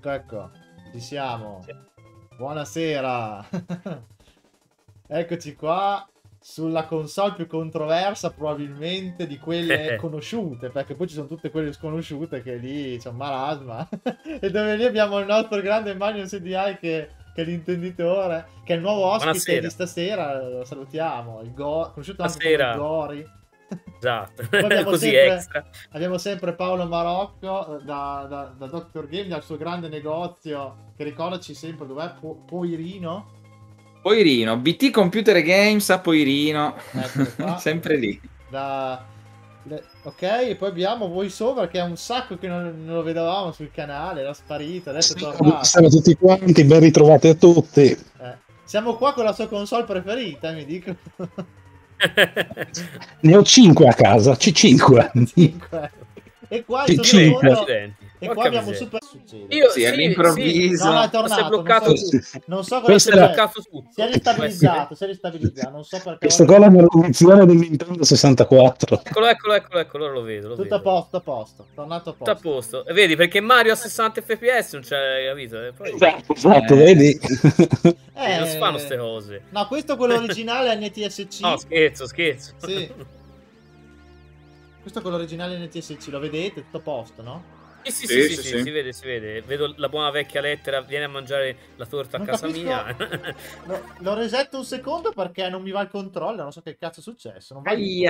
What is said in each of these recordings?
Ecco, ecco, ci siamo. Buonasera. Eccoci qua sulla console più controversa probabilmente di quelle conosciute, perché poi ci sono tutte quelle sconosciute che lì c'è un marasma. E dove lì abbiamo il nostro grande Magnum CDI che è l'intenditore, che è il nuovo ospite di stasera. Lo salutiamo, conosciuto anche come Gori. Esatto. Poi abbiamo Così sempre, extra. abbiamo sempre Paolo Marocco da Dr. Game, dal suo grande negozio, che ricordaci sempre dov'è, Poirino. Poirino, BT Computer Games a Poirino. Qua, sempre lì. Ok, e poi abbiamo VoiceOver, che è un sacco che non lo vedevamo sul canale, era sparito, adesso è tornato. Siamo tutti quanti, ben ritrovati a tutti. Siamo qua con la sua console preferita, mi dico. Ne ho 5 a casa, C5. 5. E qua il e qua abbiamo super succede. Io sì, all'improvviso. No, è tornato, si è bloccato non so cosa si è ristabilizzato, non so perché. Questa qua è la maledizione del Nintendo 64. Eccolo, lo vedo. Tutto a posto, tornato a posto. Tutto a posto. Vedi, perché Mario a 60 fps non c'è, capito? Poi... Esatto, vedi? non si fanno ste cose. No, questo è quello originale NTSC. No, scherzo. Sì. Questo è quello originale NTSC, lo vedete? Tutto a posto, no? Sì, si vede. Vedo la buona vecchia lettera, vieni a mangiare la torta a casa mia. Lo resetto un secondo perché non mi va il controller, non so che cazzo è successo. Non va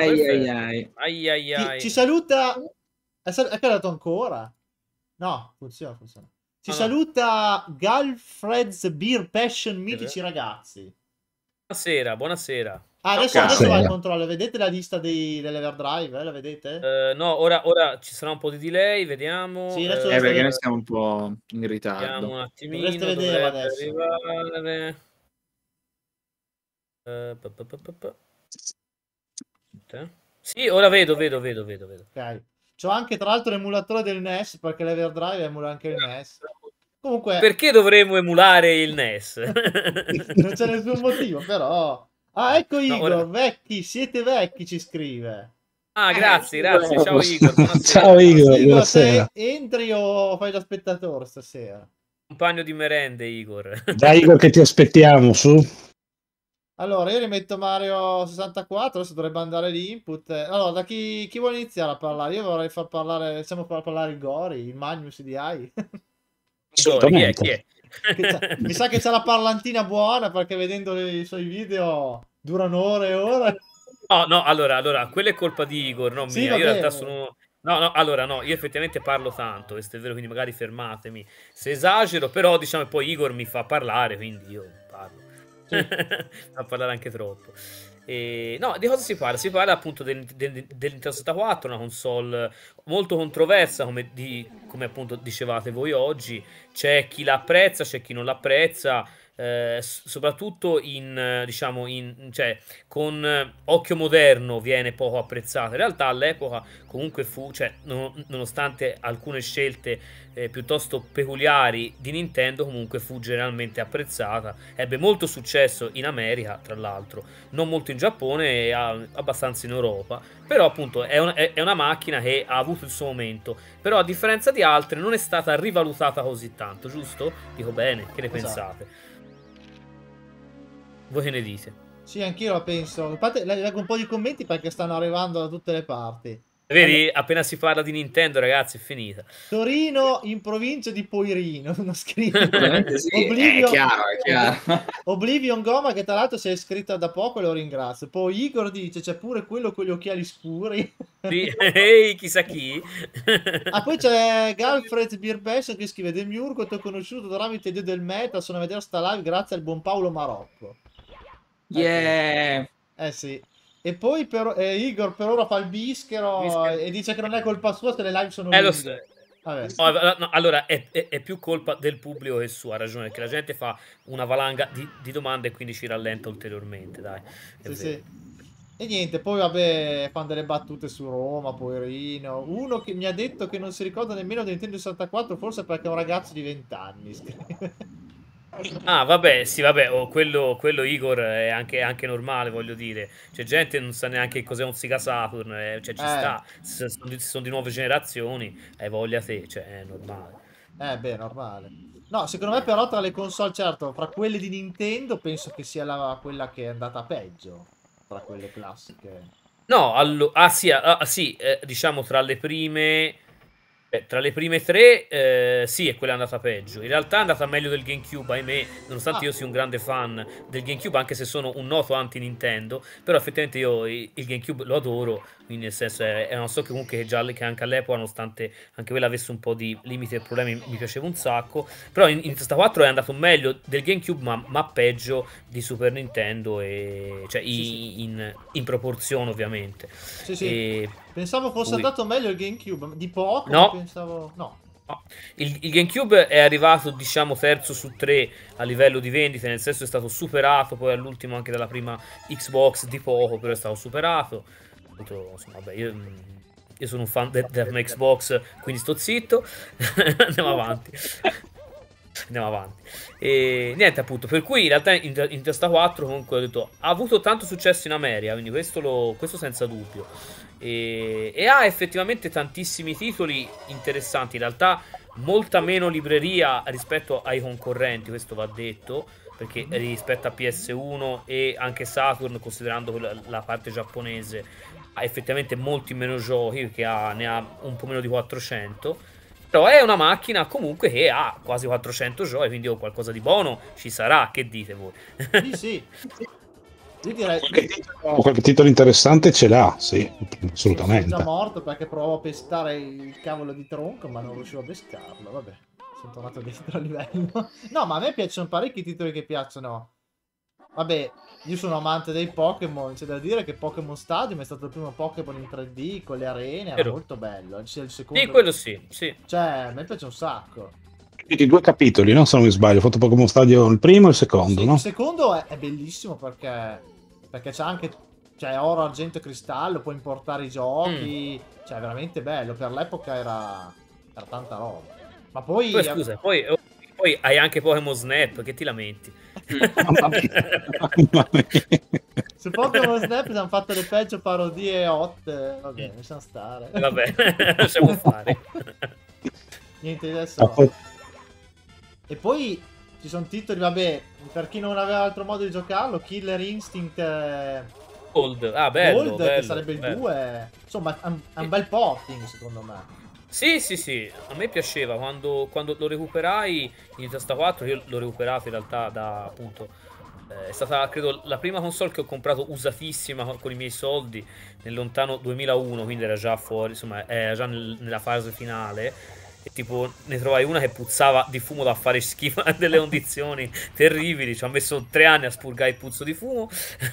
Ai. Ci saluta... È calato ancora? No, funziona. Ci saluta Galfred's Beer Passion, mitici ragazzi. Buonasera. Adesso va il controllo, vedete la lista dell'Everdrive? La vedete? No, ora ci sarà un po' di delay, vediamo. Sì, perché noi siamo un po' in ritardo. Vediamo un attimino. Dovreste vedere adesso. Sì, ora vedo. Ok. C'ho anche tra l'altro l'emulatore del NES, perché l'Everdrive emula anche il NES. Comunque... Perché dovremmo emulare il NES? Non c'è nessun motivo, però... Ah, ecco Igor, siete vecchi, ci scrive. Grazie. Ciao Igor, buonasera. Ciao Igor, buonasera. Entri o fai da spettatore stasera? Compagno di merende, Igor. Dai Igor che ti aspettiamo, su. Allora, io rimetto Mario 64, adesso dovrebbe andare l'input. Allora, da chi vuole iniziare a parlare? Io vorrei far parlare, possiamo far parlare il Gori, il Magnus CDI. Chi è? Mi sa che c'è la parlantina buona, perché vedendo i suoi video durano ore e ore. No, allora, quella è colpa di Igor, non mia. Io in realtà sono... No, io effettivamente parlo tanto, questo è vero, quindi magari fermatemi se esagero, però diciamo poi Igor mi fa parlare, quindi io parlo. A parlare anche troppo. No, di cosa si parla? Si parla appunto del Nintendo 64, una console molto controversa, come appunto dicevate voi oggi. C'è chi l'apprezza, c'è chi non l'apprezza. Soprattutto cioè, con occhio moderno viene poco apprezzata. In realtà all'epoca comunque fu, cioè, nonostante alcune scelte piuttosto peculiari di Nintendo, comunque fu generalmente apprezzata. Ebbe molto successo in America, tra l'altro, non molto in Giappone e abbastanza in Europa. Però appunto è una macchina che ha avuto il suo momento. Però a differenza di altre non è stata rivalutata così tanto, giusto? Dico bene, che ne pensate? Voi che ne dite? Sì, anch'io la penso. Leggo un po' di commenti perché stanno arrivando da tutte le parti. Vedi, appena si parla di Nintendo, ragazzi, è finita. Torino in provincia di Poirino. Uno scritto. Sì, è chiaro. Oblivion Goma, che tra l'altro si è iscritto da poco e lo ringrazio. Poi Igor dice c'è pure quello con gli occhiali scuri. Sì, ehi, chissà chi. Poi c'è Galfred Beer Passion che scrive: Demiurgo ti ho conosciuto tramite Dio del Meta, sono a vedere sta live grazie al buon Paolo Marocco. Yeah. Sì. E poi Igor per ora fa il bischero e dice che non è colpa sua se le live sono lunghe. No, allora è più colpa del pubblico che sua, ha ragione, che la gente fa una valanga di domande e quindi ci rallenta ulteriormente, dai. Sì. E niente, poi vabbè, fanno delle battute su Roma, poverino. Uno che mi ha detto che non si ricorda nemmeno di Nintendo 64, forse perché è un ragazzo di 20 anni. Vabbè, sì, vabbè, quello Igor è anche normale, voglio dire. C'è gente che non sa neanche cos'è un Sega Saturn, cioè ci sta, sono di nuove generazioni, hai voglia te, cioè è normale. Beh, normale. No, secondo me però tra le console, certo, fra quelle di Nintendo penso che sia quella che è andata peggio, tra quelle classiche. No, sì, diciamo tra le prime tre, sì, è quella andata peggio. In realtà è andata meglio del GameCube, ahimè, nonostante io sia un grande fan del GameCube, anche se sono un noto anti-Nintendo, però effettivamente io il GameCube lo adoro, quindi nel senso è una console che comunque che anche all'epoca, nonostante anche quella avesse un po' di limiti e problemi, mi piaceva un sacco, però in 64 è andato meglio del GameCube, ma peggio di Super Nintendo, cioè Sì. in proporzione ovviamente. Sì. Pensavo fosse andato meglio il GameCube, di poco, no. ma pensavo... No. Il GameCube è arrivato, diciamo, terzo su 3 a livello di vendite, nel senso è stato superato poi all'ultimo anche dalla prima Xbox di poco, però è stato superato. Insomma, vabbè, io sono un fan della Xbox, quindi sto zitto. Andiamo avanti. Andiamo avanti. E niente, appunto, per cui in realtà in Testa 4 comunque ho detto ha avuto tanto successo in America, quindi questo senza dubbio. E ha effettivamente tantissimi titoli interessanti, in realtà molta meno libreria rispetto ai concorrenti, questo va detto, perché rispetto a PS1 e anche Saturn, considerando la parte giapponese, ha effettivamente molti meno giochi, perché ne ha un po' meno di 400. Però è una macchina comunque che ha quasi 400 giochi, quindi qualcosa di buono ci sarà, che dite voi? Sì. Io direi... Qualche titolo interessante ce l'ha, sì, assolutamente. Sono già morto perché provavo a pestare il cavolo di tronco, ma non riuscivo a pescarlo. Vabbè, sono tornato dentro a livello. No, ma a me piacciono parecchi titoli che piacciono. Vabbè, io sono amante dei Pokémon. C'è da dire che Pokémon Stadium è stato il primo Pokémon in 3D con le arene, era molto bello. Il secondo... Sì, quello sì. Cioè, a me piace un sacco. I 2 capitoli, no? Se non mi sbaglio, ho fatto Pokémon Stadium il primo e il secondo, sì, no? Il secondo è bellissimo perché c'è anche oro, argento e cristallo, puoi importare i giochi, cioè è veramente bello, per l'epoca era tanta roba. Ma poi... scusa, poi hai anche Pokémon Snap, che ti lamenti? Su Pokémon Snap hanno fatto le peggio parodie hot, vabbè, lasciamo stare. Vabbè, lasciamo fare. Niente, adesso... E poi ci sono titoli, vabbè, per chi non aveva altro modo di giocarlo, Killer Instinct Gold, bello, che sarebbe il 2. Insomma, è un bel porting, secondo me. Sì, a me piaceva quando lo recuperai in Testa 4, io l'ho recuperato in realtà da, appunto, è stata credo la prima console che ho comprato usatissima con i miei soldi nel lontano 2001, quindi era già fuori, insomma, era già nella fase finale. E tipo ne trovai una che puzzava di fumo da fare schifo, delle condizioni terribili, ci ho messo 3 anni a spurgare il puzzo di fumo.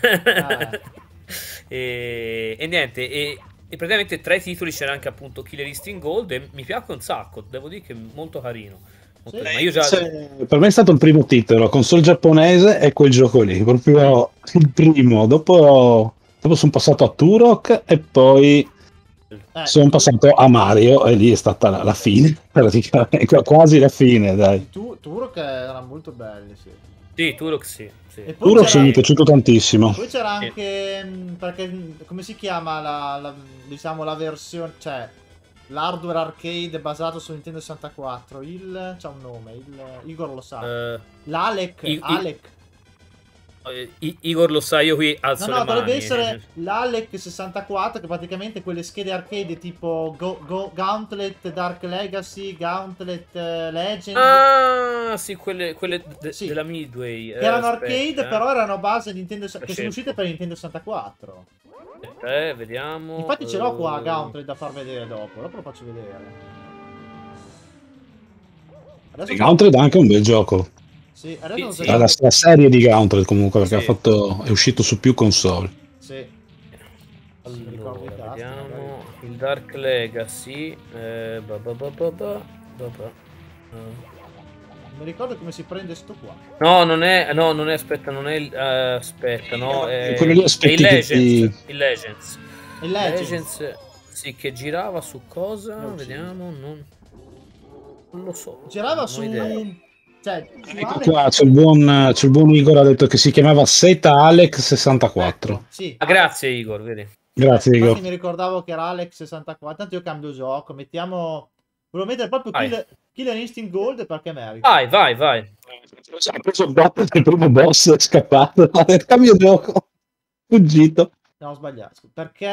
E niente, e praticamente tra i titoli c'era anche appunto Killer Instinct Gold e mi piace un sacco, devo dire che è molto carino. Sì. Ma io già... Per me è stato il primo titolo, console giapponese e quel gioco lì, proprio il primo. Dopo sono passato a Turok e poi sono passato a Mario e lì è stata la fine, praticamente, quasi la fine, dai. Turok erano molto belli, sì. Sì, Turok sì. Turok sì, mi è piaciuto tantissimo. Poi c'era anche, perché come si chiama diciamo la versione, cioè l'hardware arcade basato su Nintendo 64, c'ha un nome, Igor lo sa. L'Alec, Alec. Igor lo sa, io qui alzo le mani. Dovrebbe essere l'Alec 64, che praticamente quelle schede arcade tipo Gauntlet, Dark Legacy, Gauntlet Legend. Ah, sì, quelle della Midway. Che erano arcade, però erano a base Nintendo, che sono uscite per Nintendo 64. Vediamo. Infatti ce l'ho qua Gauntlet da far vedere dopo lo faccio vedere. Gauntlet è anche un bel gioco. Sì, la serie di Gauntlet comunque, perché è uscito su più console. Sì. Allora, vediamo il Dark Legacy. Non mi ricordo come si prende sto qua. No, non è, aspetta, non è aspetta, no, è quello lì, è il Legends. Il Legends. Sì, che girava su cosa? Vediamo, non lo so. Girava su cioè, ecco qua, c'è il buon Igor, ha detto che si chiamava Zeta Alex 64. Ecco, sì. Grazie Igor, vedi. Grazie Igor. Mi ricordavo che era Alex 64, tanto io cambio gioco, volevo mettere proprio Killer Instinct Gold perché merita. Vai. Ha preso il bot del primo boss, è scappato, cambio gioco, fuggito. No, ho sbagliato, perché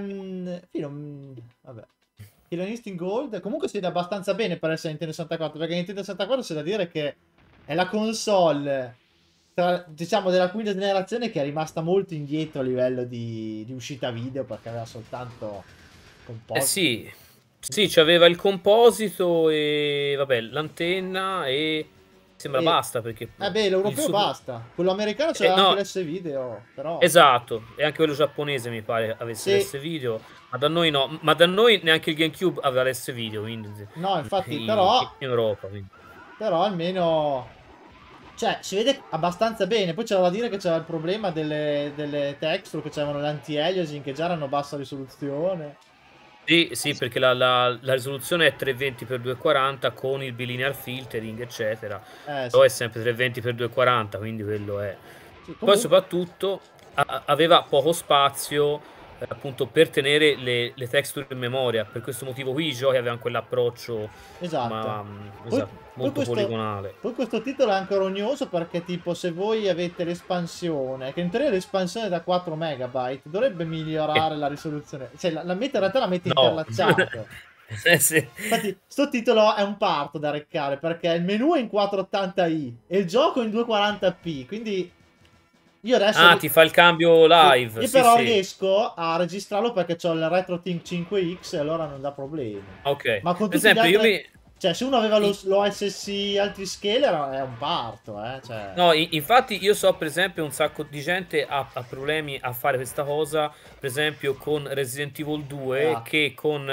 vabbè. Killer Instinct Gold comunque si vede abbastanza bene per essere Nintendo 64, perché Nintendo 64 c'è da dire che è la console, diciamo, della quinta generazione che è rimasta molto indietro a livello di uscita video, perché aveva soltanto composito. Sì, c'aveva il composito e vabbè, l'antenna e sembra basta, perché l'europeo basta. Quello americano c'era anche l'S video, però. Esatto, e anche quello giapponese mi pare avesse l'S video, ma da noi no, ma da noi neanche il GameCube aveva l'S video, quindi no, infatti, però in Europa, quindi. Però almeno, cioè, si vede abbastanza bene. Poi c'era da dire che c'era il problema delle texture, che c'erano l'anti-aliasing, che già erano bassa risoluzione. Sì, perché la risoluzione è 320x240 con il bilinear filtering, eccetera. Però è sempre 320x240, quindi quello è. Sì, poi soprattutto aveva poco spazio appunto per tenere le texture in memoria. Per questo motivo qui i giochi avevano quell'approccio molto poligonale. Poi questo titolo è anche rognoso perché tipo se voi avete l'espansione, che in teoria l'espansione da 4 MB dovrebbe migliorare la risoluzione, cioè in realtà la mette interlacciato. Sì. Infatti sto titolo è un parto da reccare perché il menu è in 480i e il gioco in 240p, quindi io adesso ti fa il cambio live. Io però riesco a registrarlo perché ho il RetroTink 5X e allora non dà problemi. Ok. Ma con tutti gli altri... Cioè, se uno aveva l'OSS altri scaler è un parto, cioè... No, infatti io so per esempio un sacco di gente ha problemi a fare questa cosa, per esempio con Resident Evil 2, che con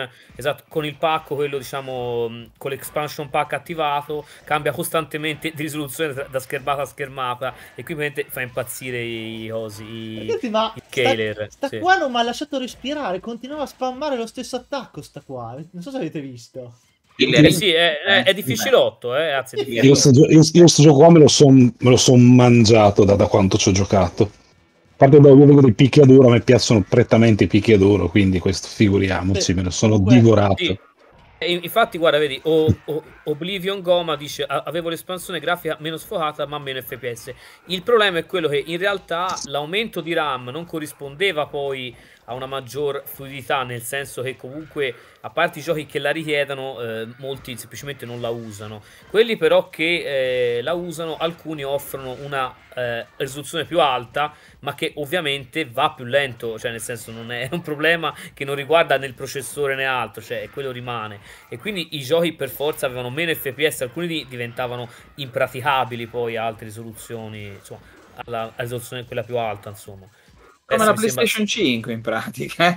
il pacco, quello diciamo, con l'expansion pack attivato, cambia costantemente di risoluzione da schermata a schermata e qui fa impazzire i cosi, ma i scaler. Sta qua non mi ha lasciato respirare, continuava a spammare lo stesso attacco sta qua, non so se avete visto. Sì, è difficilotto, anzi, io sto gioco qua me lo son mangiato da quanto ci ho giocato. A parte da uno dei picchiaduro, a me piacciono prettamente i picchiaduro, quindi questo figuriamoci, me lo sono divorato. Sì. Infatti guarda, vedi, Oblivion Goma dice avevo l'espansione grafica meno sfocata ma meno FPS. Il problema è quello che in realtà l'aumento di RAM non corrispondeva poi a una maggior fluidità, nel senso che comunque a parte i giochi che la richiedono molti semplicemente non la usano. Quelli però che la usano, alcuni offrono una risoluzione più alta, ma che ovviamente va più lento, cioè nel senso non è un problema che non riguarda né il processore né altro, cioè quello rimane. E quindi i giochi per forza avevano meno FPS, alcuni diventavano impraticabili poi a altre risoluzioni, insomma, alla risoluzione quella più alta, insomma. Come la PlayStation 5 in pratica.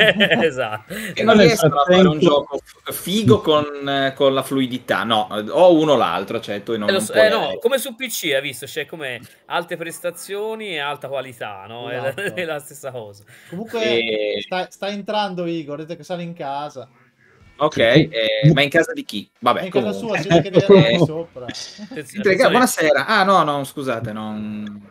Esatto. E non riescono a fare un gioco figo con la fluidità, no, o uno o l'altro, cioè tu non puoi... no, come su PC, hai visto, cioè come alte prestazioni e alta qualità, no? Esatto. È la stessa cosa. Comunque sta entrando Igor, vedete che sale in casa. Ok, ma in casa di chi? Vabbè, è in casa sua, si vede che deve sopra. Buonasera. Ah no, scusate, non...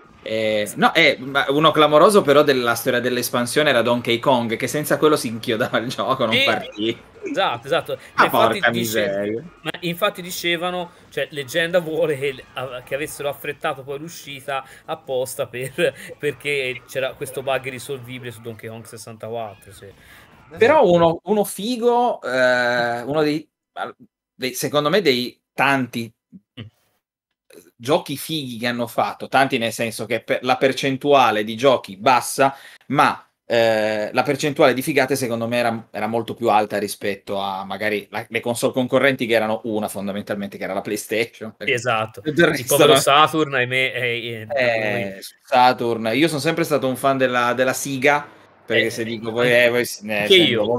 uno clamoroso però della storia dell'espansione era Donkey Kong, che senza quello si inchiodava il gioco, non partì. Esatto. Porca miseria. Ma infatti dicevano, cioè leggenda vuole che avessero affrettato poi l'uscita apposta perché c'era questo bug irrisolvibile su Donkey Kong 64, sì. Però uno figo, uno dei secondo me dei tanti giochi fighi che hanno fatto, tanti nel senso che la percentuale di giochi bassa, ma la percentuale di figate secondo me era molto più alta rispetto a magari le console concorrenti, che erano una fondamentalmente, che era la PlayStation. Esatto, il povero Saturn, ahimè. Saturn, io sono sempre stato un fan della Sega, perché se dico voi che io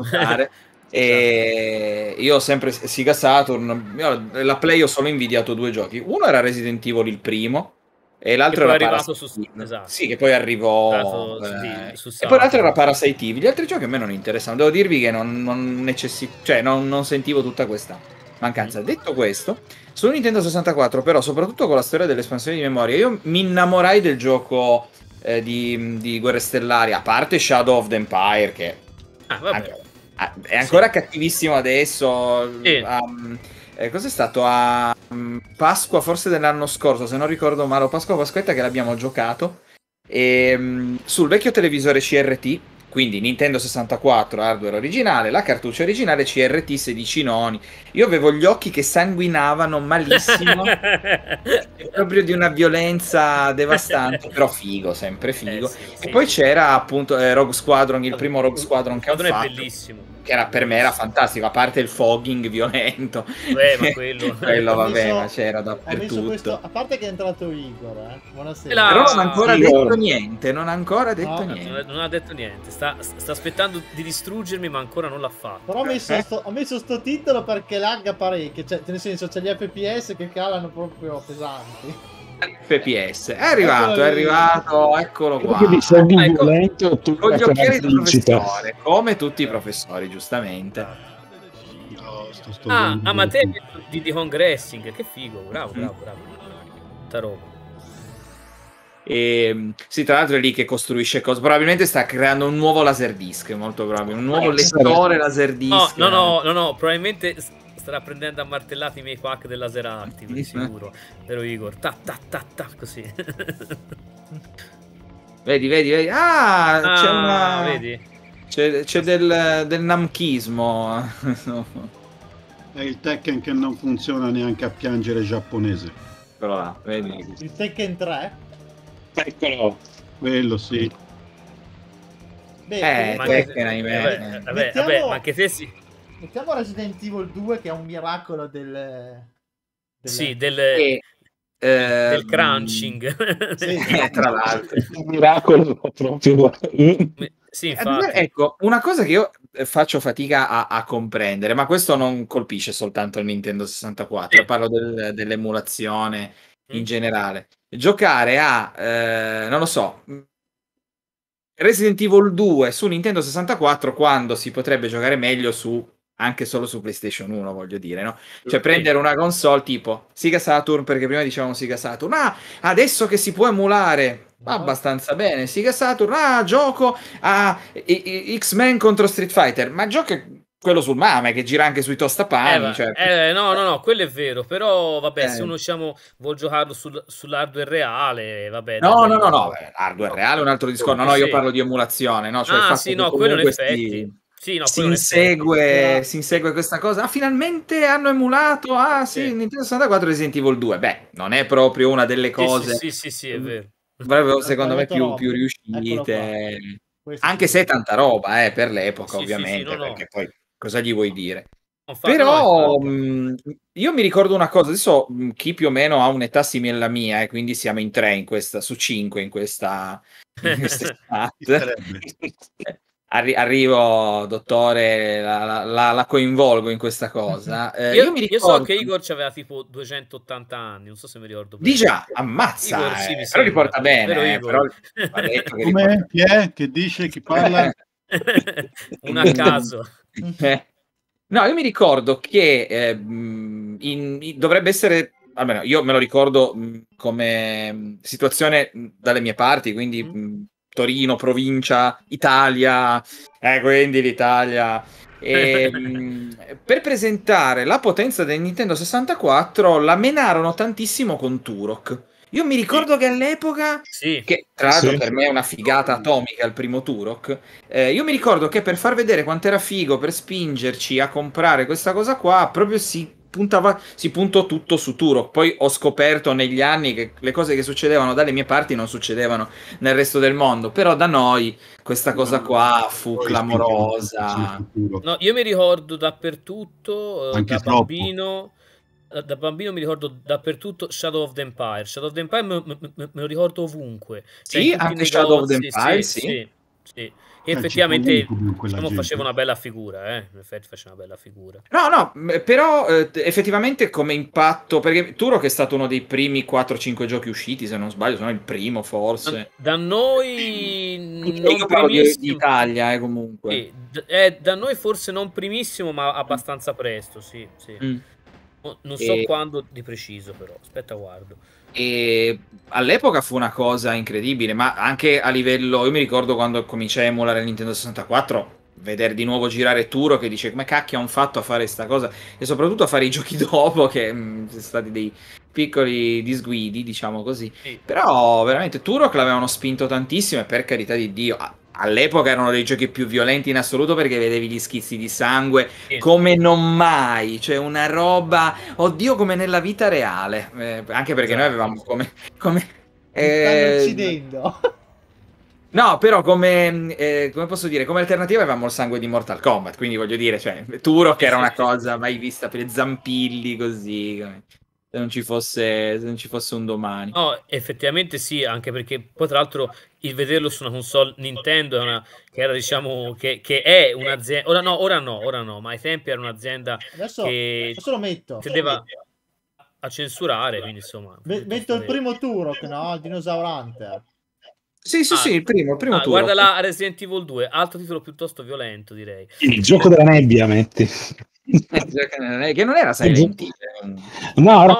e io ho sempre Sega Saturn. La Play ho solo invidiato due giochi. Uno era Resident Evil il primo e l'altro era arrivato esatto. Sì, che poi arrivò e poi l'altro era Parasite Eve. Gli altri giochi a me non interessano, devo dirvi che non sentivo tutta questa mancanza. Detto questo, su Nintendo 64 però, soprattutto con la storia dell'espansione di memoria, io mi innamorai del gioco di Guerre Stellari, a parte Shadow of the Empire, che è ancora cattivissimo adesso. cos'è stato? A Pasqua forse dell'anno scorso, se non ricordo male, Pasqua Pasquetta, che l'abbiamo giocato sul vecchio televisore CRT, quindi Nintendo 64 hardware originale, la cartuccia originale CRT 16 noni. Io avevo gli occhi che sanguinavano malissimo, proprio di una violenza devastante, però figo, sempre figo. E poi c'era appunto Rogue Squadron, il primo Rogue Squadron che ho fatto. È bellissimo. Che era, per me era fantastico, a parte il fogging violento. Ma quello vabbè, ma c'era dappertutto. A parte che è entrato Igor, buonasera. Però non ha ancora detto niente, non ha ancora detto niente. Non ha detto niente, sta aspettando di distruggermi, ma ancora non l'ha fatto. Però ho messo sto titolo perché lagga parecchio, cioè nel senso c'è gli FPS che calano proprio pesanti. FPS è arrivato, eccolo qua. Violento, con gli occhiali del professore, come tutti i professori, giustamente. Ma te di Congressing, che figo, bravo. Tanta roba. Sì, tra l'altro è lì che costruisce cose. Probabilmente sta creando un nuovo Laserdisc, molto probabilmente un nuovo lettore Laserdisc. No, probabilmente starà prendendo a martellati i miei pack del laser active, di sicuro. Vero Igor? Ta così. Vedi. C'è una... vedi? C'è del namkismo. È il Tekken che non funziona neanche a piangere giapponese. Però là, vedi. Il Tekken 3? Eccolo. Quello sì. Tekken, ahimè. Vabbè, ma anche te sì. Mettiamo Resident Evil 2 che è un miracolo del crunching. Sì, tra l'altro. Un miracolo proprio. Sì, infatti. Ecco, una cosa che io faccio fatica a comprendere, ma questo non colpisce soltanto il Nintendo 64, parlo dell'emulazione in generale. Giocare a, non lo so, Resident Evil 2 su Nintendo 64 quando si potrebbe giocare meglio anche solo su PlayStation 1, voglio dire, no? Cioè prendere una console tipo Sega Saturn, perché prima dicevamo Sega Saturn, adesso che si può emulare abbastanza bene Sega Saturn, gioco a X-Men contro Street Fighter, ma gioca quello sul MAME che gira anche sui tostapani. No, quello è vero, però vabbè, se uno vuol giocarlo sull'hardware reale, vabbè. No, hardware reale è un altro discorso. No, io parlo di emulazione, no? Cioè quello in effetti. Sì, si insegue questa cosa. Finalmente hanno emulato. Nintendo 64 Resident Evil 2. Beh, non è proprio una delle cose. Sì, è vero. Proprio, secondo me più riuscite. Anche se è tanta roba, per l'epoca, ovviamente. Perché poi cosa gli vuoi dire? Però io mi ricordo una cosa. Adesso chi più o meno ha un'età simile alla mia, quindi siamo in 3 su 5 in questa Arrivo, dottore, la coinvolgo in questa cosa. Io so che Igor c'aveva tipo 280 anni, non so se mi ricordo bene. Di già, ammazza, Igor, però li porta bene. Però come? Chi è? Che dice? Chi parla? Un a caso. No, io mi ricordo che dovrebbe essere, almeno io me lo ricordo come situazione dalle mie parti, quindi Torino, provincia, Italia, quindi l'Italia. Per presentare la potenza del Nintendo 64 la menarono tantissimo con Turok. Io mi ricordo che all'epoca, che tra l'altro per me è una figata atomica il primo Turok, io mi ricordo che per far vedere quanto era figo, per spingerci a comprare questa cosa qua, proprio si puntò tutto su Turok. Poi ho scoperto negli anni che le cose che succedevano dalle mie parti non succedevano nel resto del mondo, però da noi questa cosa qua fu clamorosa. No, io mi ricordo dappertutto, da bambino mi ricordo dappertutto Shadow of the Empire. Shadow of the Empire me lo ricordo ovunque. Sì, anche Shadow of the Empire, sì. E effettivamente faceva una bella figura, in effetti faceva una bella figura. No, però effettivamente come impatto, perché Turok è stato uno dei primi 4-5 giochi usciti, se non sbaglio, sono il primo forse. Da noi io parlo di Italia, comunque. Da noi forse non primissimo, ma abbastanza presto, sì. Non so quando di preciso, però aspetta, guardo. E all'epoca fu una cosa incredibile, ma anche a livello, io mi ricordo quando cominciai a emulare il Nintendo 64, vedere di nuovo girare Turok che dice come cacchio hanno fatto a fare sta cosa e soprattutto a fare i giochi dopo che sono stati dei piccoli disguidi, diciamo così. Però veramente Turok l'avevano spinto tantissimo e per carità di Dio all'epoca erano dei giochi più violenti in assoluto perché vedevi gli schizzi di sangue come non mai, cioè una roba, oddio, come nella vita reale, anche perché noi avevamo come stanno uccidendo. No, però come posso dire, come alternativa avevamo il sangue di Mortal Kombat, quindi voglio dire, cioè, Turok era una cosa mai vista per Zampilli così, se non ci fosse un domani. No, effettivamente sì, anche perché poi tra l'altro il vederlo su una console Nintendo che era, diciamo, che è un'azienda, ora no, ma ai tempi era un'azienda che lo metto. tendeva a censurare, quindi insomma. Metto il primo Turok, no? Il dinosaurante. Sì, il primo Turok. Guarda la Resident Evil 2, altro titolo piuttosto violento, direi. Il gioco della nebbia, metti. Che non era Silent Hill. No.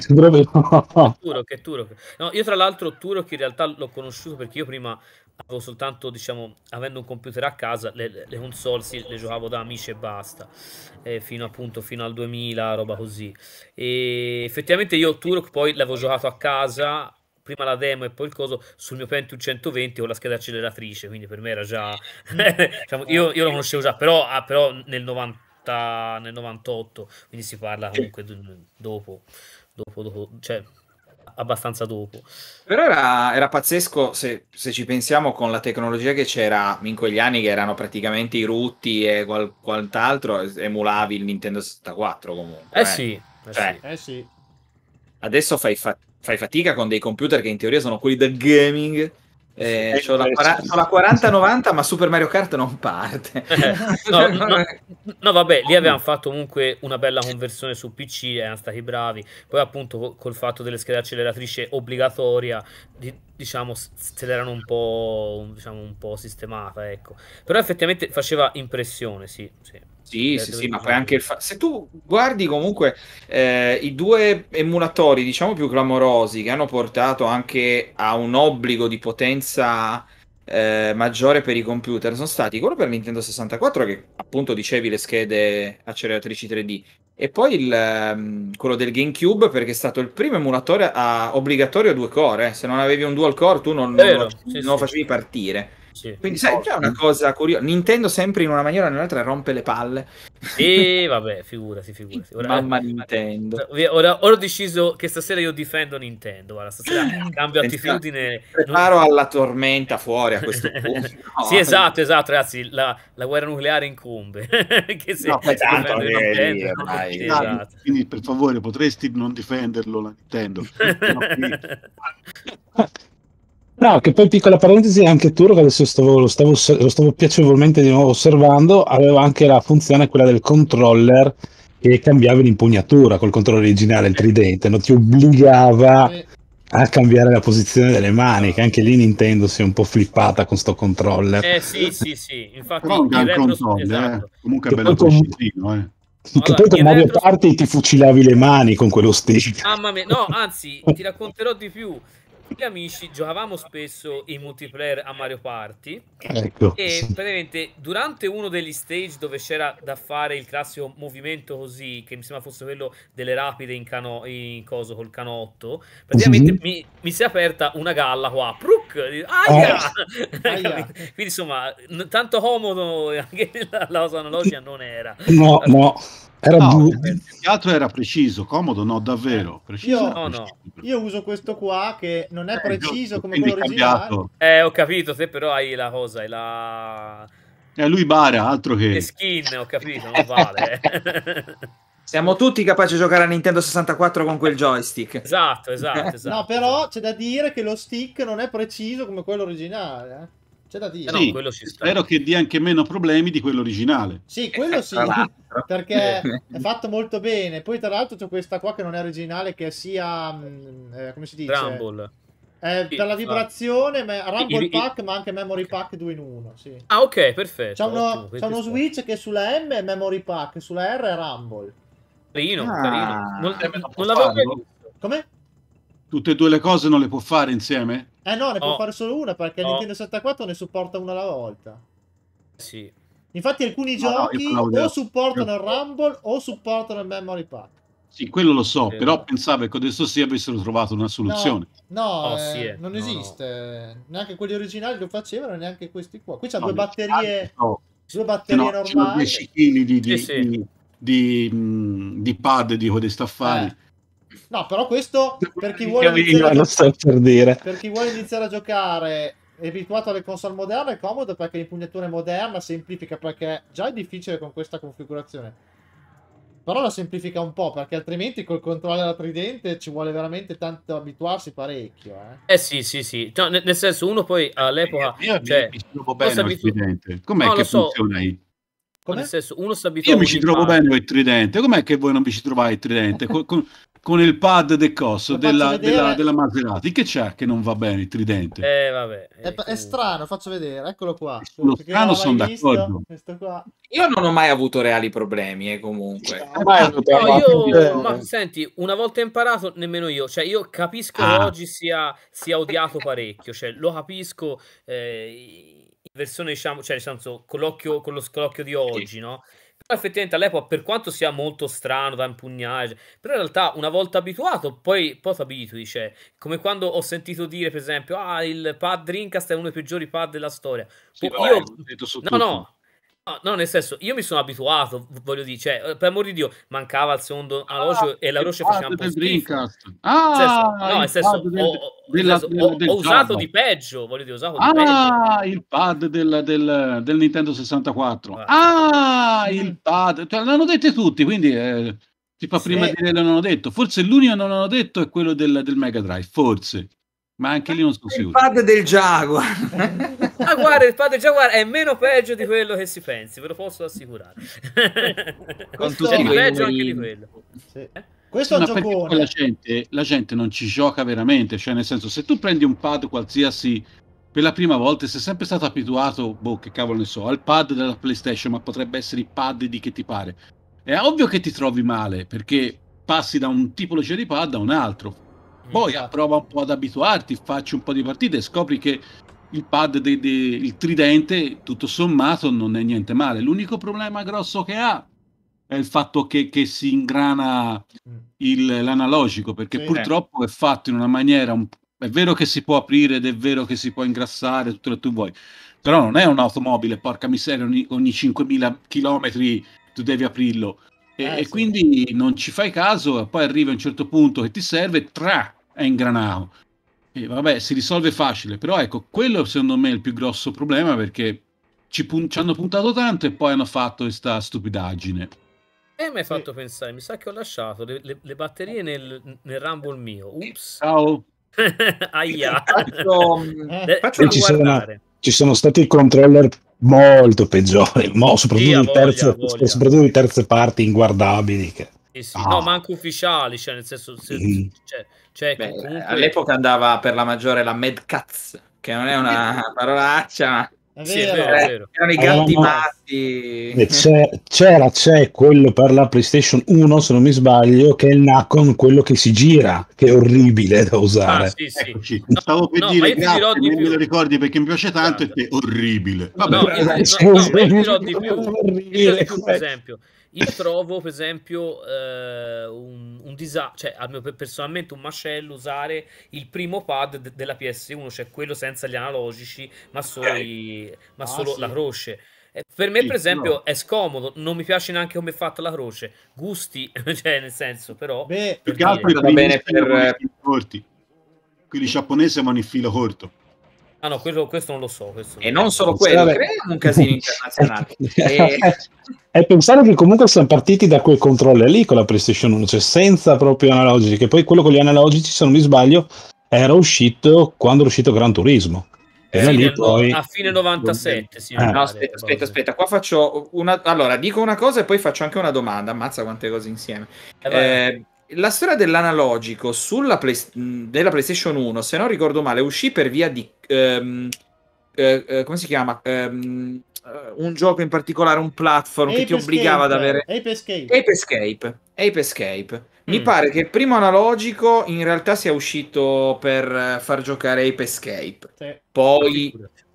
Turok. No, io tra l'altro Turok in realtà l'ho conosciuto perché io prima avevo soltanto, diciamo, avendo un computer a casa, le console le giocavo da amici e basta, fino al 2000, roba così. E effettivamente io Turok poi l'avevo giocato a casa, prima la demo e poi il coso, sul mio Pentium 120 con la scheda acceleratrice, quindi per me era già diciamo, io lo conoscevo già, però nel 98, quindi si parla comunque dopo, cioè abbastanza dopo. Però era pazzesco se ci pensiamo, con la tecnologia che c'era in quegli anni, che erano praticamente i rutti e quant'altro, emulavi il Nintendo 64 comunque. Sì. Adesso fai fatica con dei computer che in teoria sono quelli del gaming. C'ho la 4090, ma Super Mario Kart non parte. No, vabbè, lì avevano fatto comunque una bella conversione su PC, erano stati bravi. Poi appunto col fatto delle schede acceleratrice obbligatoria, diciamo, se l'erano un po' sistemata, ecco. Però effettivamente faceva impressione, sì. Sì, ma poi anche se tu guardi comunque i due emulatori, diciamo, più clamorosi, che hanno portato anche a un obbligo di potenza maggiore per i computer, sono stati quello per Nintendo 64, che appunto dicevi le schede acceleratrici 3D, e poi quello del GameCube, perché è stato il primo emulatore obbligatorio a 2 core. Se non avevi un dual core tu non lo facevi partire. Sì. Quindi sai, già una cosa curiosa. Nintendo sempre in una maniera o nell'altra rompe le palle. E vabbè, figurati. Mamma Nintendo. Ora ho deciso che stasera io difendo Nintendo. Guarda, stasera cambio attitudine. Preparo alla tormenta fuori a questo punto. No. Sì, esatto, ragazzi. La guerra nucleare incombe. Che se tanto esatto. Quindi per favore potresti non difenderlo la Nintendo. No, che poi, piccola parentesi, anche Turok, adesso lo stavo piacevolmente di nuovo osservando, aveva anche la funzione quella del controller che cambiava l'impugnatura col controller originale, il tridente, non ti obbligava a cambiare la posizione delle mani, che anche lì Nintendo si è un po' flippata con sto controller. Sì, infatti però un gran controller, comunque è bello precipino, Che poi con Mario Party ti fucilavi le mani con quello stick. Mamma mia, no, anzi, ti racconterò di più. Gli amici giocavamo spesso in multiplayer a Mario Party, ecco. E praticamente durante uno degli stage dove c'era da fare il classico movimento così, che mi sembra fosse quello delle rapide in coso col canotto, praticamente mi si è aperta una galla qua, aia! Quindi insomma, tanto comodo anche la cosa analogica non era. No. L'altro era preciso, comodo, no, davvero. Preciso, io uso questo qua che non è preciso come quello originale. Ho capito, te però hai la cosa, hai la... lui bara, altro che... Le skin, ho capito, non vale. Siamo tutti capaci di giocare a Nintendo 64 con quel joystick. Esatto. No, però c'è da dire che lo stick non è preciso come quello originale, C'è da dire. Sì, spero che dia anche meno problemi di quello originale. Sì, quello sì, perché è fatto molto bene. Poi tra l'altro c'è questa qua che non è originale, che sia come si dice? Rumble. Per la vibrazione, Rumble Pack, ma anche Memory Pack 2 in 1. Sì. Ah, ok, perfetto. C'è uno switch che sulla M è Memory Pack, sulla R è Rumble. Carino. Non l'avevo mai visto. Come? Tutte e due le cose non le può fare insieme? No, ne può fare solo una, perché Nintendo 64 ne supporta una alla volta. Sì. Infatti alcuni giochi o supportano il Rumble o supportano il Memory Pack. Sì, quello lo so, però pensavo che adesso sì avessero trovato una soluzione. Non esiste. Neanche quelli originali lo facevano, neanche questi qua. Qui c'ha due batterie normali. 10 kg di pad di questi affari. No, però questo per chi vuole iniziare a giocare è abituato alle console moderne, è comodo perché l'impugnatura è moderna, semplifica, perché già è difficile con questa configurazione. Però la semplifica un po', perché altrimenti col controller a tridente ci vuole veramente tanto abituarsi parecchio. Sì. No, nel senso, uno poi all'epoca... Io mi trovo bene al tridente. Com'è che funziona ahí? Nel senso, uno si abitua. Io mi ci trovo bene con il tridente. Com'è che voi non vi ci trovate il tridente? Con il pad del coso della Maserati, che c'è che non va bene il tridente? Vabbè. È strano, faccio vedere, eccolo qua. Sullo strano sono d'accordo. Io non ho mai avuto reali problemi, comunque. Ma senti, una volta imparato, nemmeno io. Cioè, io capisco che oggi sia odiato parecchio. Cioè, lo capisco in versione, diciamo, cioè, nel senso, con lo scrocchio di oggi, no? Però effettivamente all'epoca, per quanto sia molto strano da impugnare, però in realtà una volta abituato poi ti abitui, cioè, come quando ho sentito dire per esempio il pad Dreamcast è uno dei peggiori pad della storia. No, nel senso, io mi sono abituato, voglio dire, cioè, per amor di Dio, mancava il secondo analogico e la voce faceva un po' schifo. Nel senso, ho usato di peggio, voglio dire, il pad del Nintendo 64. Il pad, cioè, l'hanno dette tutti, quindi tipo prima di lei l'hanno detto. Forse l'unico non l'hanno detto è quello del Mega Drive, forse. Ma anche lì non sono sicuro. Il pad del Jaguar. Guarda, il pad del Jaguar è meno peggio di quello che si pensi, ve lo posso assicurare. Questo è peggio anche di quello. Questo è un giocone. La gente non ci gioca veramente, cioè nel senso, se tu prendi un pad qualsiasi per la prima volta, sei sempre stato abituato, che cavolo ne so, al pad della PlayStation, ma potrebbe essere il pad di che ti pare. È ovvio che ti trovi male, perché passi da un tipologia di pad a un altro. Poi prova un po' ad abituarti, facci un po' di partite e scopri che il pad il tridente, tutto sommato, non è niente male. L'unico problema grosso che ha è il fatto che si ingrana l'analogico, perché purtroppo è fatto in una maniera... È vero che si può aprire ed è vero che si può ingrassare, tutto quello che tu vuoi, però non è un'automobile, porca miseria, ogni 5.000 chilometri tu devi aprirlo. E quindi non ci fai caso, e poi arriva a un certo punto che ti serve, è ingranato. E vabbè, si risolve facile, però ecco, quello secondo me è il più grosso problema, perché ci hanno puntato tanto e poi hanno fatto questa stupidaggine. E mi hai fatto pensare, mi sa che ho lasciato le batterie nel Rumble mio. Ups. Ciao. Aia. Ci sono stati controller molto peggiori, soprattutto di terze parti inguardabili. No, ma anche ufficiali, cioè nel senso, comunque... all'epoca andava per la maggiore la Mad Cats, che non è una parolaccia, ma erano i gatti matti. C'è quello per la PlayStation 1, se non mi sbaglio, che è il Nacon, quello che si gira, che è orribile da usare. Eccoci. Stavo per dire grazie, non me lo ricordi perché mi piace tanto, e che è orribile. Io ti dirò di più, per esempio. Io trovo, per esempio, un disagio, cioè personalmente un macello usare il primo pad della PS1, cioè quello senza gli analogici, ma solo la croce. Per me, per esempio, è scomodo, non mi piace neanche come è fatta la croce. Gusti, cioè nel senso, però... più che altro va bene per corti. Quelli giapponesi vanno in filo corto. Ah no, questo non lo so. E non solo quello, creano un casino internazionale. E pensare che comunque siamo partiti da quel controller lì con la PlayStation 1, cioè senza proprio analogici, che poi quello con gli analogici, se non mi sbaglio, era uscito quando è uscito Gran Turismo. A fine 97. No, aspetta, qua faccio allora, dico una cosa e poi faccio anche una domanda. Ammazza quante cose insieme. La storia dell'analogico della PlayStation 1, se non ricordo male, uscì per via di come si chiama? Un gioco in particolare, un platform che ti obbligava ad avere Ape Escape. Mi pare che il primo analogico in realtà sia uscito per far giocare Ape Escape. Poi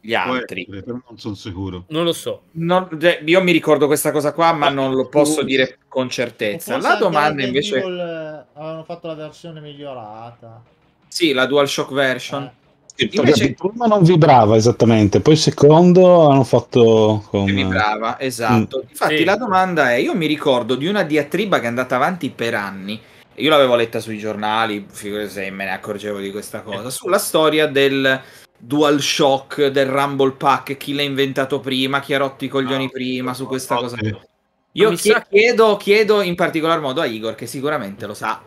gli altri. Però non sono sicuro. Non lo so. Io mi ricordo questa cosa qua, ma non lo posso dire con certezza. La domanda invece... avevano fatto la versione migliorata. Sì, la DualShock version. Invece... prima non vibrava esattamente, poi il secondo hanno fatto con... vibrava, esatto. Infatti la domanda è, io mi ricordo di una diatriba che è andata avanti per anni, io l'avevo letta sui giornali, figurati se me ne accorgevo di questa cosa, sulla storia del DualShock, del Rumble Pack, chi l'ha inventato prima, chi ha rotto i coglioni prima, su questa cosa. Io chiedo in particolar modo a Igor, che sicuramente lo sa.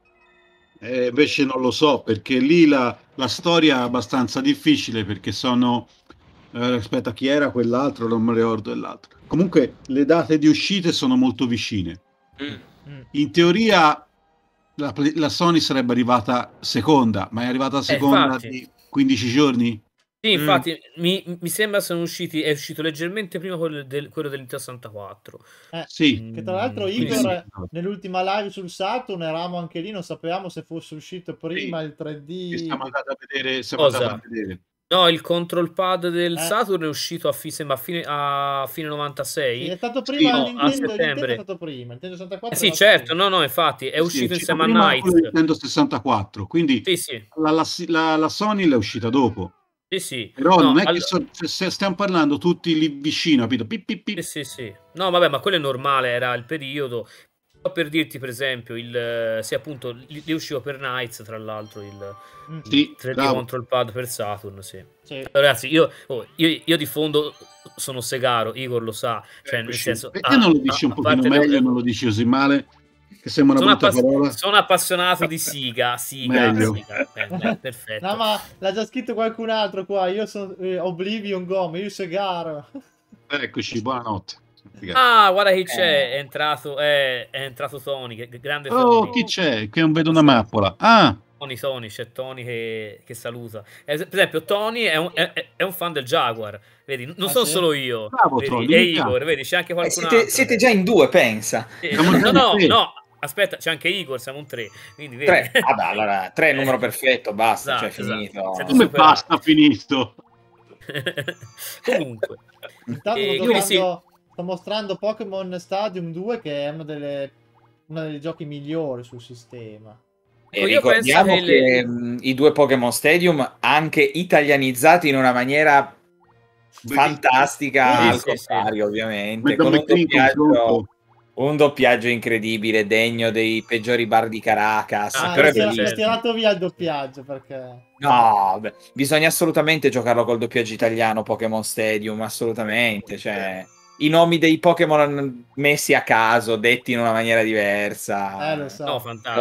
Invece non lo so, perché lì la storia è abbastanza difficile, perché sono... aspetta, chi era quell'altro? Non mi ricordo dell'altro. Comunque le date di uscite sono molto vicine. In teoria la Sony sarebbe arrivata seconda, ma è arrivata seconda di 15 giorni? Sì, infatti mi sembra è uscito leggermente prima quello dell'Inter 64. Sì. Che tra l'altro Igor nell'ultima live sul Saturn eravamo anche lì, non sapevamo se fosse uscito prima il 3D. Siamo andati a vedere. No, il control pad del Saturn è uscito a fine 96. Sì, è stato prima a settembre. È stato prima. Nintendo 64 sì, certo, no, infatti è uscito insieme a Night. Nintendo 64, quindi sì. La Sony l'è uscita dopo. Sì. Però non è che se stiamo parlando tutti lì vicino, capito? Sì. No, vabbè, ma quello è normale, era il periodo. Per dirti, per esempio, appunto lì uscivo per Nights, tra l'altro il 3D Control Pad per Saturn, sì. Ragazzi, io di fondo sono segaro, Igor lo sa, cioè nel senso, perché non lo dici un pochino meglio, non lo dici così male, che sembra una brutta parola. Sono appassionato di Siga. Perfetto. No, ma l'ha già scritto qualcun altro qua, io sono Oblivion Gome, io segaro. Eccoci, buonanotte. Guarda chi c'è, è entrato Tony, che grande Tony. Chi c'è? Che non vedo una mappola. Tony, c'è Tony che saluta. Per esempio, Tony è un fan del Jaguar, vedi, non sono solo io. Bravo, vedi, Tony, e Igor, vedi, c'è anche qualcun altro. Siete già in due, pensa. No, aspetta, c'è anche Igor, siamo un 3. Quindi vedi. 3, vabbè, allora 3 è il numero perfetto, basta, cioè finito. Come basta, finito? Comunque. Intanto sto mostrando Pokémon Stadium 2, che è uno dei giochi migliori sul sistema. E ricordiamo che i due Pokémon Stadium anche italianizzati in una maniera fantastica, al contrario, ovviamente, con un doppiaggio incredibile, degno dei peggiori bar di Caracas. Però è tirato via il doppiaggio, perché bisogna assolutamente giocarlo col doppiaggio italiano Pokémon Stadium, assolutamente, cioè i nomi dei Pokémon messi a caso, detti in una maniera diversa. Lo so.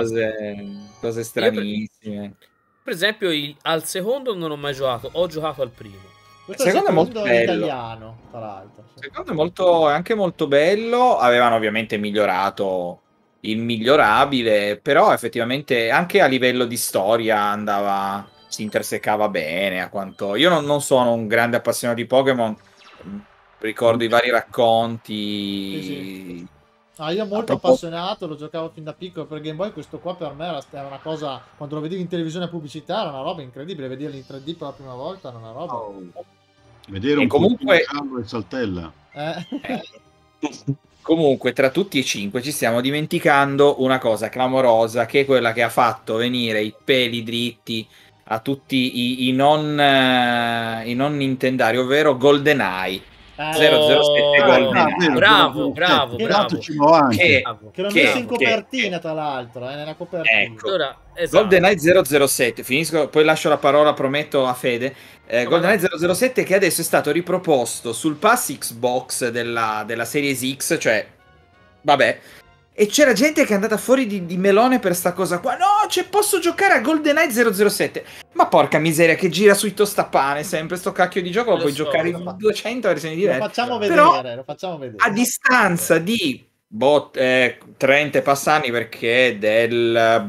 Cose stranissime. Per esempio, al secondo non ho mai giocato, ho giocato al primo. Questo secondo è molto bello. Italiano, tra l'altro. Secondo è anche molto bello. Avevano ovviamente migliorato il migliorabile, però effettivamente anche a livello di storia si intersecava bene. Io non sono un grande appassionato di Pokémon. Ricordo i vari racconti. Sì. Io molto appassionato, lo giocavo fin da piccolo per Game Boy. Questo qua per me era una cosa, quando lo vedevi in televisione pubblicità, era una roba incredibile. Vederlo in 3D per la prima volta era una roba. Vedere un comunque e saltella. Comunque, tra tutti e 5 ci stiamo dimenticando una cosa clamorosa, che è quella che ha fatto venire i peli dritti a tutti i non nintendari, ovvero GoldenEye. 007 GoldenEye. Bravo. Che l'ho messo in copertina, tra l'altro, nella copertina. Ecco. GoldenEye 007, finisco, poi lascio la parola, prometto, a Fede. GoldenEye 007, che adesso è stato riproposto sul pass Xbox della Series X, cioè vabbè. E c'era gente che è andata fuori di melone per sta cosa qua. No, posso giocare a GoldenEye 007. Ma porca miseria, che gira sui tostapane sempre sto cacchio di gioco. Lo puoi giocare in 200 versioni diverse. Lo facciamo vedere. A distanza di 30 passani, perché del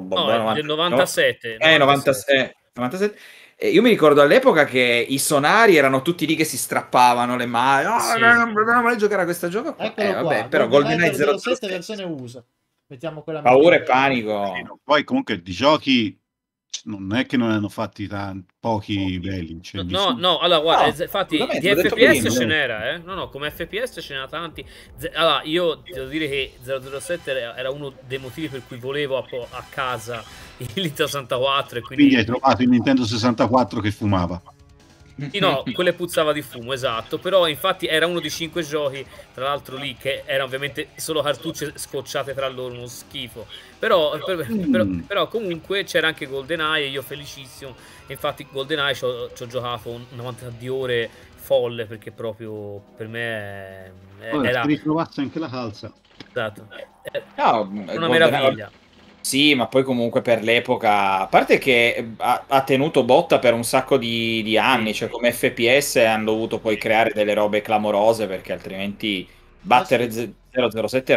97. 97. Io mi ricordo all'epoca che i sonari erano tutti lì che si strappavano le mani. Non voglio giocare a questo gioco. Però GoldenEye 007 versione USA. Mettiamo quella paura e panico. Poi comunque di giochi non è che non hanno fatti pochi belli. Cioè, no, allora guarda, infatti di FPS ce n'era, no, come FPS ce n'era tanti. Allora, io devo dire che 007 era uno dei motivi per cui volevo a casa il Nintendo 64 e quindi hai trovato il Nintendo 64 che fumava. Sì, no, quelle puzzava di fumo, esatto. Però infatti era uno dei 5 giochi, tra l'altro lì, che erano ovviamente solo cartucce scocciate tra loro, uno schifo. Però comunque c'era anche GoldenEye e io felicissimo. Infatti GoldenEye ci ho giocato una quantità di ore folle, perché proprio per me era... ritrovazza anche la calza. Esatto. Una meraviglia. Sì, ma poi comunque per l'epoca, a parte che ha tenuto botta per un sacco di anni, cioè come FPS hanno dovuto poi creare delle robe clamorose, perché altrimenti battere 007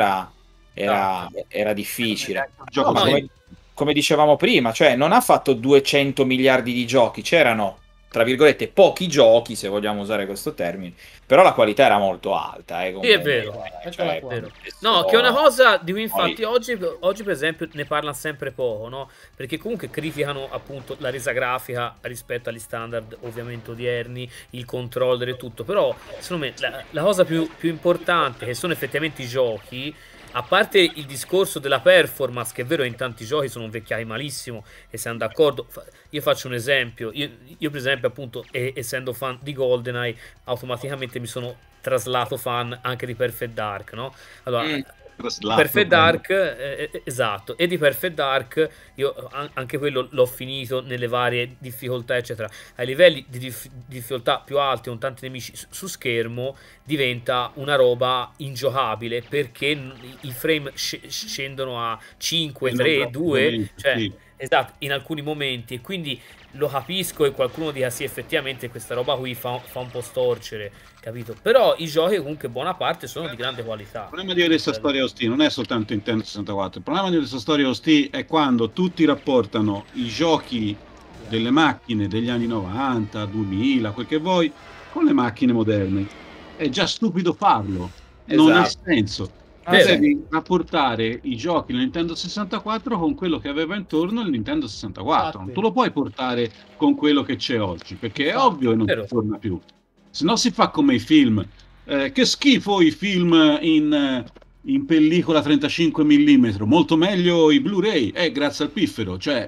era difficile. No, ma come dicevamo prima, cioè non ha fatto 200 miliardi di giochi, c'erano tra virgolette pochi giochi, se vogliamo usare questo termine, però la qualità era molto alta. Sì, è vero, è vero. No, che è una cosa di cui infatti oggi per esempio ne parlano sempre poco, no? Perché comunque criticano appunto la resa grafica rispetto agli standard ovviamente odierni, il controller e tutto, però secondo me la cosa più importante, che sono effettivamente i giochi. A parte il discorso della performance, che è vero in tanti giochi sono vecchiati malissimo e siamo d'accordo. Io faccio un esempio, io per esempio appunto essendo fan di GoldenEye automaticamente mi sono traslato fan anche di Perfect Dark, no? Allora Perfect Dark, esatto, e di Perfect Dark io anche quello l'ho finito nelle varie difficoltà eccetera. Ai livelli di difficoltà più alti con tanti nemici su schermo diventa una roba ingiocabile, perché i frame scendono a 5, 3, 2, cioè sì. Esatto, in alcuni momenti, e quindi lo capisco e qualcuno dica sì, effettivamente questa roba qui fa un po' storcere, capito? Però i giochi comunque buona parte sono di grande qualità. Il problema di Oressa Storia OST non è soltanto Nintendo 64, il problema di Oressa Storia OST è quando tutti rapportano i giochi delle macchine degli anni 90, 2000, quel che vuoi, con le macchine moderne. È già stupido farlo, non ha senso. Devi rapportare i giochi del Nintendo 64 con quello che aveva intorno il Nintendo 64. Non tu lo puoi portare con quello che c'è oggi, perché è ovvio che non ti torna più. Se no si fa come i film. Che schifo i film in pellicola 35 mm, molto meglio i Blu-ray, grazie al piffero. Cioè,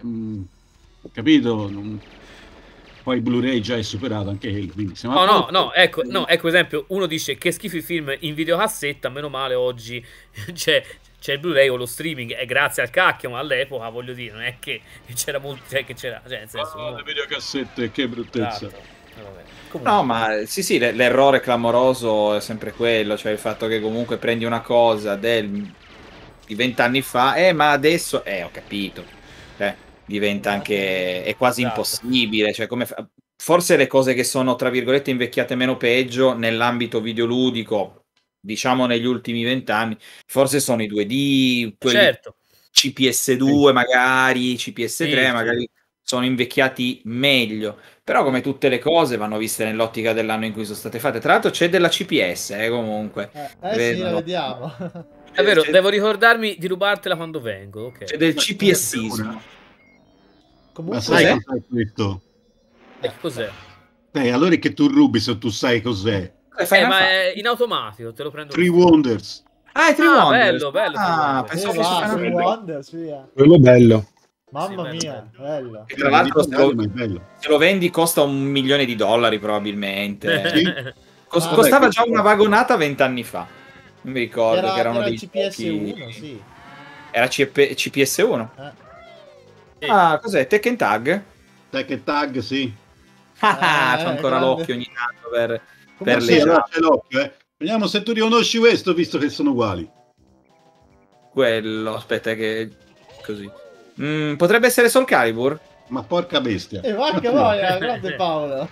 capito? Poi Blu-ray già è superato anche lui, quindi ecco, per esempio uno dice che schifo i film in videocassetta, meno male oggi c'è il Blu-ray o lo streaming, è grazie al cacchio, ma all'epoca voglio dire non è che c'era molto, cioè nel senso, le videocassette, che bruttezza. No, ma sì, l'errore clamoroso è sempre quello, cioè il fatto che comunque prendi una cosa di 20 anni fa, ma adesso ho capito, diventa anche, è quasi impossibile, cioè forse le cose che sono tra virgolette invecchiate meno peggio nell'ambito videoludico, diciamo negli ultimi 20 anni, forse sono i 2D, quelli CPS2 magari, CPS3 magari sono invecchiati meglio, però come tutte le cose vanno viste nell'ottica dell'anno in cui sono state fatte. Tra l'altro c'è della CPS comunque. Sì, la vediamo. È vero, devo ricordarmi di rubartela quando vengo, ok. C'è del CPSismo. Comunque, ma sai cos'è questo? Cos'è? Allora che tu rubi se tu sai cos'è. Ma è in automatico, te lo prendo. Three Wonders. Three Wonders. Bello. Pensavo Three Wonders, via. Quello bello. Mamma mia, bello. E tra l'altro se lo vendi costa $1 milione probabilmente. Costava già una vagonata 20 anni fa. Non mi ricordo che erano dei CPS1, sì. Era CPS1. Cos'è? Tekken Tag? Tekken Tag, sì. C'ho ancora l'occhio ogni tanto per le... Allora c'è l'occhio, Vediamo se tu riconosci questo, visto che sono uguali. Quello, aspetta che... Così. Potrebbe essere Soul Calibur? Ma porca bestia. Porca voglia, grande Paolo.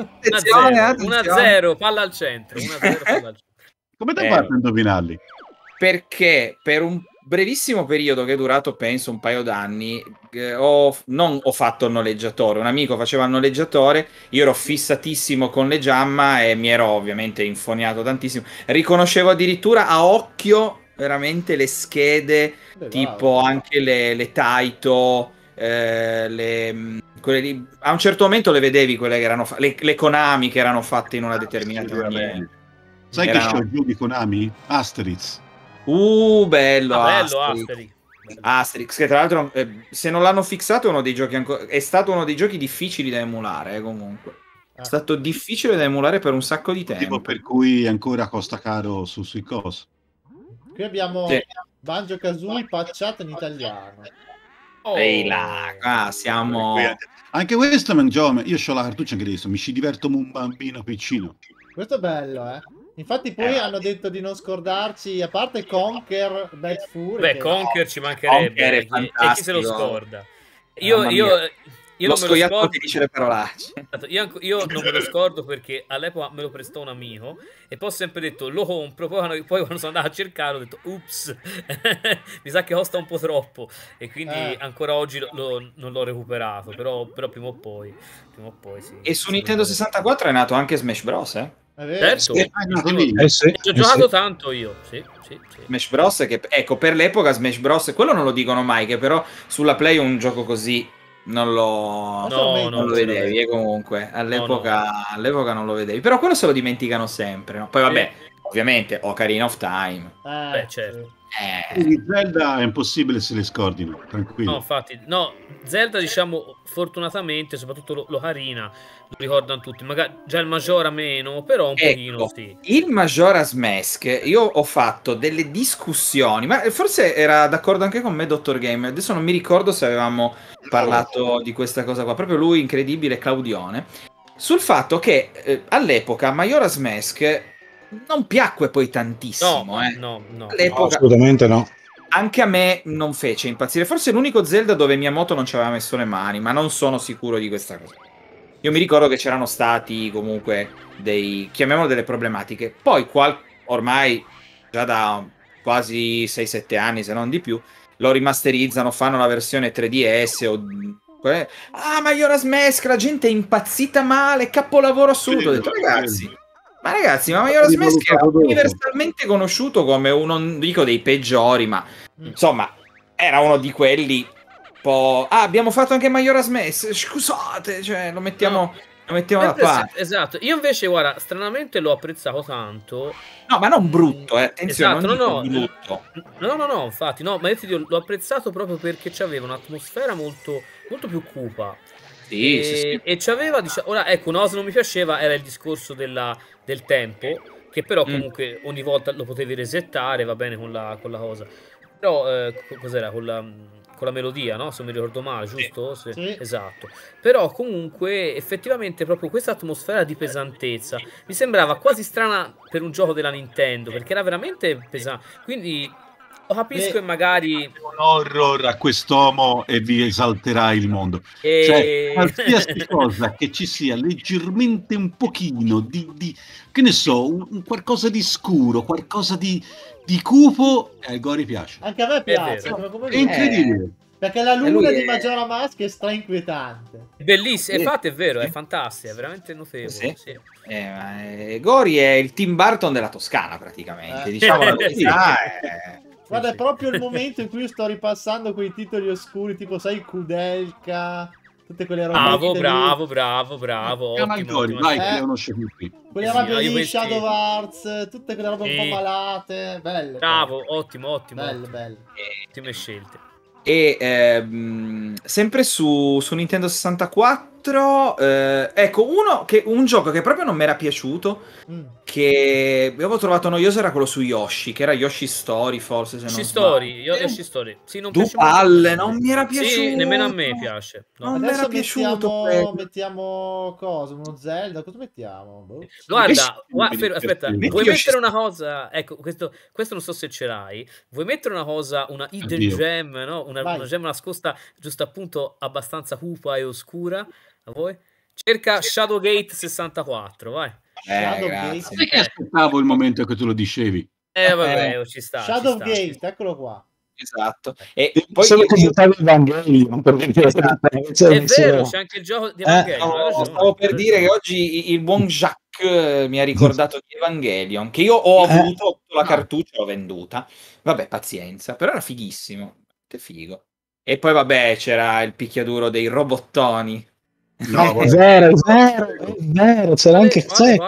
1-0, palla al centro. 1-0, palla al centro. Come ti fai a indovinarli? Perché per un brevissimo periodo che è durato penso un paio d'anni non ho fatto il noleggiatore, un amico faceva il noleggiatore, io ero fissatissimo con le Jamma e mi ero ovviamente infoniato tantissimo, riconoscevo addirittura a occhio veramente le schede, tipo anche le Taito, le quelle lì, a un certo momento le vedevi, quelle che erano le Konami che erano fatte in una determinata maniera. Sai che c'è il gioco di Konami? Asterix. Bello, Asterix. Asterix, che tra l'altro, se non l'hanno fissato, è stato uno dei giochi difficili da emulare, comunque. È stato difficile da emulare per un sacco di tempo. Tipo per cui ancora costa caro sui cosi. Qui abbiamo Banjo-Kazooie patchato in italiano. Ehi là, siamo... Anche questo, io ho la cartuccia anche adesso, mi ci diverto come un bambino piccino. Questo è bello, Infatti poi hanno detto di non scordarci, a parte Conker, Bad Fury. Beh, Conker ci mancherebbe, e chi se lo scorda? Io lo non me lo scordo. Che dice le parolacce. Io non me lo scordo perché all'epoca me lo prestò un amico e poi ho sempre detto lo compro, poi quando sono andato a cercare ho detto ups, mi sa che costa un po' troppo e quindi ancora oggi non l'ho recuperato, però prima o poi sì. E su Nintendo 64 è nato anche Smash Bros, Certo, ci ho giocato tanto io, sì. Smash Bros, che ecco, per l'epoca Smash Bros, quello non lo dicono mai, che però sulla Play un gioco così non lo vedevi, e comunque all'epoca non lo vedevi, però quello se lo dimenticano sempre, no? Poi vabbè, ovviamente Ocarina of Time, beh, certo. Zelda è impossibile se le scordino, tranquillo. No, infatti, Zelda, diciamo, fortunatamente, soprattutto l'Ocarina, lo ricordano tutti. Magari già il Majora meno, però un pochino sì. Il Majora's Mask, io ho fatto delle discussioni, ma forse era d'accordo anche con me Dottor Game, adesso non mi ricordo se avevamo parlato di questa cosa qua, proprio lui, incredibile, Claudione, sul fatto che all'epoca Majora's Mask non piacque poi tantissimo. No. All'epoca, assolutamente no. Anche a me non fece impazzire. Forse è l'unico Zelda dove Miyamoto non ci aveva messo le mani, ma non sono sicuro di questa cosa. Io mi ricordo che c'erano stati comunque chiamiamolo delle problematiche. Poi ormai già da quasi 6-7 anni, se non di più, lo rimasterizzano, fanno la versione 3DS Majora's Mask, la gente è impazzita male, capolavoro assoluto. Ho detto, ragazzi, ma Majora's Mask era universalmente conosciuto come uno, non dico dei peggiori, ma insomma, era uno di quelli abbiamo fatto anche Majora's Mask, scusate, cioè lo mettiamo da parte. Esatto, io invece, guarda, stranamente l'ho apprezzato tanto. No, ma non brutto, attenzione, esatto, non brutto. No, infatti, no, ma io l'ho apprezzato proprio perché c'aveva un'atmosfera molto, molto più cupa. Sì. E c'aveva, diciamo, ora, ecco, una cosa non mi piaceva era il discorso del tempo, che però comunque ogni volta lo potevi resettare, va bene con la cosa. Però, cos'era? Con la melodia, no? Se mi ricordo male, giusto? Sì. Esatto. Però comunque effettivamente proprio questa atmosfera di pesantezza mi sembrava quasi strana per un gioco della Nintendo, perché era veramente pesante. Quindi lo capisco e magari un horror a quest'uomo e vi esalterà il mondo. Cioè, qualsiasi cosa che ci sia leggermente un pochino di che ne so, un qualcosa di scuro, qualcosa di cupo, a Gori piace. Anche a me piace, è incredibile. Perché la luna di Majora Mask è inquietante. Bellissimo, infatti è vero, è fantastica, è veramente notevole. Sì. Gori è il Tim Burton della Toscana, praticamente. Diciamo la verità. Guarda, è proprio il momento in cui sto ripassando quei titoli oscuri, tipo, sai, Kudelka, tutte quelle robe. Bravo. Ottimo, vai, che conosce tutti. Quelle robe lì, Shadow Hearts, tutte quelle robe un po' malate, belle. Bravo, ottimo. Belle. Ottime scelte. E sempre su Nintendo 64, ecco, un gioco che proprio non mi era piaciuto, che avevo trovato noioso, era quello su Yoshi, che era Yoshi Story, forse, se Yoshi non Story, Yoshi Story. Sì, non due palle, non mi era piaciuto. Sì, nemmeno a me piace. No. Non mi era piaciuto. Mettiamo cosa? Uno Zelda? Cosa mettiamo? Guarda, aspetta, vuoi mettere una cosa? Ecco, questo non so se ce l'hai. Vuoi mettere una cosa, una hidden gem, no? Una gem nascosta, giusto appunto, abbastanza cupa e oscura? A voi? Cerca Shadowgate 64, vai. Shadowgate. Perché aspettavo il momento che tu lo dicevi. Vabbè, ci sta. Shadowgate, eccolo qua. Esatto. E poi se lo commentavi Evangelion, per vedere è vero, c'è anche il gioco di Evangelion. Stavo per dire che oggi il buon Jacques mi ha ricordato di Evangelion, che io ho avuto la cartuccia, l'ho venduta. Vabbè, pazienza, però era fighissimo. Che figo. E poi vabbè, c'era il picchiaduro dei robottoni. No, è vero, c'era anche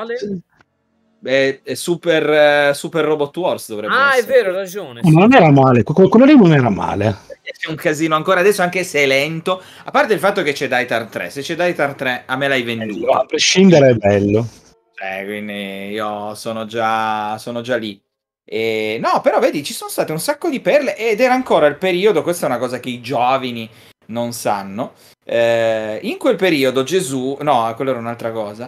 È Super Robot Wars dovrebbe essere. È vero, hai ragione. Sì. Non era male, quello lì non era male. C'è un casino ancora adesso, anche se è lento. A parte il fatto che c'è Daitar 3. Se c'è Daitar 3, a me l'hai venduto. A prescindere è bello. Quindi io sono già lì. No, però vedi, ci sono state un sacco di perle ed era ancora il periodo, questa è una cosa che i giovani non sanno. In quel periodo Gesù, no, quello era un'altra cosa.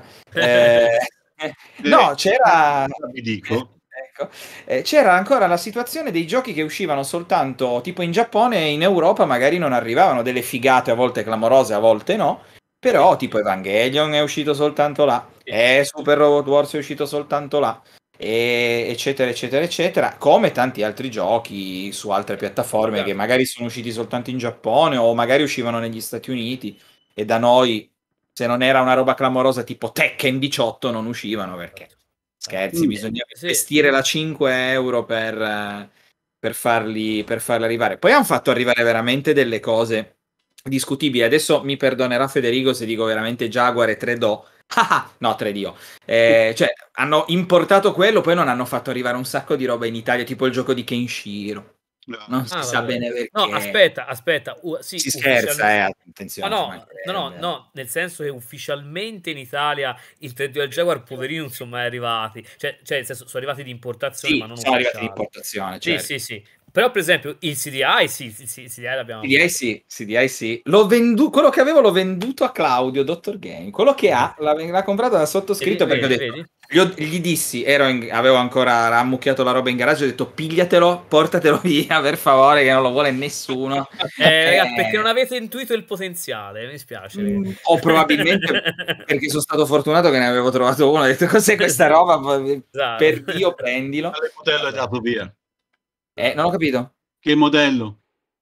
No, c'era, vi dico. Ecco, c'era ancora la situazione dei giochi che uscivano soltanto tipo in Giappone e in Europa magari non arrivavano, delle figate a volte clamorose, a volte no, però tipo Evangelion è uscito soltanto là, Super Robot Wars è uscito soltanto là, eccetera eccetera eccetera, come tanti altri giochi su altre piattaforme che magari sono usciti soltanto in Giappone o magari uscivano negli Stati Uniti e da noi, se non era una roba clamorosa tipo Tekken 18, non uscivano perché scherzi, bisogna investire la 5 euro per farli arrivare. Poi hanno fatto arrivare veramente delle cose discutibili. Adesso mi perdonerà Federico se dico veramente Jaguar e 3DO. No, 3DO. Cioè, hanno importato quello, poi non hanno fatto arrivare un sacco di roba in Italia, tipo il gioco di Kenshiro. Non si sa bene perché. No, aspetta. Sì, si scherza, attenzione. No, nel senso che ufficialmente in Italia il 3D del Jaguar, poverino, non sono mai arrivati. Cioè nel senso, sono arrivati di importazione, sì, ma non sono arrivati di importazione, certo. Sì. Però, per esempio, il CDI, CDI l'abbiamo CDI sì. Quello che avevo l'ho venduto a Claudio, Dottor Game. Quello che l'ha comprato da sottoscritto perché ho detto... Gli dissi, avevo ancora ammucchiato la roba in garage, ho detto pigliatelo, portatelo via per favore che non lo vuole nessuno. Ragazzi, perché non avete intuito il potenziale, mi spiace. O probabilmente perché sono stato fortunato che ne avevo trovato uno, ho detto cos'è questa roba, per Dio prendilo. Quale modello hai dato via? Non ho capito. Che modello?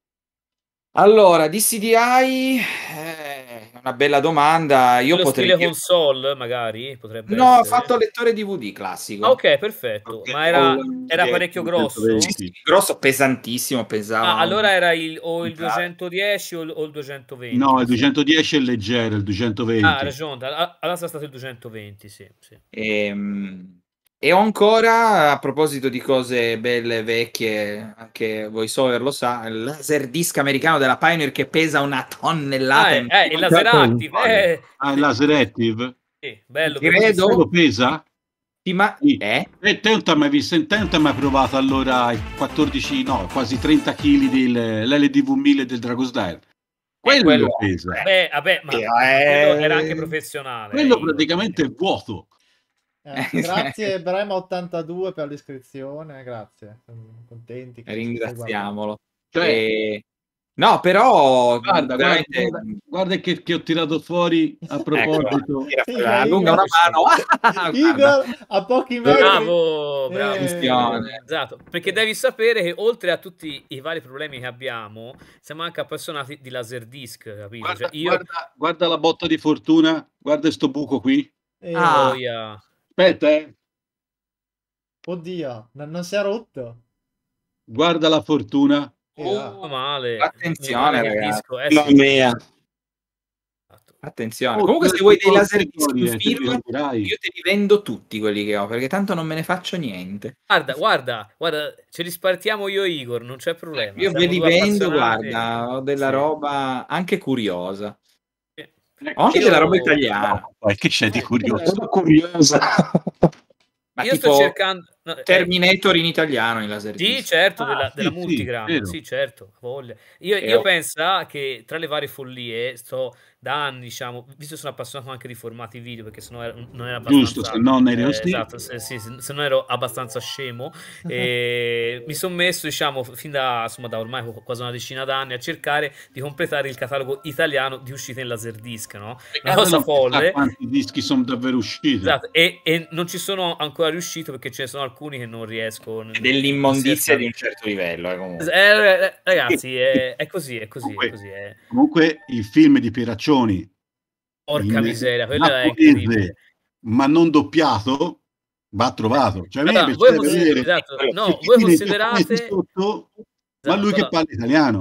Allora, di CDI una bella domanda. Io potrei stile console, magari potrebbe no, essere. ho fatto lettore DVD classico. Ok, perfetto. Ma era parecchio grosso? Sì, grosso, pesantissimo, pesava. Allora era il 210 o il 220? No, il 210 è leggero, il 220. Ha ragione, allora sarà stato il 220, sì. E ho ancora, a proposito di cose belle, vecchie, anche VoiceOver lo sa, il Laserdisc americano della Pioneer che pesa una tonnellata. Il Laser Active. Il Laser Active? Sì, bello. Credo. Lo pesa? Sì, ma... Sì. E te non ti hai mai provato allora 14, no, quasi 30 kg dell'LDV 1000 del Dragon's Quello pesa. Vabbè, ma quello era anche professionale. Quello praticamente è vuoto. Grazie Brema82 per l'iscrizione, grazie, sono contenti che ringraziamolo. No, però guarda che ho tirato fuori a proposito. Allunga una mano. Igor a pochi metri. Bravo. Esatto, perché devi sapere che oltre a tutti i vari problemi che abbiamo, siamo anche appassionati di Laserdisc, capito? Guarda la botta di fortuna, guarda sto buco qui. Aspetta, Oddio, non si è rotto. Guarda la fortuna. Male. Attenzione, ragazzi. Attenzione. Comunque, se vuoi dei laser in film, io te li vendo tutti quelli che ho, perché tanto non me ne faccio niente. Guarda, ci rispartiamo io e Igor, non c'è problema. Io ve li vendo, guarda, ho della roba anche curiosa. Ho anche della roba italiana. Che c'è di curioso? Curiosa. Ma io sto cercando Terminator in italiano in laser. Sì, certo, della Multigram. Sì, certo, voglia. Io penso che tra le varie follie sto da anni, diciamo, visto che sono appassionato anche di formati video, perché sennò non era abbastanza giusto, se non eri esatto, se non ero abbastanza scemo, mi sono messo, diciamo, fin da ormai quasi una decina d'anni a cercare di completare il catalogo italiano di uscite in Laserdisc, no? Una cosa folle. Quanti dischi sono davvero usciti? Esatto, e non ci sono ancora riuscito perché ce ne sono alcuni che non riesco. Dell'immondizia di un certo livello, comunque. Ragazzi, è così. Comunque il film di Pieraccioni, porca miseria, quello è incredibile. Ma non doppiato, va trovato. Cioè, voi considerate ma lui che parla italiano.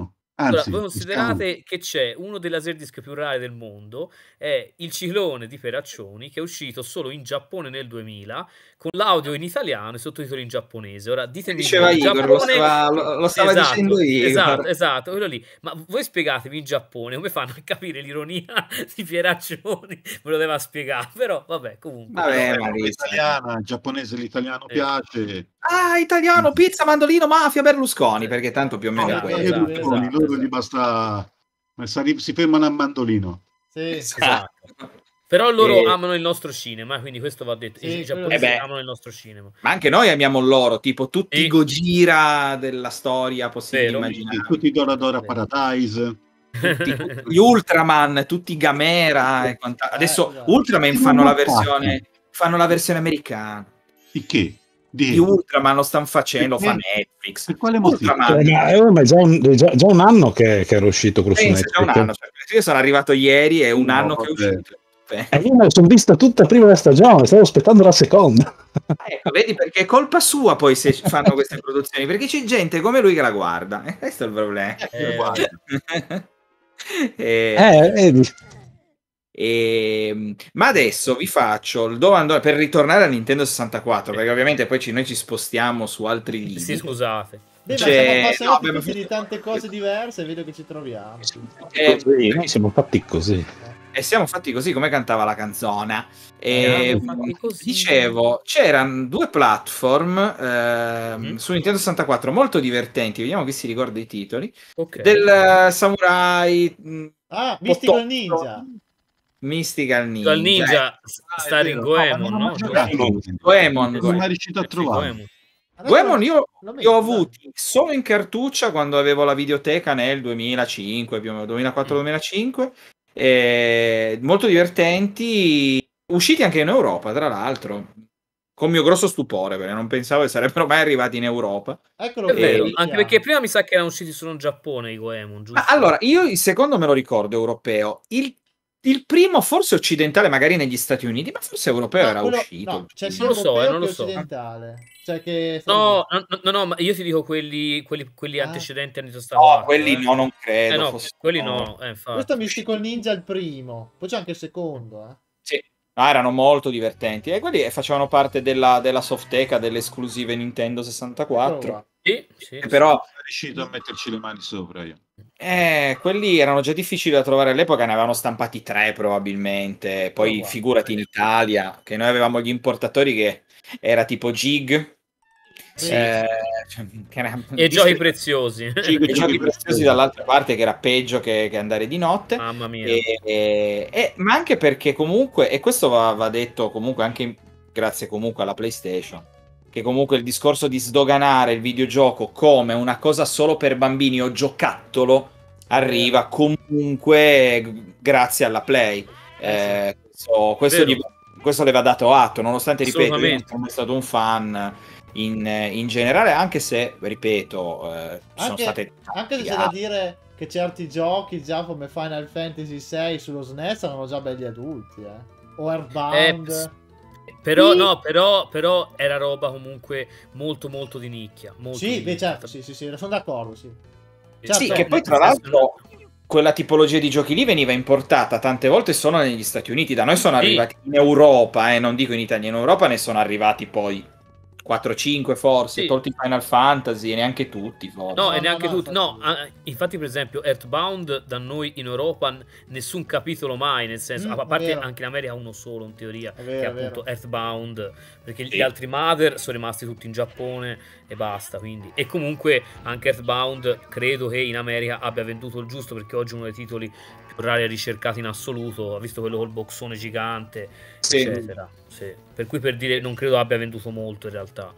Anzi, voi considerate che c'è uno dei laserdisc più rari del mondo, è Il ciclone di Peraccioni, che è uscito solo in Giappone nel 2000, con l'audio in italiano e sottotitoli in giapponese. Ora ditemi diceva in Igor, Giappone... lo stava esatto, dicendo Igor. esatto, quello lì. Ma voi spiegatevi in Giappone come fanno a capire l'ironia di Pieraccioni? Me lo doveva spiegare, però vabbè, comunque. Vabbè, l'italiana, il giapponese, l'italiano piace. Ah, italiano, pizza, mandolino, mafia, Berlusconi, perché tanto più o meno è quello. Berlusconi, loro gli basta... Si fermano a mandolino. Sì, esatto. Però loro amano il nostro cinema, quindi questo va detto. I giapponesi amano il nostro cinema. Ma anche noi amiamo loro, tipo tutti i Gojira della storia possibile immaginare. Tutti i Dora Paradise. Tutti gli Ultraman, tutti i Gamera e adesso Ultraman fanno la versione americana. Di che? Di Ultraman lo stanno facendo, lo fa Netflix. Per quale motivo? Ma è già un anno che era uscito su Netflix. Già un anno, cioè, io sono arrivato ieri, è un anno che è uscito. Io me le sono viste tutte prima della stagione, stavo aspettando la seconda. Ecco, vedi, perché è colpa sua poi se fanno queste produzioni, perché c'è gente come lui che la guarda. Questo è il problema. Ma adesso vi faccio il domandone per ritornare a Nintendo 64, perché ovviamente poi noi ci spostiamo su altri lidi. Sì, scusate. Beh, ma siamo passati tutti di tante cose diverse e vedo che ci troviamo. Noi siamo fatti così. E siamo fatti così, come cantava la canzone. Dicevo, c'erano due platform su Nintendo 64 molto divertenti. Vediamo chi si ricorda i titoli. Del samurai. Mystical Ninja. Mystical Ninja. Il Ninja Starring Goemon, no? Goemon. Non è riuscito a trovare. Goemon io ho avuti solo in cartuccia quando avevo la videoteca nel 2005, più o meno 2004-2005. Molto divertenti, usciti anche in Europa, tra l'altro, con mio grosso stupore, perché non pensavo che sarebbero mai arrivati in Europa. Eccolo, è vero, anche perché prima mi sa che erano usciti solo in Giappone i Goemon, giusto? Allora, io il secondo me lo ricordo europeo, il primo forse occidentale, magari negli Stati Uniti, ma forse europeo era uscito. No, c'è non lo so, non lo so. Occidentale. Cioè che no, ma io ti dico quelli antecedenti anni 64. No, quelli no, non credo. No, quelli no. Questo è Mystical Ninja il primo, poi c'è anche il secondo. Sì, erano molto divertenti. E quelli facevano parte della softeca, delle esclusive Nintendo 64. Sì, però sono riuscito a metterci le mani sopra io. Quelli erano già difficili da trovare all'epoca, ne avevano stampati 3 probabilmente. Poi figurati in Italia, che noi avevamo gli importatori che era tipo Gig. E giochi preziosi. Giochi preziosi dall'altra parte, che era peggio che andare di notte. Mamma mia. Ma anche perché comunque, e questo va detto comunque anche grazie comunque alla PlayStation, che comunque il discorso di sdoganare il videogioco come una cosa solo per bambini o giocattolo arriva comunque grazie alla Play. Questo le va dato atto, nonostante, ripeto, io non sono stato un fan in generale, anche se, ripeto, sono state... Anche se c'è da dire che certi giochi, già come Final Fantasy VI sullo SNES, erano già belli adulti, o Earthbound... Però era roba comunque molto molto di nicchia. Certo, sì, sono d'accordo, sì. Certo, che poi tra l'altro quella tipologia di giochi lì veniva importata tante volte solo negli Stati Uniti, da noi sono arrivati in Europa, non dico in Italia, in Europa ne sono arrivati poi 4-5 forse, tolti Final Fantasy, e neanche tutti forse. No, e neanche tutti. No, infatti per esempio Earthbound da noi in Europa nessun capitolo mai, nel senso, a parte anche in America uno solo in teoria, che è appunto Earthbound, perché gli altri Mother sono rimasti tutti in Giappone e basta, quindi. E comunque anche Earthbound credo che in America abbia venduto il giusto, perché oggi è uno dei titoli più rari e ricercati in assoluto, ha visto quello col boxone gigante, eccetera. Per cui, per dire, non credo abbia venduto molto in realtà.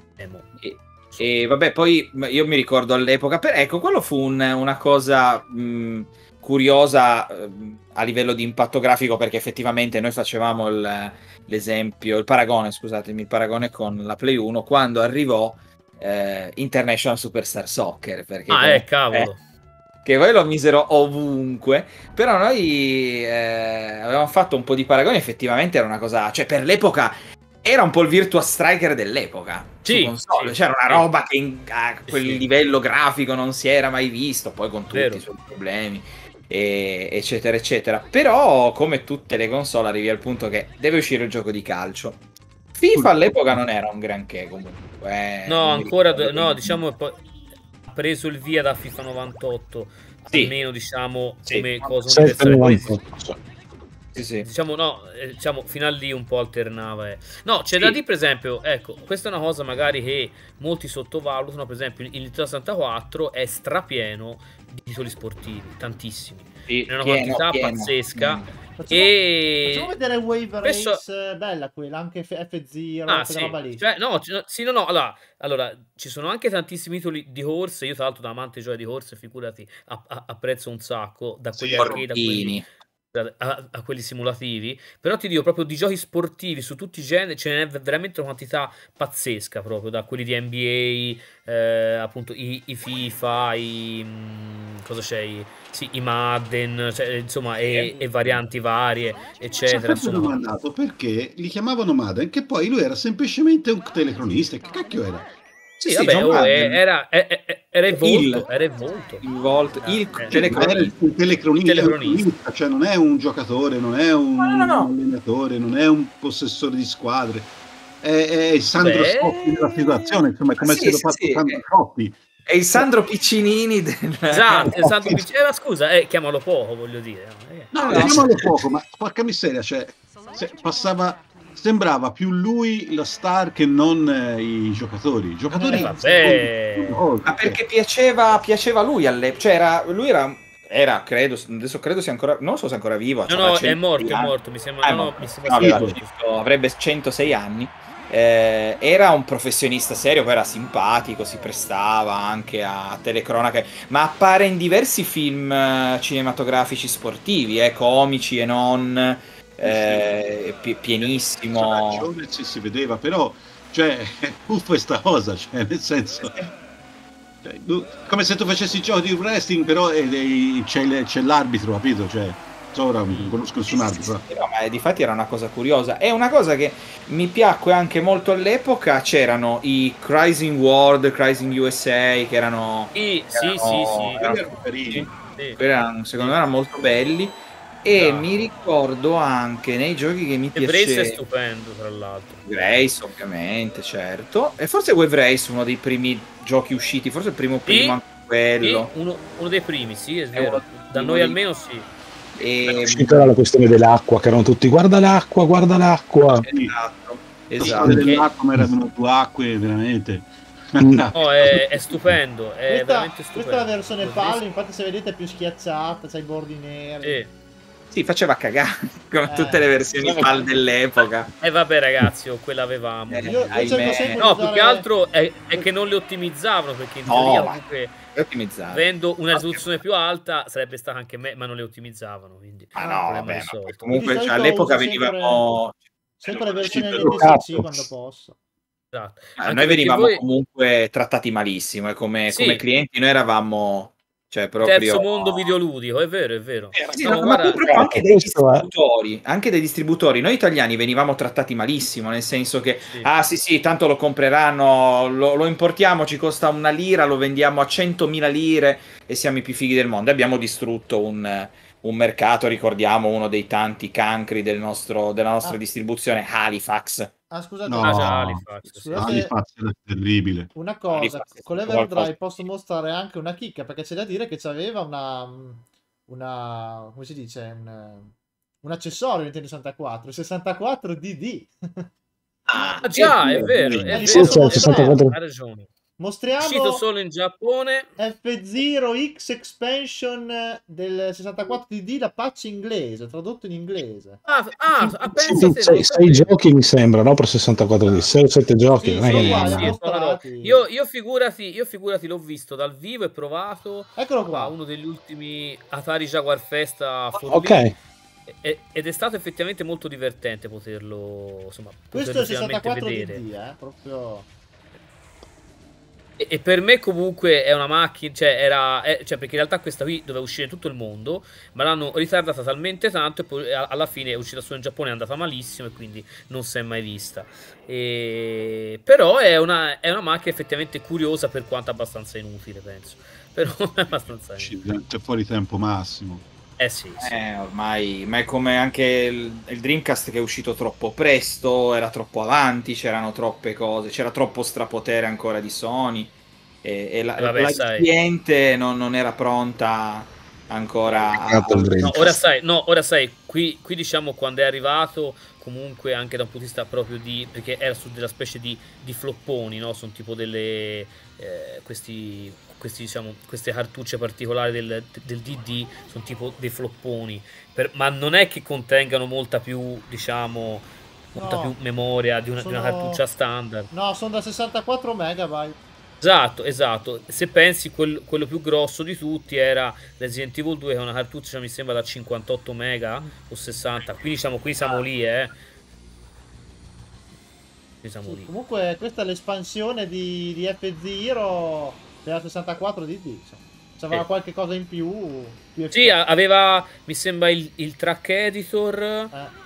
E vabbè, poi io mi ricordo all'epoca, ecco, quello fu una cosa curiosa a livello di impatto grafico, perché effettivamente noi facevamo il paragone con la Play 1 quando arrivò International Superstar Soccer, perché cavolo, che poi lo misero ovunque, però noi avevamo fatto un po' di paragoni, effettivamente era una cosa, cioè per l'epoca era un po' il Virtua Striker dell'epoca. Sì, c'era una roba che a quel livello grafico non si era mai visto, poi con tutti i suoi problemi, eccetera, eccetera. Però, come tutte le console, arrivi al punto che deve uscire il gioco di calcio. FIFA all'epoca non era un granché, comunque. No, ancora, no, diciamo ha preso il via da FIFA 98, almeno, diciamo, come cosa universale. Sì. Diciamo, no, diciamo, fino a lì un po' alternava. No, c'è da dire, per esempio, ecco, questa è una cosa magari che molti sottovalutano. Per esempio, il Nintendo 64 è strapieno di titoli sportivi, tantissimi. È una quantità pazzesca. Facciamo vedere Wave Race, bella quella, anche F0, quella roba lì. Cioè, no, allora, ci sono anche tantissimi titoli di corse. Io, tra l'altro, da amante di giochi di corse, figurati, apprezzo un sacco, da quelli arcade a quelli simulativi. Però ti dico, proprio di giochi sportivi su tutti i generi ce n'è veramente una quantità pazzesca, proprio da quelli di NBA, appunto i FIFA, cosa c'è, i Madden, cioè, insomma, e varianti varie, eccetera. Sono domandato perché li chiamavano Madden, che poi lui era semplicemente un telecronista. Che cacchio era? Sì, vabbè, era il volto. Il telecronista, cioè non è un giocatore, non è un allenatore, non è un possessore di squadre, è il Sandro Scoppi della situazione, insomma, come se lo fatto Sandro Scoppi. È il Sandro Piccinini Esatto, il Sandro Piccinini. Scusa, chiamalo poco, voglio dire. Chiamalo poco, ma porca miseria, cioè, sembrava più lui la star che non i giocatori. I giocatori ma perché piaceva lui cioè era credo, adesso credo sia ancora, non so se è ancora vivo. No, è morto, mi sembra. Avrebbe 106 anni. Era un professionista serio, poi era simpatico, si prestava anche a telecronache, ma appare in diversi film cinematografici sportivi, comici e non. Pienissimo, si vedeva, però cioè questa cosa, cioè nel senso come se tu facessi il gioco di wrestling, però c'è l'arbitro, capito? Cioè ora non conosco nessun arbitro, ma difatti era una cosa curiosa. È una cosa che mi piacque anche molto all'epoca. C'erano i Crising World, Crising USA, che erano secondo me erano molto belli. E mi ricordo anche nei giochi che mi piaceva. Grace è stupendo, tra l'altro. Grace, ovviamente, certo. E forse Wave Race, uno dei primi giochi usciti, forse il primo anche quello. Uno dei primi, sì, è vero. Da noi almeno sì. È uscita la questione dell'acqua, che erano tutti guarda l'acqua. Esatto. Dell'acqua, ma erano due acque, veramente. No, è stupendo, è veramente stupendo. Questa è la versione PAL, infatti se vedete è più schiacciata, c'ha i bordi neri. Sì, faceva cagare come tutte le versioni PAL dell'epoca. Vabbè ragazzi, quella avevamo. Io no, più che altro è che non le ottimizzavano, perché in teoria comunque avendo una risoluzione più alta sarebbe stata anche ma non le ottimizzavano, quindi comunque all'epoca venivamo sempre le versioni NTSC quando posso. Esatto. Noi venivamo comunque trattati malissimo e come clienti noi eravamo, cioè, proprio terzo mondo videoludico, è vero. Anche dei distributori, noi italiani venivamo trattati malissimo, nel senso che sì, tanto lo compreranno, lo importiamo, ci costa 1 lira, lo vendiamo a 100.000 lire e siamo i più fighi del mondo. Abbiamo distrutto un mercato, ricordiamo uno dei tanti cancri della nostra distribuzione, Halifax. Scusate, Halifax è terribile. Una cosa, con l'Everdrive posso mostrare anche una chicca, perché c'è da dire che c'aveva come si dice, un accessorio Nintendo 64, il 64 DD. Già, è vero. Ha ragione. Mostriamo uscito solo in Giappone F0 X Expansion del 64 DD, la patch inglese, tradotto in inglese. Sei giochi mi sembra, no? Per 64 DD, 6 o 7 giochi. Io figurati l'ho visto dal vivo e provato. Eccolo qua, uno degli ultimi Atari Jaguar Fest a Forlì. Ok. Ed è stato effettivamente molto divertente poterlo, insomma, questo è il 64 DD, proprio. E per me comunque è una macchina, cioè perché in realtà questa qui doveva uscire in tutto il mondo, ma l'hanno ritardata talmente tanto e poi alla fine è uscita solo in Giappone, è andata malissimo e quindi non si è mai vista. Però è una macchina effettivamente curiosa, per quanto abbastanza inutile, penso. Però è abbastanza inutile. C'è fuori tempo massimo. Sì. Ormai, ma è come anche il Dreamcast che è uscito troppo presto, era troppo avanti, c'erano troppe cose, c'era troppo strapotere ancora di Sony e la cliente non era pronta ancora ora sai, qui diciamo quando è arrivato, comunque anche da un punto di vista proprio perché era su della specie di flopponi, no? Sono tipo delle queste cartucce particolari del DD, sono tipo dei flopponi, ma non è che contengano molta più, diciamo, più memoria di una cartuccia standard. No, sono da 64 megabyte. Esatto. Se pensi, quello più grosso di tutti era Resident Evil 2, che è una cartuccia, mi sembra, da 58 mega o 60. Quindi diciamo, qui siamo lì, Sì, comunque questa è l'espansione di F-Zero della 64 DD. Se aveva qualche cosa in più sì, aveva, mi sembra, il track editor,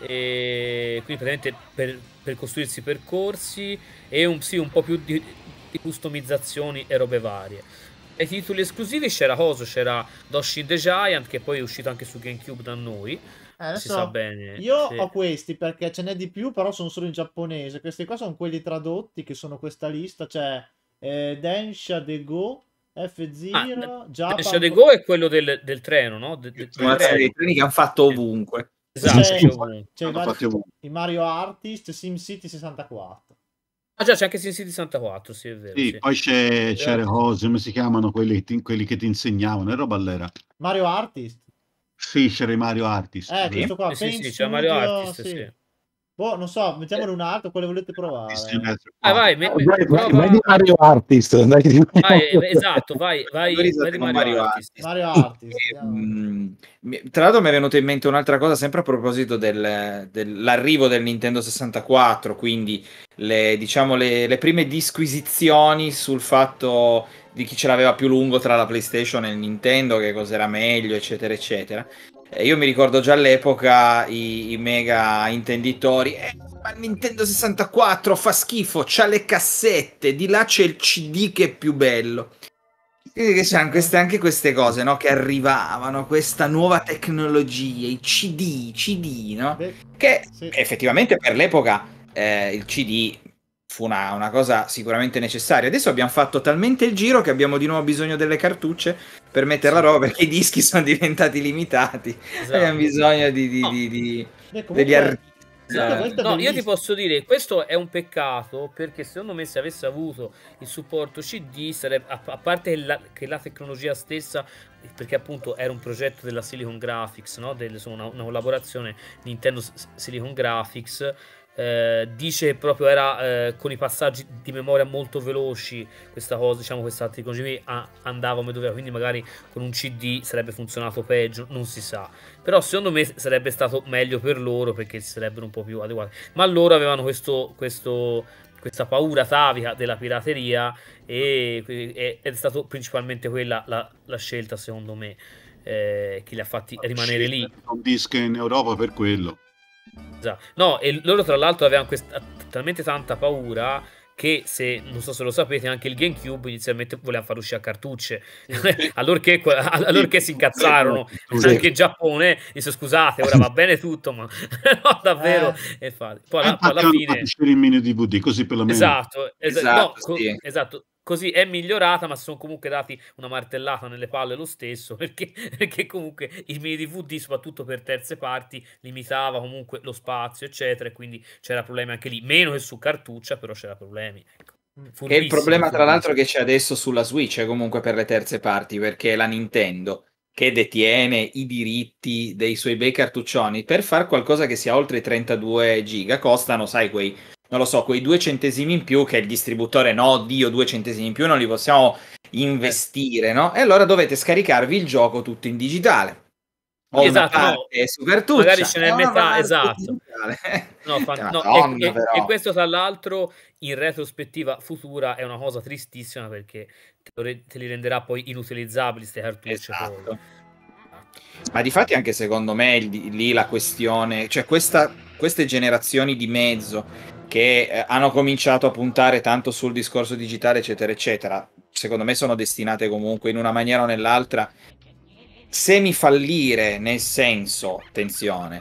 e quindi praticamente per costruirsi percorsi e un po' più di customizzazioni e robe varie. Ai titoli esclusivi c'era Doshin the Giant, che poi è uscito anche su GameCube da noi. Si sa bene. Io ho questi perché ce n'è di più, però sono solo in giapponese. Questi qua sono quelli tradotti, che sono questa lista. C'è Densha de Go, F-Zero, Japan. Densha de Go è quello del treno, no? Una serie di treni che hanno fatto ovunque. Esatto, c'è i Mario Artist, SimCity 64. Ah già, c'è anche SimCity 64, sì, è vero. Sì. Poi c'è le cose, come si chiamano quelli che ti insegnavano, e roba all'era. Mario Artist? Sì, c'era i Mario Artist. Questo qua, sì, c'è Mario Artist, sì. Boh, non so, mettiamone un altro, quale volete provare? Vai di Mario Artist. Esatto, vai di Mario Artist. Mario Artist. Tra l'altro mi è venuto in mente un'altra cosa, sempre a proposito dell'arrivo del Nintendo 64, quindi le prime disquisizioni sul fatto di chi ce l'aveva più lungo tra la PlayStation e il Nintendo, che cos'era meglio, eccetera, eccetera. Io mi ricordo già all'epoca i mega intenditori. Ma Nintendo 64 fa schifo, c'ha le cassette, di là c'è il CD che è più bello. Quindi che c'erano anche queste cose, no? Che arrivavano, questa nuova tecnologia, i CD, no? Che effettivamente per l'epoca il CD fu una cosa sicuramente necessaria. Adesso abbiamo fatto talmente il giro che abbiamo di nuovo bisogno delle cartucce per mettere la roba, perché i dischi sono diventati limitati. Abbiamo bisogno degli artisti. No, io ti posso dire, questo è un peccato, perché secondo me se avesse avuto il supporto CD sarebbe, a parte che la tecnologia stessa, perché appunto era un progetto della Silicon Graphics, no? Una collaborazione Nintendo Silicon Graphics, dice proprio era con i passaggi di memoria molto veloci, questa cosa, diciamo, questa tecnologia andava come doveva, quindi magari con un CD sarebbe funzionato peggio, non si sa, però secondo me sarebbe stato meglio per loro, perché si sarebbero un po' più adeguati, ma loro avevano questa paura atavica della pirateria ed è stato principalmente quella la scelta, secondo me, che li ha fatti rimanere lì. Un disco in Europa per quello. No, e loro tra l'altro avevano talmente tanta paura che, se non so se lo sapete, anche il GameCube inizialmente voleva far uscire a cartucce. allorché si incazzarono anche in Giappone, disse scusate, ora va bene tutto, ma no, davvero. Poi alla fine il mini DVD, così perlomeno. Esatto. Così è migliorata, ma sono comunque dati una martellata nelle palle lo stesso, perché comunque il mini DVD, soprattutto per terze parti, limitava comunque lo spazio, eccetera, e quindi c'era problemi anche lì, meno che su cartuccia, però c'era problemi. Che è il problema, tra l'altro, che c'è adesso sulla Switch, comunque, per le terze parti, perché la Nintendo, che detiene i diritti dei suoi bei cartuccioni, per far qualcosa che sia oltre i 32 giga, costano, sai, quei 2 centesimi in più, che il distributore, no, Dio, 2 centesimi in più non li possiamo investire, no? E allora dovete scaricarvi il gioco tutto in digitale. esatto, no, su cartuccia, magari ce n'è metà, esatto. No, e questo tra l'altro in retrospettiva futura è una cosa tristissima, perché te li renderà poi inutilizzabili ste cartucce. Esatto. Ma difatti anche secondo me lì la questione, cioè queste generazioni di mezzo che hanno cominciato a puntare tanto sul discorso digitale eccetera eccetera, secondo me sono destinate comunque in una maniera o nell'altra semifallire, nel senso, attenzione,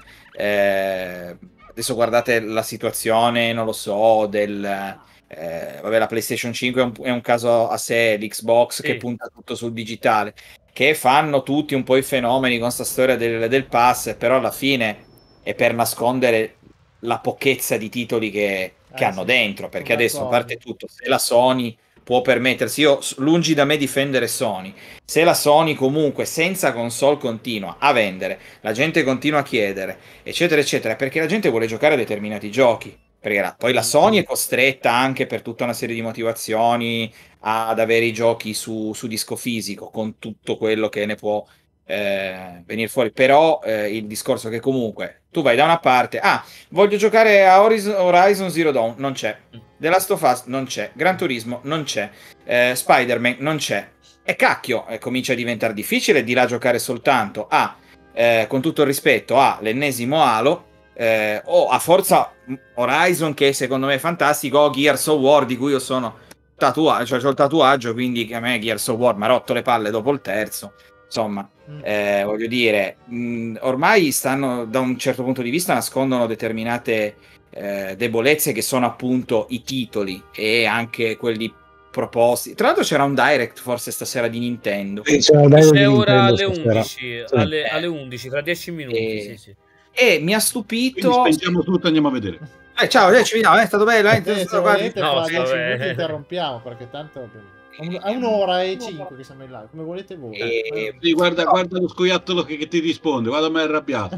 adesso guardate la situazione, non lo so, vabbè, la PlayStation 5 è un caso a sé, l'Xbox che punta tutto sul digitale, che fanno tutti un po' i fenomeni con sta storia del pass, però alla fine è per nascondere la pochezza di titoli che hanno dentro, perché adesso, a parte tutto, se la Sony può permettersi, io lungi da me difendere Sony, se la Sony comunque senza console continua a vendere, la gente continua a chiedere, eccetera eccetera, perché la gente vuole giocare a determinati giochi, perché poi la Sony è costretta anche per tutta una serie di motivazioni ad avere i giochi su disco fisico, con tutto quello che ne può venire fuori, però il discorso che comunque tu vai da una parte, voglio giocare a Horizon Zero Dawn, non c'è, The Last of Us non c'è, Gran Turismo non c'è, Spider-Man non c'è, e cacchio, comincia a diventare difficile di là giocare soltanto con tutto il rispetto, l'ennesimo Halo, o a Forza Horizon, che secondo me è fantastico, o Gears of War, di cui io sono tatuaggio, cioè ho il tatuaggio, quindi a me Gears of War mi ha rotto le palle dopo il terzo. Insomma, voglio dire, ormai stanno, da un certo punto di vista, nascondono determinate debolezze, che sono appunto i titoli e anche quelli proposti. Tra l'altro c'era un direct forse stasera di Nintendo. C'è ora alle 11, alle 11, tra 10 minuti. Sì. E mi ha stupito. Quindi spengiamo tutto, andiamo a vedere. Ciao, ci vediamo, è stato bello. Se volete, tra 10 minuti interrompiamo, perché tanto a un'ora e 5 che siamo in live, come volete voi. Sì, guarda lo scoiattolo che ti risponde, guarda, mi è arrabbiato.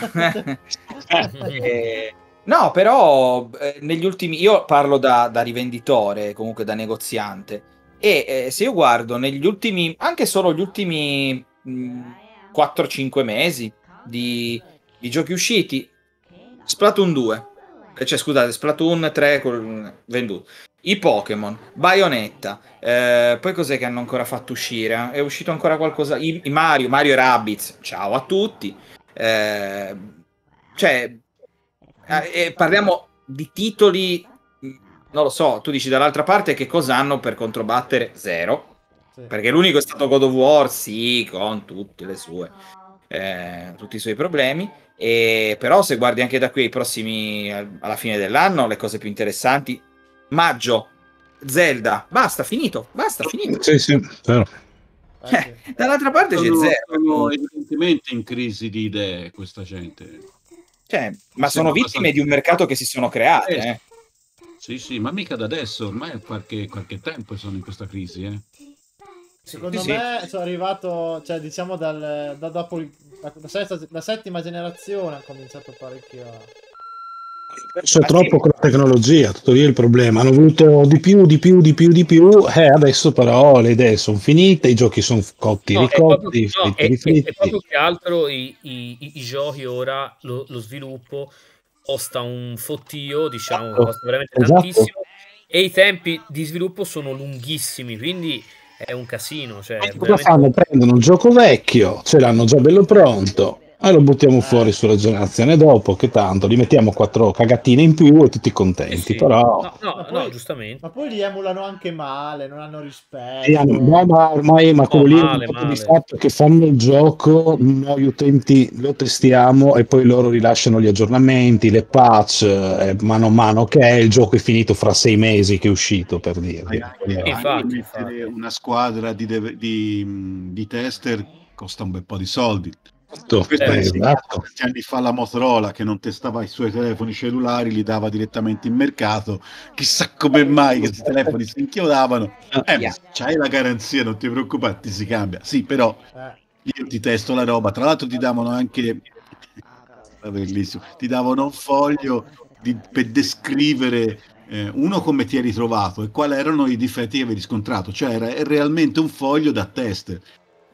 No, però negli ultimi, io parlo da rivenditore, comunque da negoziante, e se io guardo negli ultimi, anche solo gli ultimi 4-5 mesi di giochi usciti, Splatoon 2, cioè scusate, Splatoon 3 venduto, i Pokémon, Bayonetta, poi cos'è che hanno ancora fatto uscire? È uscito ancora qualcosa? I Mario e Rabbids, ciao a tutti, cioè parliamo di titoli, non lo so, tu dici dall'altra parte che cosa hanno per controbattere? Zero, perché l'unico è stato God of War, sì, con tutte le sue tutti i suoi problemi, però se guardi anche da qui ai prossimi, alla fine dell'anno, le cose più interessanti, maggio, Zelda, basta, finito. Sì, vero. Dall'altra parte c'è zero. Sono evidentemente in crisi di idee questa gente. Ma sono vittime di un mercato che si sono create. Sì, ma mica da adesso, ormai qualche tempo sono in questa crisi. Secondo me sono arrivato, cioè diciamo dopo la settima generazione ha cominciato parecchio a... C'è troppo con la tecnologia, tutto lì è il problema. Hanno voluto di più, adesso però le idee sono finite, i giochi sono cotti, ricotti, fritti. E proprio che altro i giochi ora, lo sviluppo costa un fottio, diciamo, costa veramente tantissimo, e i tempi di sviluppo sono lunghissimi, quindi è un casino. Cioè, cosa fanno? Prendono un gioco vecchio, ce l'hanno già bello pronto, e lo buttiamo fuori sulla generazione dopo, che tanto li mettiamo 4 cagatine in più e tutti contenti. Però no, giustamente. Ma poi li emulano anche male, non hanno rispetto. Ma ormai quello lì è un di fatto che fanno il gioco, noi utenti lo testiamo e poi loro rilasciano gli aggiornamenti, le patch, mano a mano che il gioco è finito fra 6 mesi che è uscito, per dirvi. Infatti. Una squadra di tester costa un bel po' di soldi. Esatto. Anni fa la Motorola, che non testava i suoi telefoni cellulari, li dava direttamente in mercato, chissà come mai questi telefoni si inchiodavano. C'hai la garanzia, non ti preoccupare, ti si cambia. Sì, però io ti testo la roba, tra l'altro ti davano anche bellissimo, ti davano un foglio per descrivere uno come ti eri trovato e quali erano i difetti che avevi riscontrato, cioè era realmente un foglio da test.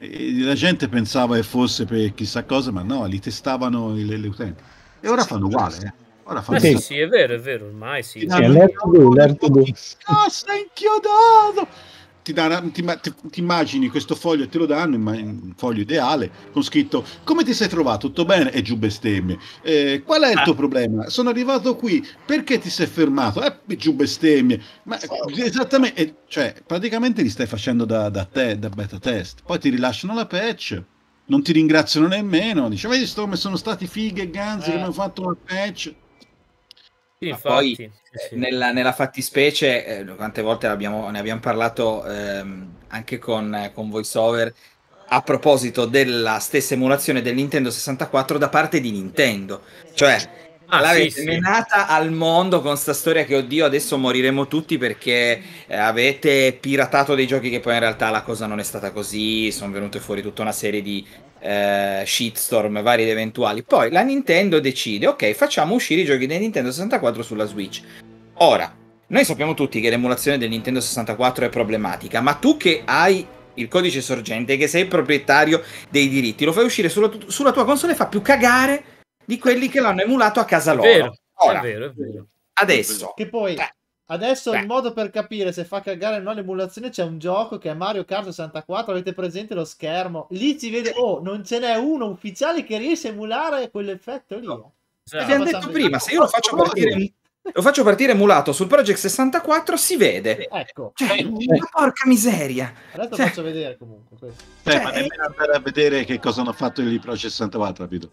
la gente pensava che fosse per chissà cosa, ma no, li testavano le utenti. E ora fanno uguale, Ora fanno sì, è vero, ormai sì. L'R2. Cassa inchiodato! Ti immagini questo foglio e te lo danno, un foglio ideale, con scritto: come ti sei trovato? Tutto bene? E giù bestemmie. Qual è il tuo problema? Sono arrivato qui, perché ti sei fermato? Giù bestemmie. Ma esattamente, cioè, praticamente li stai facendo da beta test. Poi ti rilasciano la patch, non ti ringraziano nemmeno. Dice: hai visto come sono stati fighi e ganzi che mi hanno fatto una patch? Sì, poi sì. nella fattispecie, quante volte ne abbiamo parlato anche con VoiceOver, a proposito della stessa emulazione del Nintendo 64 da parte di Nintendo. Cioè, l'avete menata al mondo con sta storia che, oddio, adesso moriremo tutti perché avete piratato dei giochi, che poi in realtà la cosa non è stata così, sono venute fuori tutta una serie di shitstorm vari ed eventuali. Poi la Nintendo decide: ok, facciamo uscire i giochi del Nintendo 64 sulla Switch. Ora, noi sappiamo tutti che l'emulazione del Nintendo 64 è problematica, ma tu che hai il codice sorgente, che sei il proprietario dei diritti, lo fai uscire sulla tua console e fa più cagare di quelli che l'hanno emulato a casa loro. Ora, è vero. Adesso, che poi adesso il modo per capire se fa cagare o no l'emulazione, c'è un gioco che è Mario Kart 64, avete presente lo schermo? Lì si vede, non ce n'è uno ufficiale che riesce a emulare quell'effetto lì. Abbiamo detto prima, se io lo faccio partire emulato sul Project 64, si vede. Ecco. Porca miseria. Adesso faccio vedere comunque. Ma nemmeno andare a vedere che cosa hanno fatto il Project 64, capito?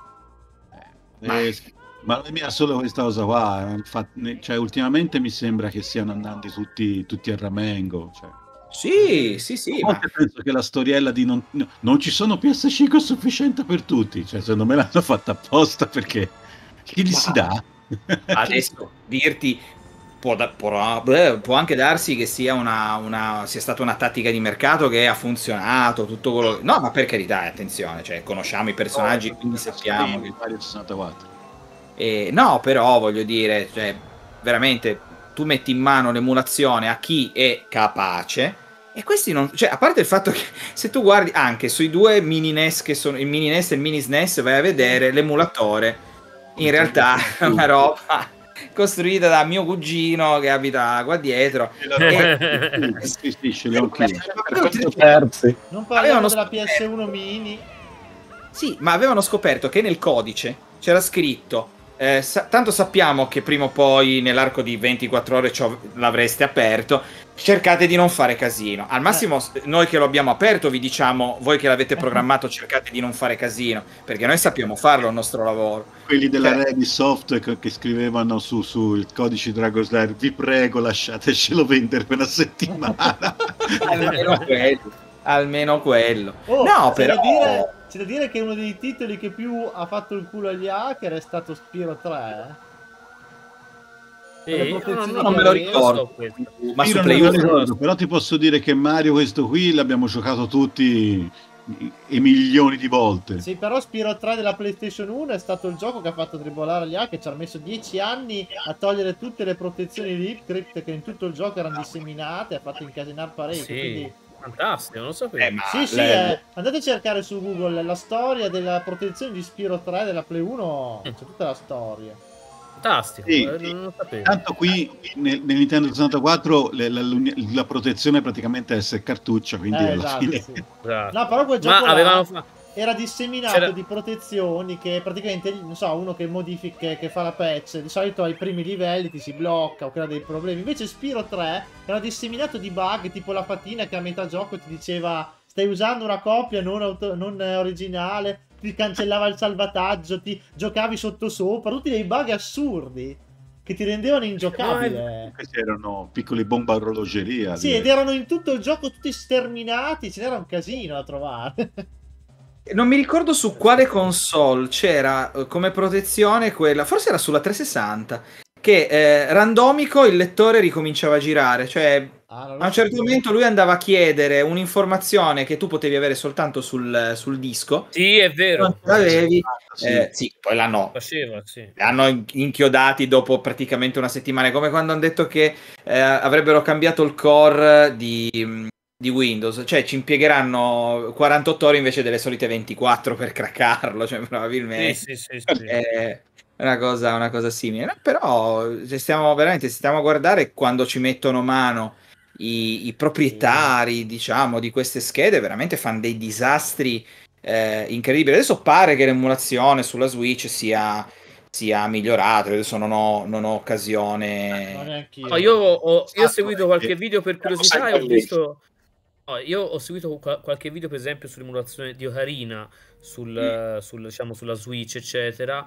Ma non è mia solo questa cosa qua. Cioè, ultimamente mi sembra che stiano andando tutti a ramengo. Cioè. Sì. Ma penso che la storiella di non ci sono PS5 sufficiente per tutti. Cioè, secondo me l'hanno fatta apposta, perché chi gli si dà? Adesso dirti può anche darsi che sia sia stata una tattica di mercato che ha funzionato, tutto quello. No, ma per carità, attenzione, cioè, conosciamo i personaggi, quindi sappiamo che Mario 64. no, però voglio dire, cioè, veramente tu metti in mano l'emulazione a chi è capace, e questi non, cioè, a parte il fatto che se tu guardi anche sui due mini NES, che sono il mini NES e il mini SNES, vai a vedere l'emulatore, in realtà è una roba costruita da mio cugino che abita qua dietro. Non parliamo della PS1 mini. Sì, ma avevano scoperto che nel codice c'era scritto: tanto sappiamo che prima o poi nell'arco di 24 ore l'avreste aperto, cercate di non fare casino. Al massimo noi che lo abbiamo aperto vi diciamo: voi che l'avete programmato cercate di non fare casino, perché noi sappiamo farlo il nostro lavoro. Quelli della Revisoft che scrivevano sul codice Dragon Slayer: vi prego lasciatecelo vendere per una settimana. almeno quello. No, però c'è da dire che uno dei titoli che più ha fatto il culo agli hacker è stato Spyro 3. Non me lo ricordo, ma su Play 1 però ti posso dire che Mario, questo qui, l'abbiamo giocato tutti e milioni di volte. Sì, però Spyro 3 della PlayStation 1 è stato il gioco che ha fatto tribolare gli hacker. Ci ha messo 10 anni a togliere tutte le protezioni di Crypt che in tutto il gioco erano disseminate, ha fatto incasinare parecchio. Quindi fantastico, non lo sapevo. Andate a cercare su Google la storia della protezione di Spyro 3 della Play 1, c'è tutta la storia. Fantastico, non lo sapevo. Tanto qui nel Nintendo 64 la protezione praticamente è essere cartuccia, quindi alla fine. Sì. No, però quel gioco era disseminato di protezioni che praticamente, non so, uno che modifica, che fa la patch, di solito ai primi livelli ti si blocca o crea dei problemi. Invece Spyro 3 era disseminato di bug, tipo la fatina che a metà gioco ti diceva: stai usando una copia non originale, ti cancellava il salvataggio, ti giocavi sottosopra, tutti dei bug assurdi che ti rendevano ingiocabile. Questi erano piccoli bomba a orologeria. Sì, ed erano in tutto il gioco tutti sterminati, ce n'era un casino da trovare. Non mi ricordo su quale console c'era come protezione quella, forse era sulla 360, che randomico il lettore ricominciava a girare, cioè a un certo momento lui andava a chiedere un'informazione che tu potevi avere soltanto sul disco. Sì, è vero. Non ce l'avevi. Sì, poi l'hanno inchiodati dopo praticamente una settimana, come quando hanno detto che avrebbero cambiato il core di di Windows, cioè ci impiegheranno 48 ore invece delle solite 24 per craccarlo, cioè probabilmente sì. è una cosa simile. Però se stiamo a guardare quando ci mettono mano i proprietari, diciamo, di queste schede, veramente fanno dei disastri incredibili. Adesso pare che l'emulazione sulla Switch sia migliorata, adesso non ho occasione. No, io ho seguito qualche video per curiosità e ho visto... No, io ho seguito qualche video, per esempio, sull'emulazione di Ocarina, diciamo, sulla Switch, eccetera,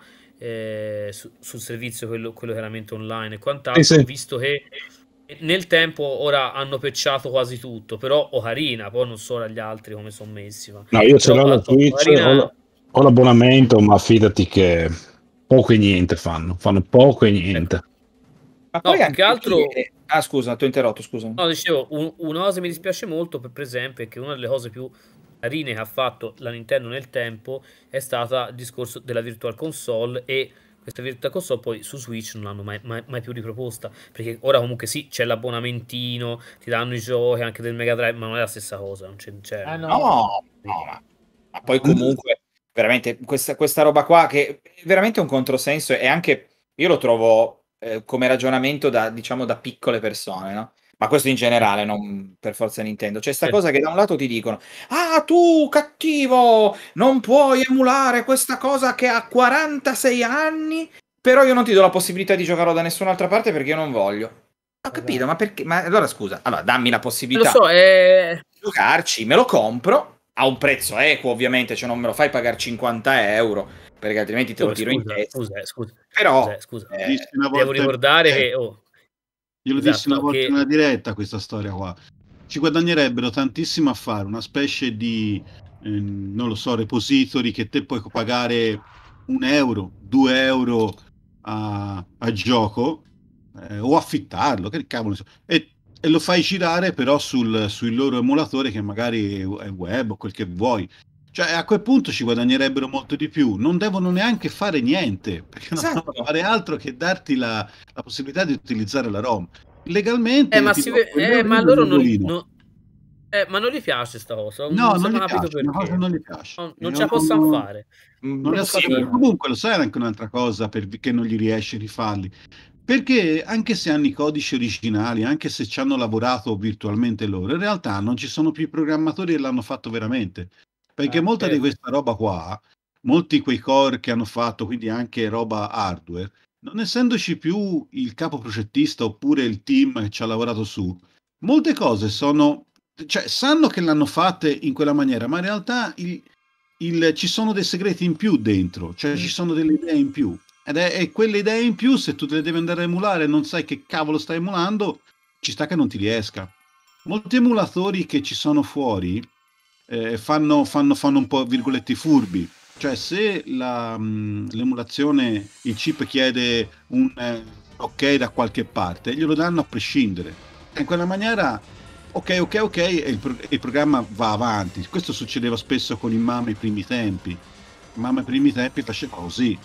sul servizio, quello chiaramente online e quant'altro. Sì. Ho visto che nel tempo ora hanno patchato quasi tutto, però Ocarina, poi non so gli altri come sono messi. Ma... No, io ce l'ho la Switch, Ocarina... ho l'abbonamento, ma fidati che poco e niente fanno poco e niente. Ma poi più che altro... Ah, scusa, ti ho interrotto, scusa. No, dicevo, una cosa che mi dispiace molto, per esempio, è che una delle cose più carine che ha fatto la Nintendo nel tempo è stata il discorso della Virtual Console, e questa Virtual Console poi su Switch non l'hanno mai più riproposta, perché ora comunque sì, c'è l'abbonamentino, ti danno i giochi anche del Mega Drive, ma non è la stessa cosa, non c'è. No, ma poi comunque veramente questa roba qua che è veramente un controsenso, e anche io lo trovo come ragionamento da piccole persone, no? Ma questo in generale, non per forza Nintendo. C'è sta cosa che da un lato ti dicono: ah, tu cattivo, non puoi emulare questa cosa che ha 46 anni, però io non ti do la possibilità di giocarlo da nessun'altra parte perché io non voglio. Ho capito, ma perché? Ma allora scusa, dammi la possibilità di giocarci, me lo compro a un prezzo equo, ovviamente, cioè non me lo fai pagare 50 euro, perché altrimenti te lo tiro in testa. Scusa. Però devo ricordare che... Io lo dissi una volta in una diretta, questa storia qua. Ci guadagnerebbero tantissimo a fare una specie di, non lo so, repository che te puoi pagare 1 euro, 2 euro a gioco, o affittarlo, che cavolo, e lo fai girare però sul loro emulatore, che magari è web o quel che vuoi. Cioè, a quel punto ci guadagnerebbero molto di più, non devono neanche fare niente, perché non devono fare altro che darti la possibilità di utilizzare la ROM. Legalmente... ma loro ma non gli piace sta cosa. No, non gli piace, una cosa non gli piace. Non ce la possono fare. Non lo so, comunque lo sai anche un'altra cosa perché non gli riesce a rifarli. Perché anche se hanno i codici originali, anche se ci hanno lavorato virtualmente loro, in realtà non ci sono più i programmatori che l'hanno fatto veramente. Perché molta di questa roba qua, molti quei core che hanno fatto, quindi anche roba hardware, non essendoci più il capo progettista oppure il team che ci ha lavorato su, molte cose sono, cioè sanno che l'hanno fatte in quella maniera, ma in realtà ci sono dei segreti in più dentro, cioè ci sono delle idee in più. Ed è quelle idee in più, se tu te le devi andare a emulare e non sai che cavolo stai emulando, ci sta che non ti riesca. Molti emulatori che ci sono fuori fanno un po' virgolette furbi, cioè se l'emulazione, il chip chiede un ok da qualche parte, glielo danno a prescindere, in quella maniera ok e il programma va avanti. Questo succedeva spesso con il MAME ai primi tempi. Mamma ai primi tempi faceva così,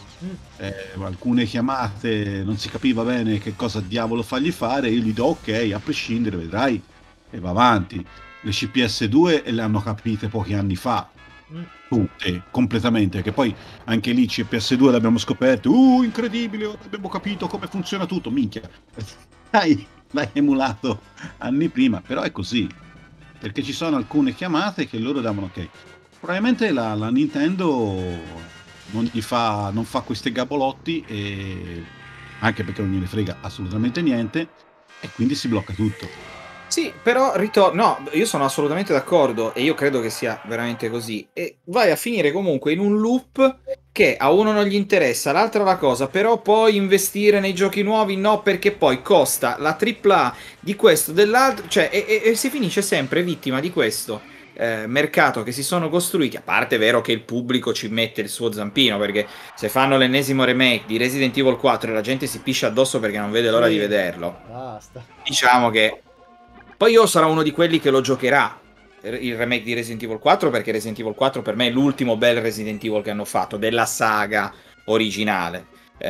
alcune chiamate non si capiva bene che cosa diavolo fargli fare, io gli do ok a prescindere, vedrai, e va avanti. Le CPS2 le hanno capite pochi anni fa, tutte, completamente, che poi anche lì CPS2 l'abbiamo scoperto, incredibile, abbiamo capito come funziona tutto, minchia, l'hai emulato anni prima, però è così, perché ci sono alcune chiamate che loro davano ok. Probabilmente la Nintendo non fa questi gabolotti, e anche perché non gliene frega assolutamente niente, e quindi si blocca tutto. Sì, però no, io sono assolutamente d'accordo, e io credo che sia veramente così, e vai a finire comunque in un loop che a uno non gli interessa, l'altra la cosa, però poi investire nei giochi nuovi no, perché poi costa la AAA di questo, dell'altro, cioè e si finisce sempre vittima di questo mercato che si sono costruiti. A parte è vero che il pubblico ci mette il suo zampino, perché se fanno l'ennesimo remake di Resident Evil 4 e la gente si piscia addosso perché non vede l'ora di vederlo, basta. Diciamo che poi io sarò uno di quelli che lo giocherà il remake di Resident Evil 4, perché Resident Evil 4 per me è l'ultimo bel Resident Evil che hanno fatto della saga originale.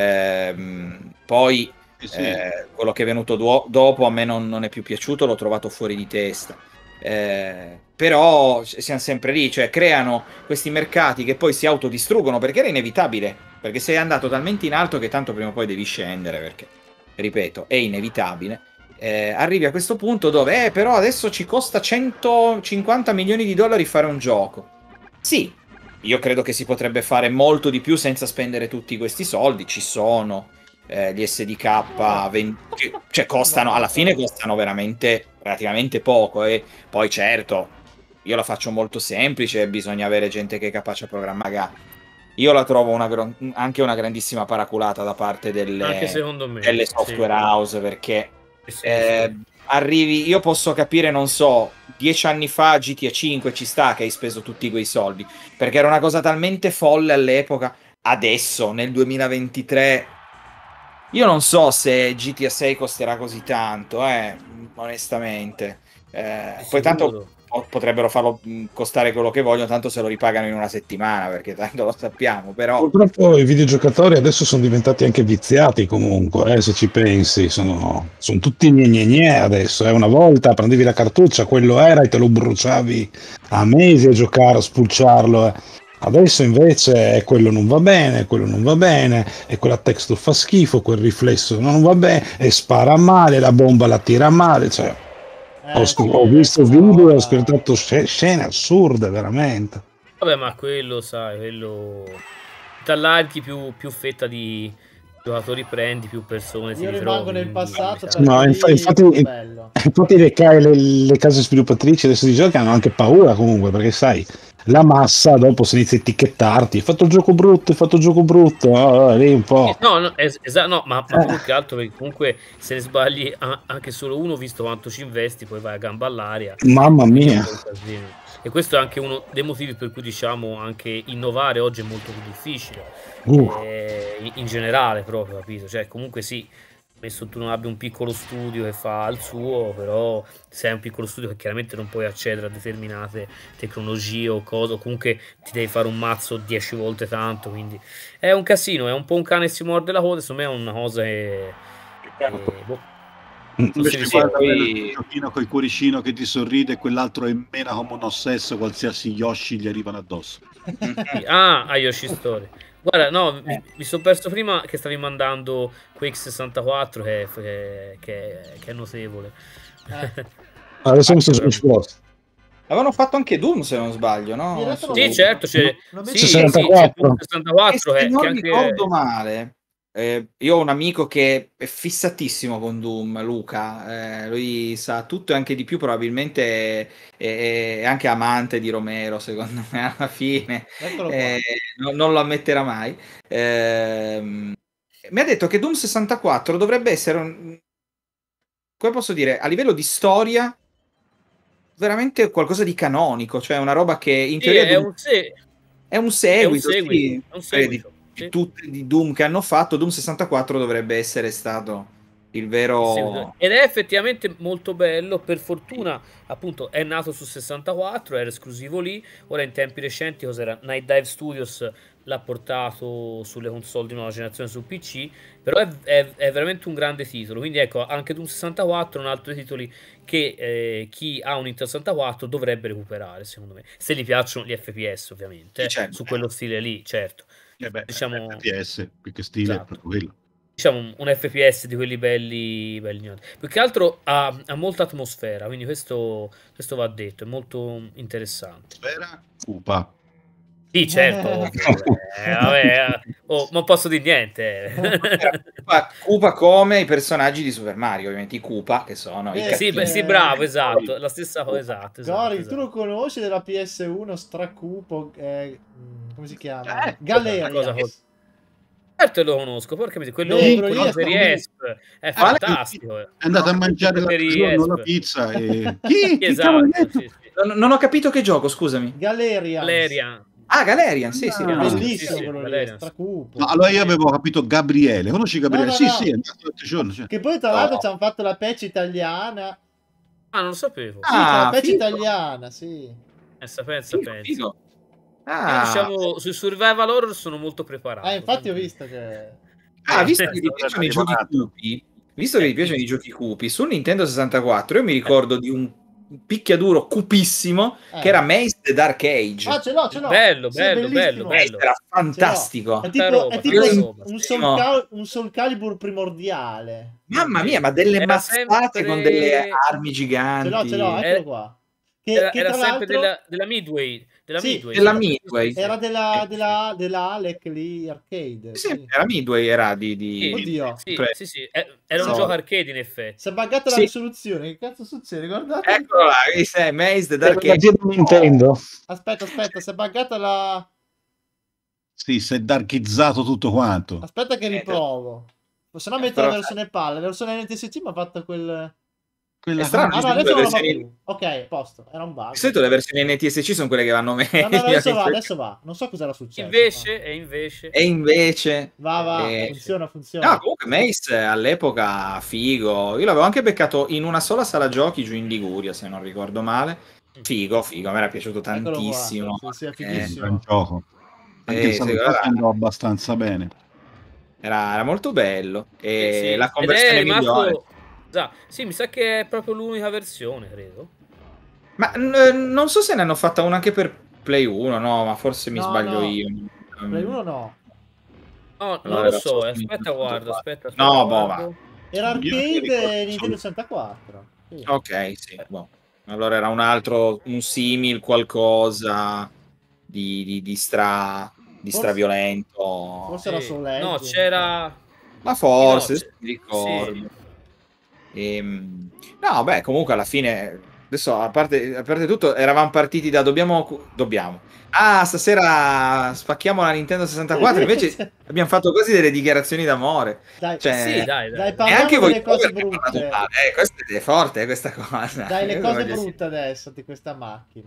Poi quello che è venuto dopo a me non è più piaciuto, l'ho trovato fuori di testa. Però siamo sempre lì, cioè creano questi mercati che poi si autodistruggono, perché era inevitabile, perché sei andato talmente in alto che tanto prima o poi devi scendere, perché, ripeto, è inevitabile. Arrivi a questo punto dove però adesso ci costa 150 milioni di dollari fare un gioco. Sì, io credo che si potrebbe fare molto di più senza spendere tutti questi soldi. Ci sono gli SDK cioè costano, alla fine costano veramente relativamente poco, e poi certo io la faccio molto semplice, bisogna avere gente che è capace a programmare. Io la trovo anche una grandissima paraculata da parte anche secondo me, delle software house, perché arrivi, io posso capire, non so, 10 anni fa GTA 5 ci sta che hai speso tutti quei soldi, perché era una cosa talmente folle all'epoca. Adesso, nel 2023, io non so se GTA 6 costerà così tanto, onestamente. Poi tanto potrebbero farlo costare quello che vogliono, tanto se lo ripagano in una settimana, perché tanto lo sappiamo, però... Purtroppo i videogiocatori adesso sono diventati anche viziati comunque, se ci pensi, sono tutti gne adesso. Una volta prendevi la cartuccia, quello era, e te lo bruciavi a mesi a giocare, a spulciarlo. Adesso invece quello non va bene, e quella texture fa schifo, quel riflesso non va bene, e spara male, la bomba la tira male, cioè... ho visto video e ho ascoltato scene assurde, veramente. Vabbè, ma quello, sai, quello... Tallarchi più fetta di giocatori prendi, più persone si rimango nel passato. No, infatti le case sviluppatrici adesso di giochi hanno anche paura comunque, perché sai, la massa dopo si inizia a etichettarti, hai fatto il gioco brutto, lì un po'. No, esatto, no, ma più che altro perché comunque se ne sbagli anche solo uno, visto quanto ci investi, poi vai a gamba all'aria. Mamma mia. E questo è anche uno dei motivi per cui diciamo anche innovare oggi è molto più difficile. In generale proprio, capito? Cioè comunque sì, messo tu non abbia un piccolo studio che fa il suo, però se hai un piccolo studio che chiaramente non puoi accedere a determinate tecnologie o cose, o comunque ti devi fare un mazzo 10 volte tanto, quindi è un casino, è un po' un cane che si morde la coda, secondo me è una cosa che... Invece guarda il giochino col cuoricino che ti sorride e quell'altro è mena come un ossesso, qualsiasi Yoshi gli arrivano addosso. A Yoshi Story. Guarda, no, mi sono perso prima che stavi mandando Quake 64 che è notevole. Adesso mi sono esploso. Avevano fatto anche Doom, se non sbaglio, no? Sì, certo, c'è 64. 64 se non che ricordo male. Io ho un amico che è fissatissimo con Doom, Luca, lui sa tutto e anche di più, probabilmente è anche amante di Romero, secondo me, alla fine. Non lo ammetterà mai. Mi ha detto che Doom 64 dovrebbe essere come posso dire, a livello di storia veramente qualcosa di canonico, cioè una roba che in teoria è un seguito, di Doom che hanno fatto. Doom 64 dovrebbe essere stato il vero... Ed è effettivamente molto bello, per fortuna appunto è nato su 64, era esclusivo lì, ora in tempi recenti cos'era? Night Dive Studios l'ha portato sulle console di nuova generazione su PC, però è veramente un grande titolo, quindi ecco, anche Doom 64 è un altro dei titoli che chi ha un Intel 64 dovrebbe recuperare, secondo me, se gli piacciono gli FPS ovviamente, su quello stile lì, certo. Diciamo FPS, più che stile, esatto. Quello. Diciamo un FPS di quelli belli più che altro ha molta atmosfera, quindi questo va detto, è molto interessante. Atmosfera cupa. Sì, certo. Non posso dire niente. Koopa come i personaggi di Super Mario, ovviamente i Koopa, che sono sì, bravo, esatto, la stessa cosa, esatto. Gori, tu lo conosci della PS1 stracupo, come si chiama? Galleria. Certo lo conosco, porca miseria, quello per Esp è fantastico. È andato a mangiare la pizza e... Esatto, sì. Non ho capito che gioco, scusami. Galleria. Ah, Galerian, sì. Bellissimo, stracupo. No, allora io avevo capito Gabriele. Conosci Gabriele? No. Sì, è andato giorno. Che poi tra l'altro ci hanno fatto la patch italiana. Ah, non lo sapevo. Sì, la patch italiana, sì. Pensa. Figo. Diciamo, sui survival horror sono molto preparato. Infatti ho visto che... visto che ti piacciono i giochi cupi, visto che ti piacciono i giochi cupi, su Nintendo 64 io mi ricordo di un picchiaduro cupissimo che era Mace the Dark Age. Ah, ce l'ho. Bello. Era fantastico. È tipo un Soul Calibur primordiale. Mamma mia, ma delle mazzate con delle armi giganti. Ce l'ho, eccolo qua. Era sempre della Midway. Della Midway. Era della Alec lì, arcade. Sì, era Midway, era di... Oddio. Sì. Era un gioco arcade, in effetti. Si è buggata la risoluzione. Che cazzo succede? Guardate. Eccolo là, Maze the Dark Age. Nintendo. Aspetta, si è buggata la... Sì, si è darkizzato tutto quanto. Aspetta che riprovo. Se no metto la versione PAL. La versione NTSC mi ha fatto quella... È strano, adesso non lo fa più. Ok, posto, era un bug. Di solito le versioni NTSC sono quelle che vanno meglio. No, adesso va. Non so cosa era successo. Invece. Va, funziona. No, comunque Mace all'epoca figo. Io l'avevo anche beccato in una sola sala giochi giù in Liguria, se non ricordo male. Figo, a me era piaciuto tantissimo. Sì, è fighissimo. Un gioco. Anche se andò abbastanza bene. Era molto bello. E la conversione migliore. Sì, mi sa che è proprio l'unica versione, credo. Ma non so se ne hanno fatta una anche per Play 1, no, ma forse mi sbaglio io. Play 1 no. No, non lo so, aspetta, guardo. No, va. Era arcade e Nintendo 64. Sì. Ok, sì. Boh. Allora era un simil qualcosa di straviolento. Forse era Soul Edge. No, c'era... Ma forse, mi ricordo. Sì. No, beh, comunque alla fine adesso a parte tutto eravamo partiti da dobbiamo stasera spacchiamo la Nintendo 64, invece abbiamo fatto quasi delle dichiarazioni d'amore. Dai, dai, e anche voi cose brutte. Questa è forte questa cosa. Dai, le cose brutte adesso di questa macchina.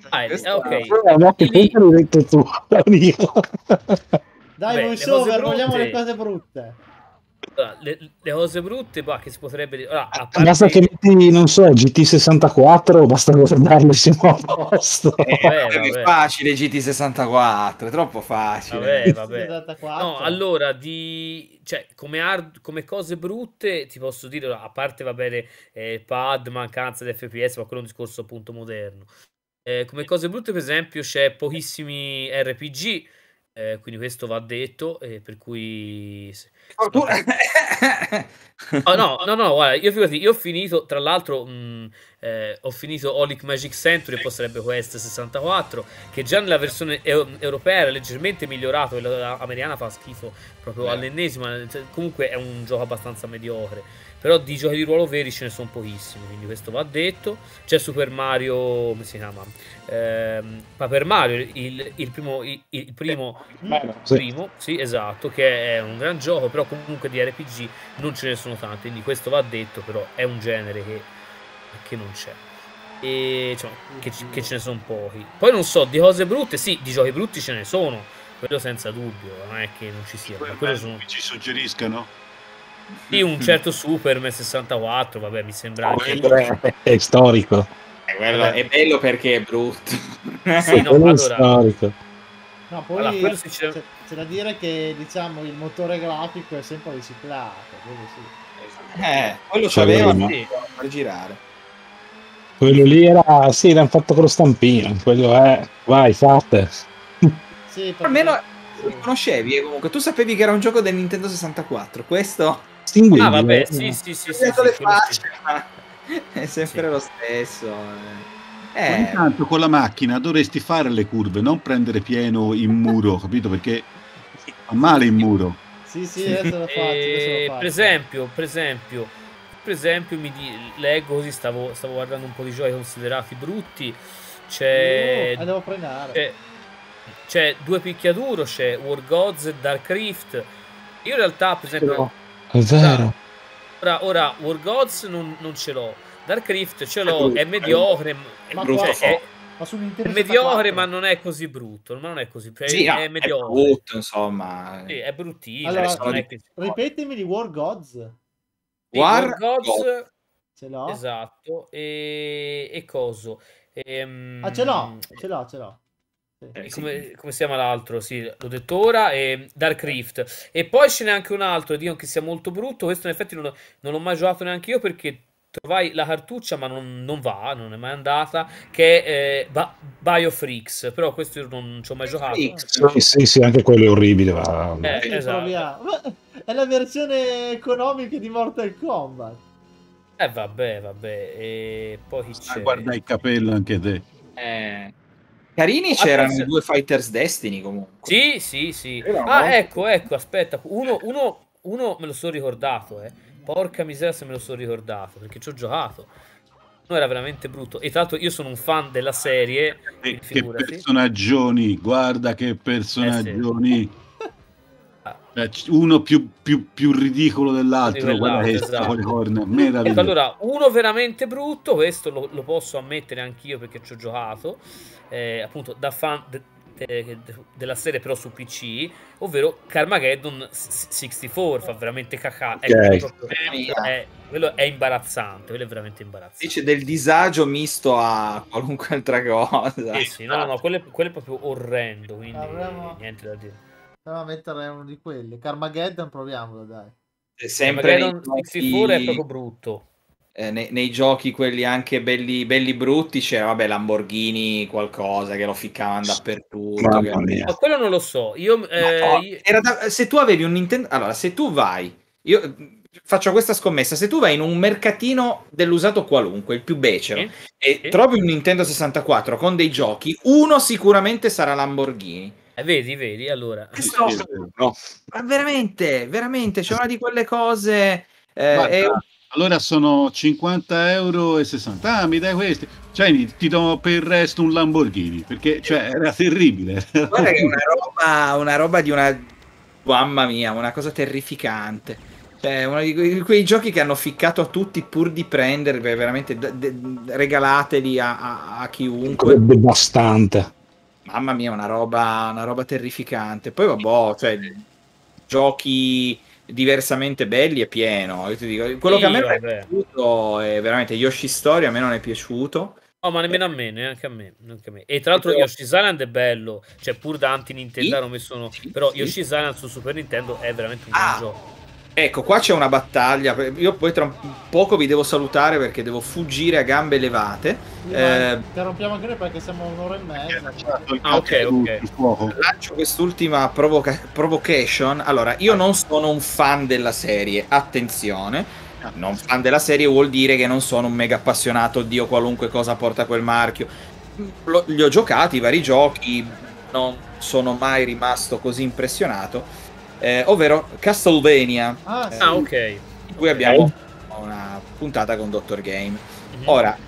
Dai, voiceover, vogliamo le cose brutte. Le cose brutte, che si potrebbe dire. Basta che metti, non so, GT64, basta guardarlo, siamo a posto. È facile GT64, è troppo facile. Vabbè. No, allora, come cose brutte ti posso dire, a parte va bene pad, mancanza di FPS, ma quello è un discorso appunto moderno. Come cose brutte, per esempio, c'è pochissimi RPG. Quindi questo va detto, per cui no, guarda, io ho finito, tra l'altro ho finito Holic Magic Century, poi sarebbe Quest 64, che già nella versione europea era leggermente migliorato, e la americana fa schifo proprio all'ennesima, comunque è un gioco abbastanza mediocre. Però di giochi di ruolo veri ce ne sono pochissimi, quindi questo va detto. C'è Super Mario, come si chiama? Paper Mario, il primo, sì, esatto, che è un gran gioco, però comunque di RPG non ce ne sono tanti, quindi questo va detto, però è un genere che non c'è. E che ce ne sono pochi. Poi non so, di cose brutte, sì, di giochi brutti ce ne sono, quello senza dubbio, non è che non ci sia. Ci suggeriscano? Sì, un certo Superman 64, vabbè, mi sembra anche... È storico. È bello perché è brutto. Sì, no, allora... storico. No, poi c'è da dire che, diciamo, il motore grafico è sempre riciclato. Quello c'aveva per girare. Quello lì era... Sì, l'hanno fatto con lo stampino. Quello è... Vai, fate. Sì, almeno lo conoscevi, comunque. Tu sapevi che era un gioco del Nintendo 64. Questo... vabbè, sì. Le facce, ma è sempre lo stesso. Ogni tanto con la macchina dovresti fare le curve, non prendere pieno in muro, capito? Perché fa male in muro. Sì, adesso lo faccio. Per esempio leggo così, stavo guardando un po' di giochi considerati brutti. Devo frenare. C'è due picchiaduro, c'è War Gods e Dark Rift. Io in realtà, per esempio, è vero. Ora War Gods non ce l'ho. Dark Rift ce l'ho, è mediocre. È mediocre, ma non è così brutto. Ma non è così. È mediocre. È brutto, insomma. Sì, è bruttino. Allora, ripetimi di War Gods. War Gods ce l'ho. Esatto. E coso. Ce l'ho. Come si chiama l'altro? Sì, l'ho detto ora. Dark Rift. E poi ce n'è anche un altro, dicono che sia molto brutto. Questo in effetti non l'ho mai giocato neanche io, perché trovai la cartuccia, ma non è mai andata, che è Biofreaks, però questo io non ci ho mai giocato. Sì, anche quello è orribile. Esatto. È la versione economica di Mortal Kombat. Vabbè. E poi chi c'è? Guarda il capello anche te. Carini, c'erano i 2 Fighters Destiny comunque. Sì. Ecco, aspetta. Uno me lo sono ricordato, Porca miseria se me lo sono ricordato, perché ci ho giocato. No, era veramente brutto. E tra l'altro io sono un fan della serie. Che personaggioni, guarda che personaggioni. Uno più ridicolo dell'altro, esatto. con le corna, meraviglioso. Ecco, allora, uno veramente brutto, questo lo posso ammettere anch'io perché ci ho giocato, appunto da fan della serie però su PC, ovvero Carmageddon 64, fa veramente cacà. Quello è imbarazzante, quello è veramente imbarazzante. Dice del disagio misto a qualunque altra cosa. Sì, no, quello è proprio orrendo, quindi niente da dire. Proviamo a mettere uno di quelli. Carmageddon, proviamolo, dai. Sempre Carmageddon 64 è proprio brutto. Nei giochi quelli anche belli brutti c'era, vabbè, Lamborghini qualcosa che lo ficcavano dappertutto. Ma quello non lo so. Se tu avevi un Nintendo, allora se tu vai, io faccio questa scommessa, se tu vai in un mercatino dell'usato qualunque, il più becero, e trovi un Nintendo 64 con dei giochi, uno sicuramente sarà Lamborghini. Vedi, allora. No. Ma veramente, c'è una di quelle cose. Allora sono 50 euro e 60. Mi dai questi? Cioè, ti do per il resto un Lamborghini, perché era terribile. Guarda che è una roba di una... Mamma mia, una cosa terrificante. Cioè, uno di quei giochi che hanno ficcato a tutti pur di prendere, veramente regalateli a chiunque. Devastante. Mamma mia, una roba terrificante. Poi vabbè, cioè, giochi diversamente belli è pieno. Io ti dico, quello che a me non è piaciuto è veramente Yoshi Story, a me non è piaciuto. No, ma nemmeno a me, neanche a me. E tra l'altro Yoshi's Island è bello, cioè pur da anti-Nintendo hanno messo però Yoshi's Island su Super Nintendo è veramente un buon gioco. Ecco, qua c'è una battaglia. Io poi tra un poco vi devo salutare perché devo fuggire a gambe levate. Interrompiamo anche noi perché siamo un'ora e mezza. Ok. Lancio quest'ultima provocation. Allora, io non sono un fan della serie, attenzione. Non fan della serie vuol dire che non sono un mega appassionato, Dio qualunque cosa porta quel marchio. Li ho giocati, i vari giochi, non sono mai rimasto così impressionato. Ovvero Castlevania, ok. in cui abbiamo una puntata con Dr. Game. Ora,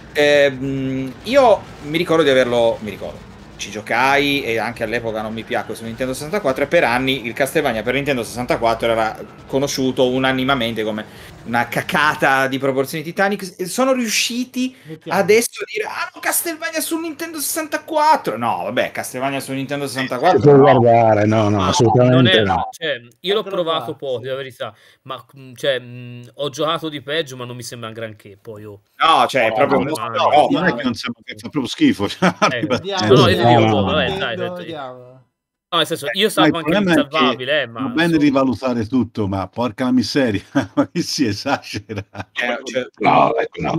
io mi ricordo di averlo, ci giocai e anche all'epoca non mi piacque su Nintendo 64 e per anni il Castlevania per Nintendo 64 era conosciuto unanimamente come una cacata di proporzioni titaniche. Sono riusciti adesso a dire no, Castlevania su Nintendo 64. No, vabbè, Castlevania su Nintendo 64 puoi guardare, no, assolutamente no. Cioè, io l'ho provato poco, la verità, ma ho giocato di peggio, ma non mi sembra un granché. Poi no, cioè proprio non è che non sembra che fa proprio schifo. No, nel senso, io salvo anche l'insalvabile, ma... Va bene rivalutare tutto, ma porca la miseria, ma che si esagera. No.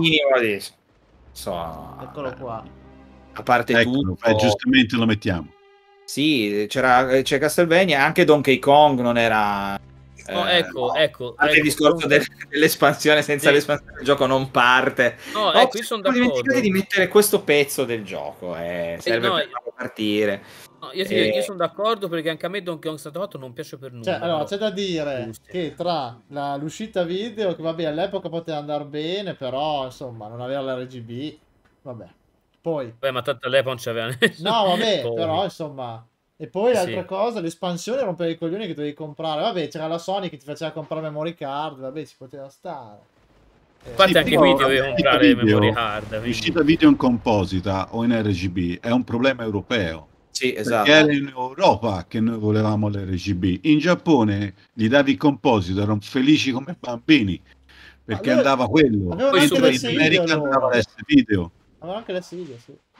Eccolo qua. A parte tutto... giustamente lo mettiamo. Sì, c'è Castlevania, anche Donkey Kong non era... ecco. Anche il discorso dell'espansione, senza l'espansione il gioco non parte. No, ecco, io sono d'accordo. Dimenticate di mettere questo pezzo del gioco, serve per farlo partire. No, io sono d'accordo perché anche a me Donkey Kong 64 non piace per nulla. Cioè, allora, c'è da dire che tra l'uscita video, che vabbè all'epoca poteva andare bene, però insomma non aveva l'RGB, vabbè. Poi... ma tanto all'epoca non c'aveva nessuno. No, vabbè, però insomma... E poi l'altra cosa, l'espansione rompeva i coglioni che dovevi comprare. Vabbè, c'era la Sony che ti faceva comprare memory card, vabbè, ci poteva stare. Infatti anche qui dovevi comprare memory card. L'uscita video in composita o in RGB è un problema europeo. Sì, esatto. Perché era in Europa che noi volevamo l'RGB. In Giappone gli davi il composito, erano felici come bambini, perché andava quello. Mentre in America andava l'S video. Aveva anche l'S video, sì.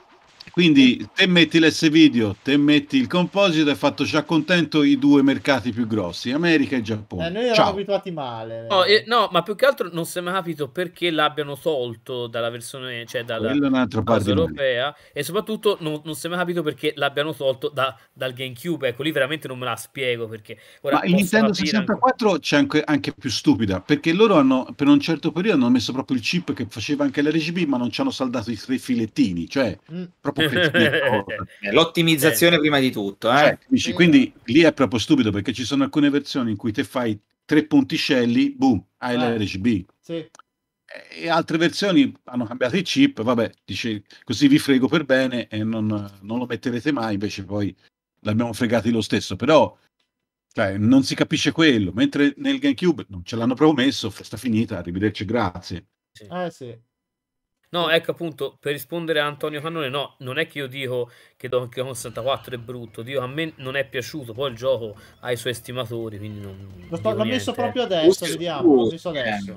Quindi te metti l'S video, te metti il composito, hai fatto già contento i due mercati più grossi, America e Giappone. Noi eravamo abituati male. No, ma più che altro non si è mai capito perché l'abbiano tolto dalla versione, cioè dalla parte europea, e soprattutto non si è mai capito perché l'abbiano tolto dal GameCube. Ecco, lì veramente non me la spiego perché. Ora ma il Nintendo 64 c'è anche più stupida, perché loro hanno per un certo periodo hanno messo proprio il chip che faceva anche l'RGB, ma non ci hanno saldato i 3 filettini, cioè proprio l'ottimizzazione prima di tutto, cioè, quindi lì è proprio stupido, perché ci sono alcune versioni in cui te fai 3 ponticelli, boom, hai l'RGB. Sì. E altre versioni hanno cambiato i chip, vabbè, dice così vi frego per bene e non lo metterete mai, invece poi l'abbiamo fregati lo stesso, però cioè, non si capisce quello, mentre nel GameCube non ce l'hanno proprio messo, festa finita, arrivederci, grazie. Sì. No, ecco, appunto, per rispondere a Antonio Cannone, no, non è che io dico che Donkey Kong 64 è brutto, dico a me non è piaciuto, poi il gioco ha i suoi estimatori, quindi non l'ho messo proprio adesso, vediamo, l'ho messo adesso.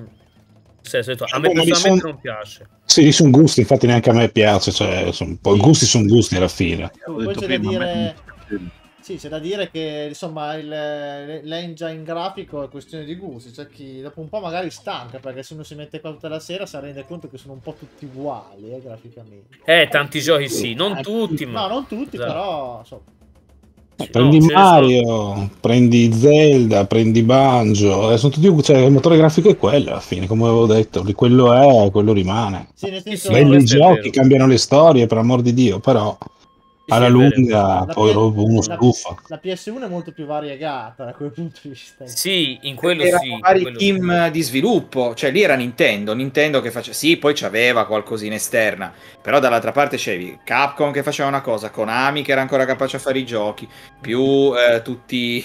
A me personalmente non piace. Sì, sono gusti, infatti neanche a me piace, cioè, gusti sono gusti alla fine. Poi c'è da dire... Sì, c'è da dire che insomma l'engine grafico è questione di gusti, c'è chi dopo un po' magari stanca, perché se uno si mette qua tutta la sera si rende conto che sono un po' tutti uguali graficamente. Tanti giochi sì, non tutti, ma... No, non tutti, però insomma. Prendi Mario, prendi Zelda, prendi Banjo, sono tutti, cioè, il motore grafico è quello alla fine, come avevo detto, quello è, quello rimane. Sì, nel senso, belli giochi, cambiano le storie, per amor di Dio, però alla lunga poi uno sbuffa. La PS1 è molto più variegata da quel punto di vista. Sì, in quello erano vari team di sviluppo, cioè lì era Nintendo che faceva, sì, poi c'aveva qualcosina esterna, però dall'altra parte c'avevi Capcom che faceva una cosa, Konami che era ancora capace a fare i giochi, più tutti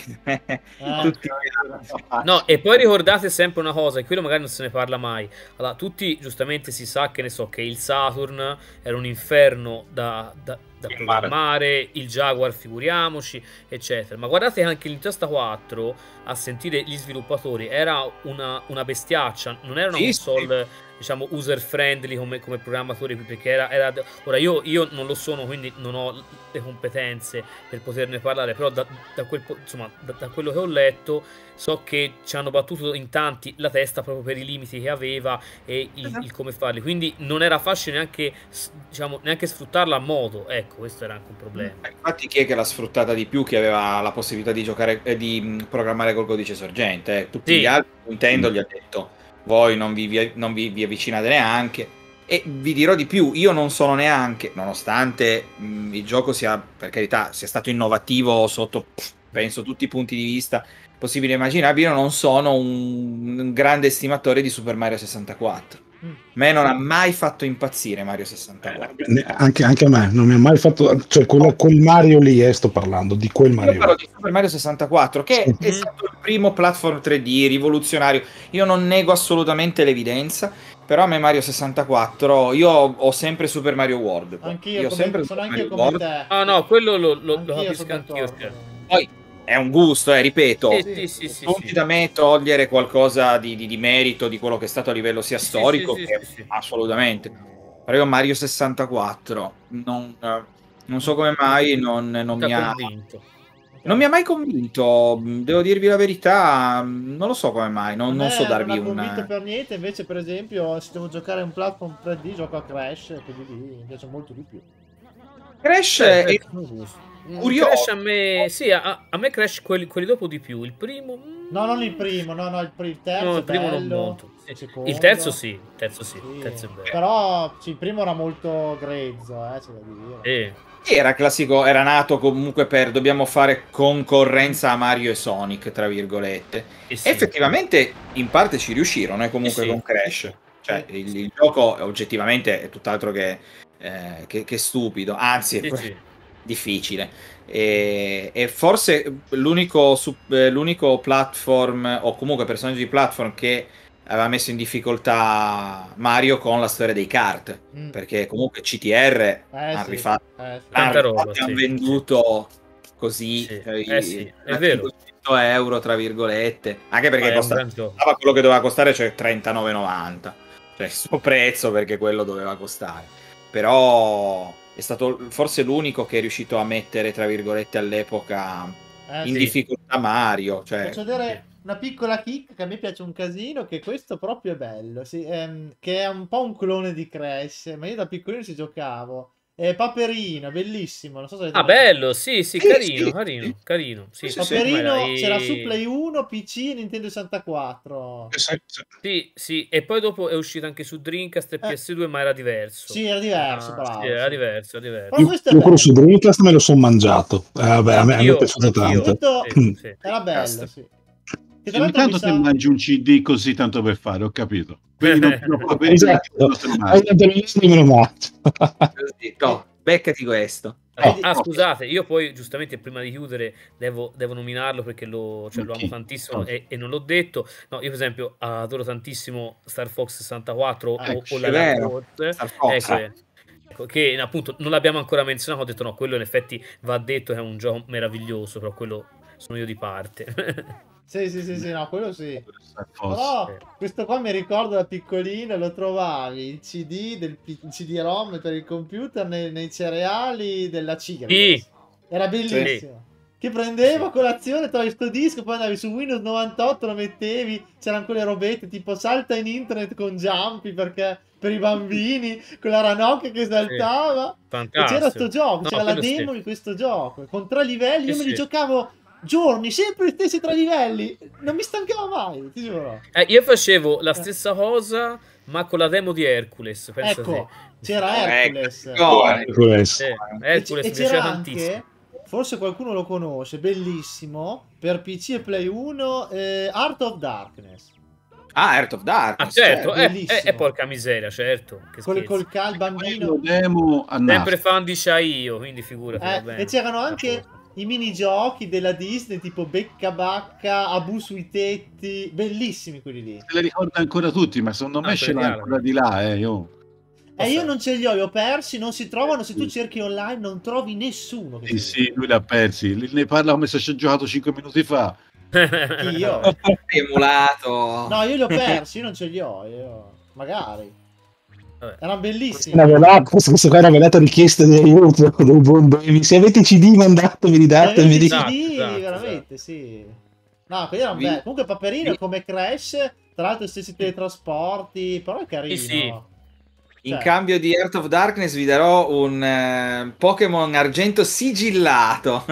no, e poi ricordate sempre una cosa, e quello magari non se ne parla mai. Allora, tutti giustamente si sa che ne so che il Saturn era un inferno da programmare, il Jaguar figuriamoci, eccetera. Ma guardate che anche il Nintendo 4, a sentire gli sviluppatori, era una bestiaccia, non era una console diciamo user friendly come programmatore, perché era ora io non lo sono, quindi non ho le competenze per poterne parlare, però da quello che ho letto so che ci hanno battuto in tanti la testa proprio per i limiti che aveva e il come farli, quindi non era facile neanche sfruttarla a modo, ecco, questo era anche un problema. Infatti chi è che l'ha sfruttata di più, che aveva la possibilità di giocare di programmare col codice sorgente? Tutti gli altri, Nintendo gli ha detto voi non vi avvicinate neanche, e vi dirò di più, io non sono neanche, nonostante il gioco sia, per carità, sia stato innovativo sotto penso tutti i punti di vista possibili e immaginabili, io non sono un grande estimatore di Super Mario 64. Me non ha mai fatto impazzire Mario 64. Anche a me non mi ha mai fatto, cioè quel Mario lì, sto parlando di quel Mario. Io parlo di Super Mario 64, che è stato il primo platform 3D rivoluzionario. Io non nego assolutamente l'evidenza, però a me Mario 64, io ho sempre Super Mario World. Anch'io, sono anche come te. Ah no, quello lo capisco anch'io. Poi è un gusto, ripeto, sì, da me togliere qualcosa di merito di quello che è stato a livello sia storico che assolutamente. Però io Mario 64 non so come mai non mi ha convinto. Non mi ha mai convinto, devo dirvi la verità, non lo so come mai, non so darvi non mi ha convinto per niente, invece per esempio se devo giocare un platform 3D gioco a Crash, quindi mi piace molto di più. Crash è curioso. Crash a me Crash quelli dopo di più, il primo no, non il primo, il terzo, no, il primo non molto. Il terzo sì, il terzo è bello. Però il primo era molto grezzo, c'è da dire. Era classico, era nato comunque per dobbiamo fare concorrenza a Mario e Sonic, tra virgolette. Effettivamente in parte ci riuscirono, comunque con Crash. Cioè il gioco oggettivamente è tutt'altro che stupido, anzi è difficile. E forse l'unico platform, o comunque personaggio di platform che aveva messo in difficoltà Mario con la storia dei kart, perché comunque CTR hanno rifatto, hanno venduto così è vero, 500 euro tra virgolette, anche perché costava quello che doveva costare, cioè 39,90, cioè il suo prezzo, perché quello doveva costare. Però è stato forse l'unico che è riuscito a mettere, tra virgolette, all'epoca in difficoltà Mario. Cioè... Faccio vedere una piccola kick che a me piace un casino, che questo proprio è bello, sì, che è un po' un clone di Crash, ma io da piccolino ci giocavo. Paperino, bellissimo, non so se avete bello, sì, carino, carino. Sì, Paperino c'era su Play 1, PC e Nintendo 64. Sì, e poi dopo è uscito anche su Dreamcast e PS2, ma era diverso. Sì, era diverso, bravo. Sì, era diverso. Io quello su Dreamcast me lo sono mangiato. Vabbè, a me è piaciuto tanto. Era bello, sì. Che ogni tanto ti mangi un CD così tanto per fare, ho capito. Quindi non esatto. Me lo mangio. Beccati questo. Scusate, io poi giustamente prima di chiudere devo nominarlo perché lo amo tantissimo e non l'ho detto. No, io per esempio adoro tantissimo Star Fox 64 o la ecco, che appunto non l'abbiamo ancora menzionato, ho detto no, quello in effetti va detto che è un gioco meraviglioso, però quello sono io di parte. Sì, no, quello sì. Però questo qua mi ricordo da piccolino, lo trovavi, il CD-ROM per il computer nei cereali della Cirrus. Era bellissimo. Che prendevo a colazione, trovavi sto disco, poi andavi su Windows 98, lo mettevi, c'erano quelle robette tipo salta in internet con Jumpy perché per i bambini, con la ranocchia che saltava. E c'era sto gioco, c'era la demo di questo gioco, con 3 livelli, io me li giocavo giorni, sempre gli stessi 3 livelli, non mi stancava mai, ti giuro. Io facevo la stessa cosa, ma con la demo di Hercules. Ecco, c'era Hercules. Hercules e c'era anche, forse qualcuno lo conosce, bellissimo, per PC e Play 1, Art of Darkness. Art of Darkness. Certo, porca miseria, certo. Col bambino. Sempre fan di io, quindi figurati. E c'erano anche i minigiochi della Disney tipo Becca Bacca, Abu sui tetti, bellissimi quelli lì. Se li ricordo ancora tutti, ma secondo me ce l'ho ancora di là, io non ce li ho persi, non si trovano, se tu cerchi online non trovi nessuno. Sì, lui li ha persi, ne parla come se ci ha giocato 5 minuti fa. Io? Emulato. No, io li ho persi, io non ce li ho, magari. Era bellissimo. Questa qua è una velata richiesta di aiuto dei buoni. Se avete CD mandatemi, datemi. CD, veramente, sì. No, quelli erano belli. Comunque Paperino come Crash, tra l'altro stessi teletrasporti, però è carino. Sì. In cambio di Art of Darkness vi darò un Pokémon argento sigillato.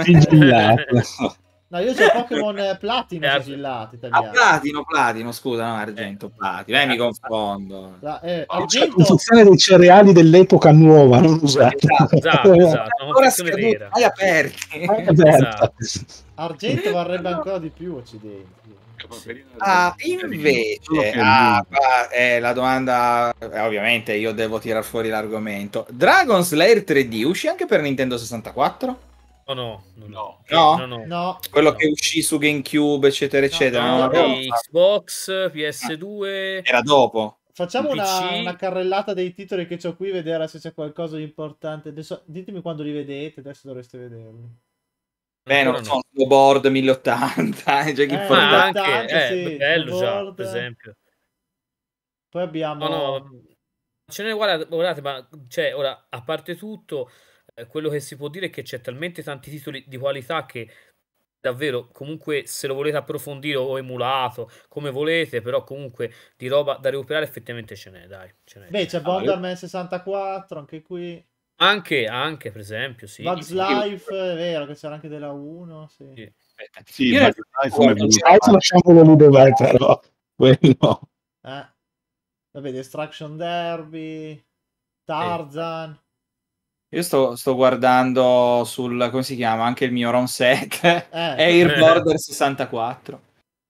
No, io c'ho Pokémon Platino sigillato italiano. Platino, scusa, no, argento, platino. Mi confondo. Argento... confezione dei cereali dell'epoca nuova, non usata. Esatto. Ancora scaduti, mai aperti. Argento varrebbe ancora di più accidenti. Invece la domanda, ovviamente io devo tirar fuori l'argomento. Dragon Slayer 3D uscì anche per Nintendo 64? No. Quello che uscì su GameCube, eccetera, eccetera. Xbox, PS2. Era dopo. Facciamo una carrellata dei titoli che c'ho qui, vedere se c'è qualcosa di importante. Adesso ditemi quando li vedete, adesso dovreste vederli. Non so, Board 1080, giochi importanti. Anche, bello già, per esempio. Poi abbiamo... Ce ne guardate, ma cioè, ora, a parte tutto, quello che si può dire è che c'è talmente tanti titoli di qualità che davvero, comunque, se lo volete approfondire o emulato, come volete, però comunque di roba da recuperare effettivamente ce n'è, dai. C'è Bomberman 64, anche qui. Anche per esempio, sì. Bugs Life, è vero che c'era anche della 1, sì. Lasciamolo lì dov'è, però. Quello. Vabbè, Destruction Derby, Tarzan. Io sto guardando sul, come si chiama, anche il mio ROM set, Air Border 64.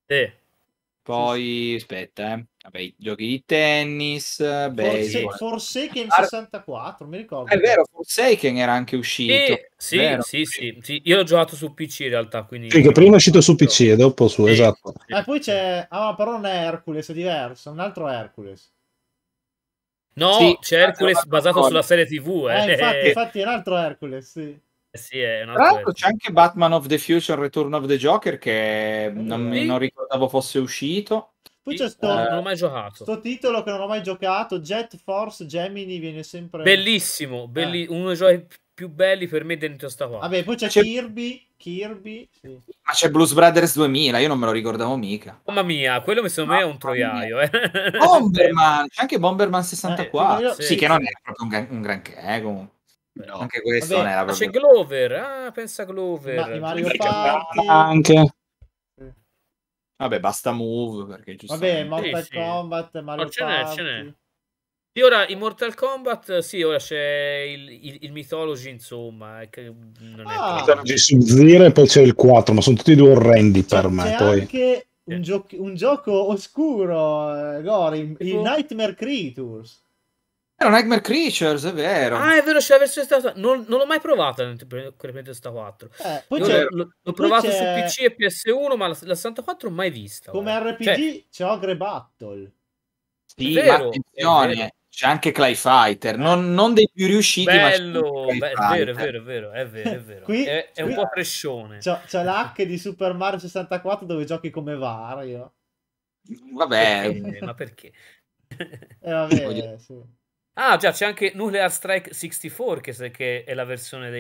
Poi, aspetta, vabbè, giochi di tennis, baseball. Forsaken 64, mi ricordo. È vero, Forsaken era anche uscito. Sì, io l'ho giocato su PC in realtà, quindi... Sì, che prima è uscito su PC e dopo su, esatto. Poi c'è... però non è Hercules, è diverso, è un altro Hercules. No, c'è Hercules basato sulla serie TV. Infatti è un altro Hercules, sì. È un altro Tra l'altro c'è anche Batman of the Future Return of the Joker che non ricordo fosse uscito. Poi c'è non ho mai giocato. Sto titolo che non ho mai giocato, Jet Force Gemini, viene sempre... Bellissimo, uno dei giochi più belli per me dentro sta qua. Vabbè, poi c'è Kirby, sì. Ma c'è Blues Brothers 2000, io non me lo ricordavo mica. Mamma mia, quello secondo me è un troiaio. Bomberman, c'è anche Bomberman 64. Sì, che non è proprio un granché, comunque. No. Anche questo non era proprio... C'è Glover, pensa Glover. I Mario Party. Anche. Vabbè, basta Move, perché vabbè, Mortal Kombat, Mario Party. Ce n'è. Sì, ora in Mortal Kombat, sì, ora c'è il Mythology, insomma. Non è Mythology Sub-Zero e poi c'è il 4, ma sono tutti e due orrendi per me. C'è poi. Anche un gioco oscuro, Gori, il Nightmare Creatures. Era Nightmare Creatures, è vero. Ah, è vero, c'è la versione stata. Non l'ho mai provata per sta 4. L'ho provato su PC e PS1, ma la 64 mai vista. Come RPG c'è Ogre Battle. Sì, ma attenzione, c'è anche Clay Fighter, non dei più riusciti, bello, ma è vero. Qui, è un po' prescione. C'è l'hack di Super Mario 64 dove giochi come Wario. Vabbè. Ma perché? Vabbè, sì. Ah, già, c'è anche Nuclear Strike 64, che è la versione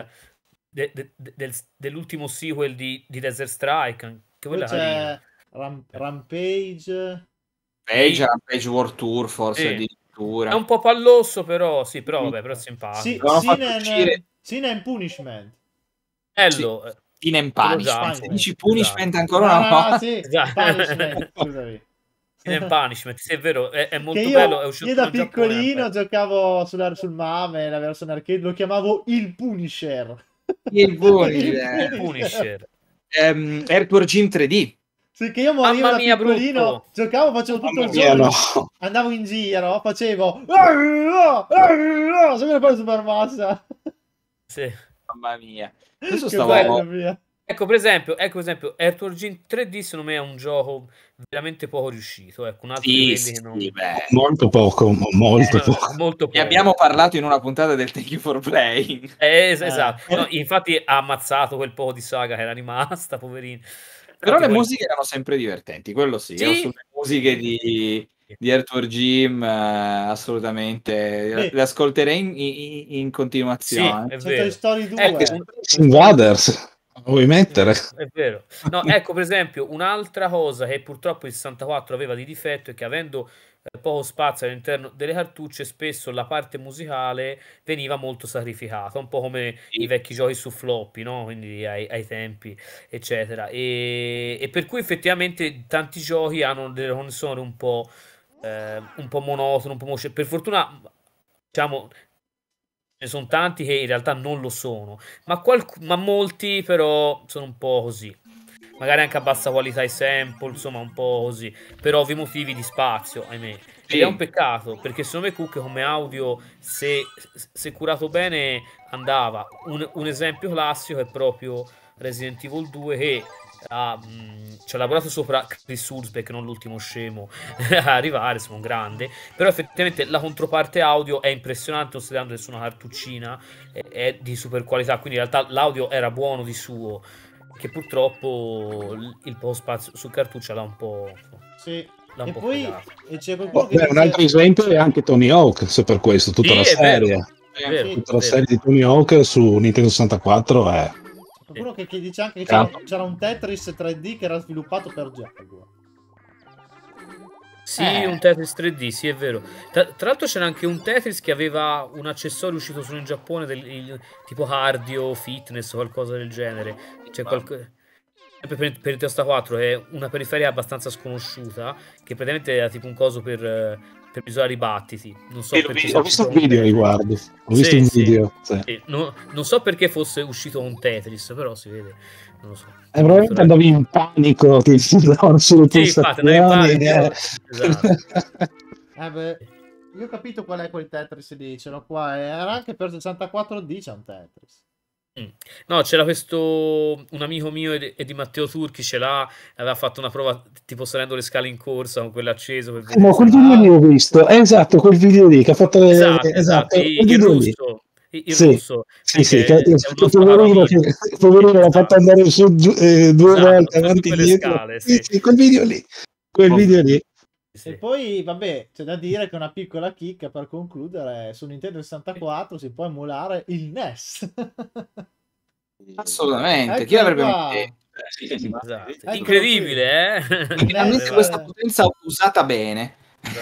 dell'ultimo sequel di Desert Strike. Che poi c'è Rampage World Tour, forse addirittura. È un po' palloso, però vabbè, però è simpatico. Sin and Punishment. Bello. Sin and Punishment. Dici Punishment ancora no? Sì, Punishment, scusami. Punishment, sì, è vero, è molto bello. Io da piccolino giocavo sul MAME, la versione arcade, lo chiamavo il Punisher. Il Punisher. Earthworm Jim 3D. Sì, che io morivo da piccolino, giocavo, facevo tutto il giorno, andavo in giro, facevo sempre per Supermassa. Sì. Mamma mia. Adesso Ecco, per esempio, Earthworm Jim 3D secondo me è un gioco veramente poco riuscito. Ecco, un altro molto poco. Ne abbiamo parlato in una puntata del Thank You for Playing. Esatto. No, infatti ha ammazzato quel po' di saga che era rimasta, poverino. Però le musiche erano sempre divertenti, quello sì. Io sulle musiche di Earthworm Jim assolutamente le ascolterei in continuazione. Sì, è vero. Story 2. Invaders. Vuoi mettere? È vero. No, ecco, per esempio, un'altra cosa che purtroppo il 64 aveva di difetto è che avendo poco spazio all'interno delle cartucce, spesso la parte musicale veniva molto sacrificata, un po' come i vecchi giochi su floppy, no? Quindi ai tempi, eccetera. E per cui effettivamente tanti giochi hanno delle colonne sonore un po' monotone, un po' per fortuna, diciamo, ne sono tanti che in realtà non lo sono, ma molti però sono un po' così, magari anche a bassa qualità i sample, insomma un po' così, per ovvi motivi di spazio, ahimè. Ed è un peccato, perché secondo me Cook come audio, se curato bene, andava. Un esempio classico è proprio Resident Evil 2, che ci ha lavorato sopra Chris Hülsbeck, non l'ultimo scemo a arrivare, sono un grande, però effettivamente la controparte audio è impressionante, non stai dando nessuna cartuccina, è di super qualità, quindi in realtà l'audio era buono di suo, che purtroppo il poco spazio su cartuccia l'ha un po'... Sì. E poi c'è un altro esempio è anche Tony Hawk, se per questo tutta la serie, tutta la serie di Tony Hawk su Nintendo 64 è... Qualcuno che dice anche che c'era un Tetris 3D che era sviluppato per Jaguar. Sì, un Tetris 3D, sì, è vero. Tra l'altro c'era anche un Tetris che aveva un accessorio uscito solo in Giappone, tipo cardio, fitness o qualcosa del genere. C'è per il TS4 è una periferia abbastanza sconosciuta, che praticamente era tipo un coso per misurare i battiti. Non so perché ho visto un video riguardo. Ho visto un video. Sì. Non so perché fosse uscito un Tetris, però si vede. Non lo so. Probabilmente andavi in panico, ti davano sulle pulsazioni. Esatto. Io ho capito qual è quel Tetris lì, ce l'ho qua. Era anche per 64D c'è un Tetris. No, c'era un amico mio e di Matteo Turchi, aveva fatto una prova tipo salendo le scale in corsa con quello acceso. No, quel video lì ho visto, esatto, quel video lì che ha fatto esatto, il russo. Sì, poverino l'ha fatto andare su 2 volte avanti e dietro. Sì, quel video lì. quel video lì. E poi, vabbè, c'è da dire che una piccola chicca per concludere, su Nintendo 64 si può emulare il NES. Assolutamente, chi l'avrebbe mai detto? Esatto. Incredibile, Finalmente questa potenza usata bene.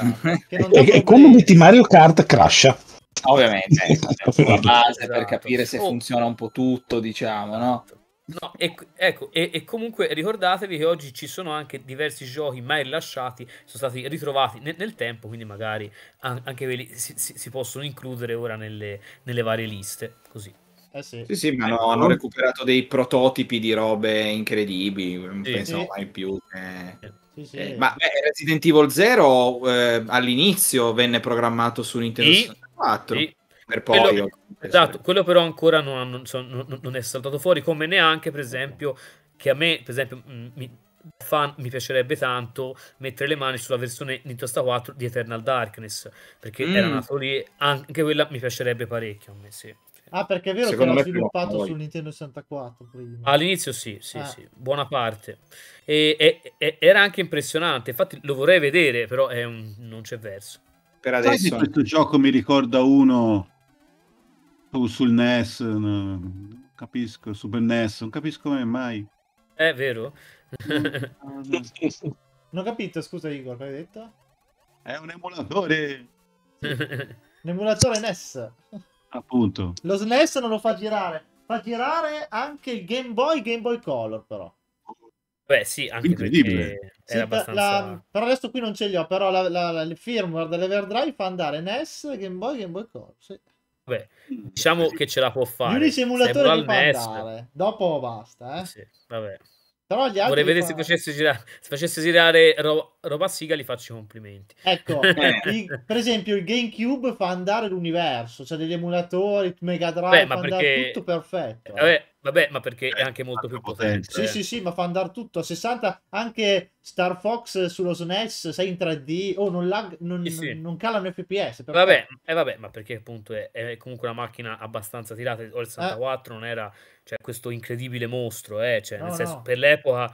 E quando metti Mario Kart crasha. Ovviamente, è la base per capire se funziona un po' tutto, diciamo, no? No, ecco, e comunque ricordatevi che oggi ci sono anche diversi giochi mai rilasciati, sono stati ritrovati nel tempo, quindi magari anche quelli si possono includere ora nelle varie liste, così. Sì, ma hanno recuperato dei prototipi di robe incredibili, non penso mai più. Ma Resident Evil 0 all'inizio venne programmato su Nintendo 64. Per poi esatto, quello però ancora non è saltato fuori, come neanche per esempio che a me per esempio mi piacerebbe tanto mettere le mani sulla versione Nintendo 64 di Eternal Darkness, perché era nato lì, anche quella mi piacerebbe parecchio a me, sì. Ah, perché è vero che era sviluppato sul Nintendo 64 prima. All'inizio sì, buona parte. E era anche impressionante, infatti lo vorrei vedere, però non c'è verso. Per adesso questo gioco mi ricorda uno sul NES, non capisco, Super NES, non capisco come mai. È vero? Non ho capito, scusa Igor, che hai detto? È un emulatore. Un emulatore NES. Appunto. Lo SNES non lo fa girare. Fa girare anche il Game Boy Color, però. Beh, sì, anche incredibile. Era abbastanza... però adesso qui non ce li ho, però il firmware dell'Everdrive fa andare NES, Game Boy Color, sì. Beh, diciamo che ce la può fare. Gli unici emulatori che fa andare. Dopo basta, Sì, vabbè. Però gli altri vorrei vedere se facesse girare roba Siga, gli faccio i complimenti. Ecco, per esempio il GameCube fa andare l'universo, c'è degli emulatori, Mega Drive, fa andare tutto perfetto. Vabbè, ma perché è anche molto più potente. Sì, ma fa andare tutto a 60, anche Star Fox sullo SNES, sei in 3D, non calano FPS. Vabbè, ma perché appunto è comunque una macchina abbastanza tirata, o il 64 non era, cioè, questo incredibile mostro, cioè, nel senso, per l'epoca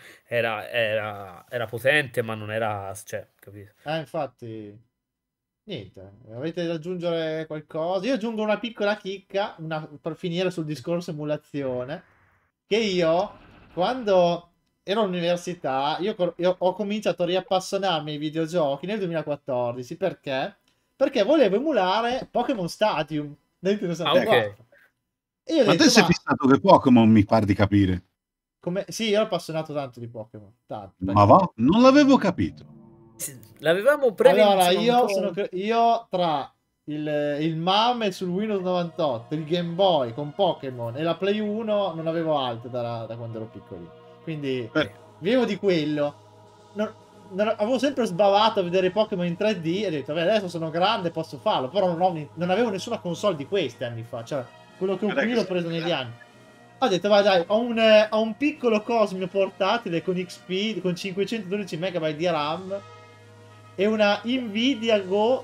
era potente, ma non era, cioè, capito? Infatti... Niente, avete da aggiungere qualcosa? Io aggiungo una piccola chicca per finire sul discorso emulazione, che io, quando ero all'università, io ho cominciato a riappassionarmi ai videogiochi nel 2014, perché? Perché volevo emulare Pokémon Stadium nel 64. E io ho detto, te sei fissato che Pokémon, mi pare di capire. Sì, io ero appassionato tanto di Pokémon. Ma va? Non l'avevo capito. L'avevamo allora io tra il MAME sul Windows 98, il Game Boy con Pokémon e la Play 1 non avevo altro da quando ero piccolino, quindi vivevo di quello. Avevo sempre sbavato a vedere i Pokémon in 3D e ho detto, adesso sono grande, posso farlo, però non avevo nessuna console di questi anni fa, cioè quello che ho qui l'ho preso negli anni. Ho detto, vai dai, ho un piccolo Cosmio portatile con XP, con 512 MB di RAM e una Nvidia Go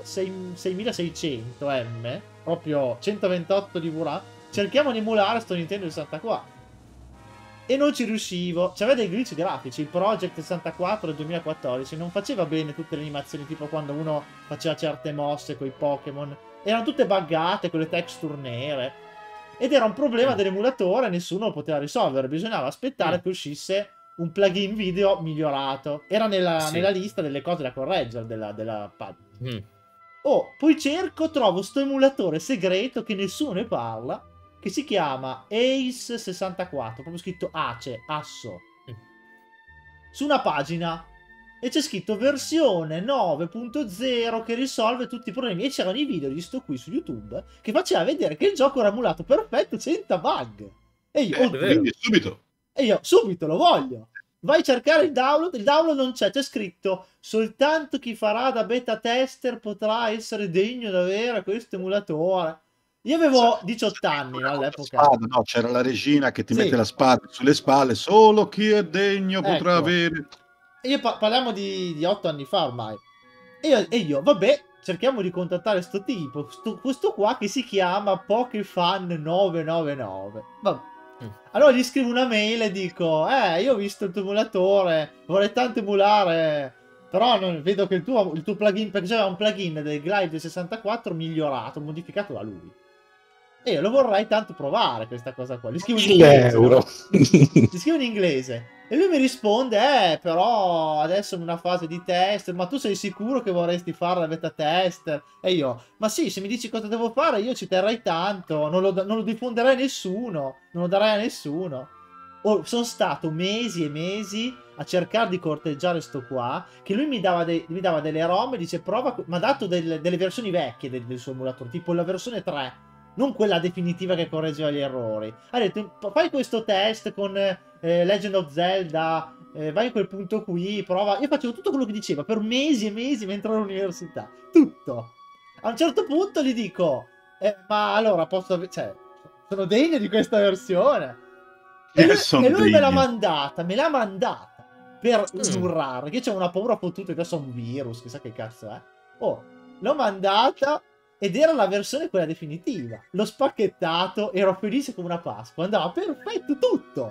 6600M, proprio 128 di VRAM. Cerchiamo di emulare sto Nintendo 64 e non ci riuscivo. C'aveva dei glitch grafici. Il Project 64 del 2014 non faceva bene tutte le animazioni, tipo quando uno faceva certe mosse con i Pokémon, erano tutte buggate con le texture nere ed era un problema dell'emulatore, nessuno lo poteva risolvere, bisognava aspettare che uscisse un plugin video migliorato. Era nella lista delle cose da correggere della pad. Poi trovo sto emulatore segreto che nessuno ne parla, che si chiama Ace 64, proprio scritto Asso, su una pagina, e c'è scritto versione 9.0 che risolve tutti i problemi, e c'erano i video di sto qui su YouTube che faceva vedere che il gioco era emulato perfetto senza bug, e io subito lo voglio. Vai a cercare il download non c'è scritto soltanto chi farà da beta tester potrà essere degno di avere questo emulatore. Io avevo 18 anni all'epoca. No, c'era la regina che ti mette la spada sulle spalle, solo chi è degno potrà avere. Io parliamo di 8 anni fa ormai. E io, vabbè, cerchiamo di contattare sto tipo, questo qua che si chiama Pokefan 999. Vabbè. Allora gli scrivo una mail e dico, io ho visto il tuo emulatore, vorrei tanto emulare Però vedo che il tuo plugin, perché c'era un plugin del Glide 64 migliorato, modificato da lui. E io lo vorrei tanto provare questa cosa qua. Gli scrivo in inglese, no? Gli scrivo in inglese. E lui mi risponde, però adesso in una fase di test, ma tu sei sicuro che vorresti fare la beta test? E io, ma sì, se mi dici cosa devo fare io ci terrei tanto, non lo diffonderei a nessuno, non lo darei a nessuno. Sono stato mesi e mesi a cercare di corteggiare sto qua, che lui mi dava delle ROM e dice prova, mi ha dato delle versioni vecchie del suo emulatore, tipo la versione 3, non quella definitiva che correggeva gli errori. Ha detto fai questo test con Legend of Zelda, vai in quel punto qui, prova. Io facevo tutto quello che diceva per mesi e mesi mentre ero all'università, tutto. A un certo punto gli dico ma allora posso, cioè, sono degno di questa versione? E lui me l'ha mandata per snurrare, che c'è una paura fottuta che adesso è un virus, chissà che cazzo è. Oh, l'ho mandata ed era la versione quella definitiva. L'ho spacchettato, ero felice come una Pasqua, andava perfetto tutto.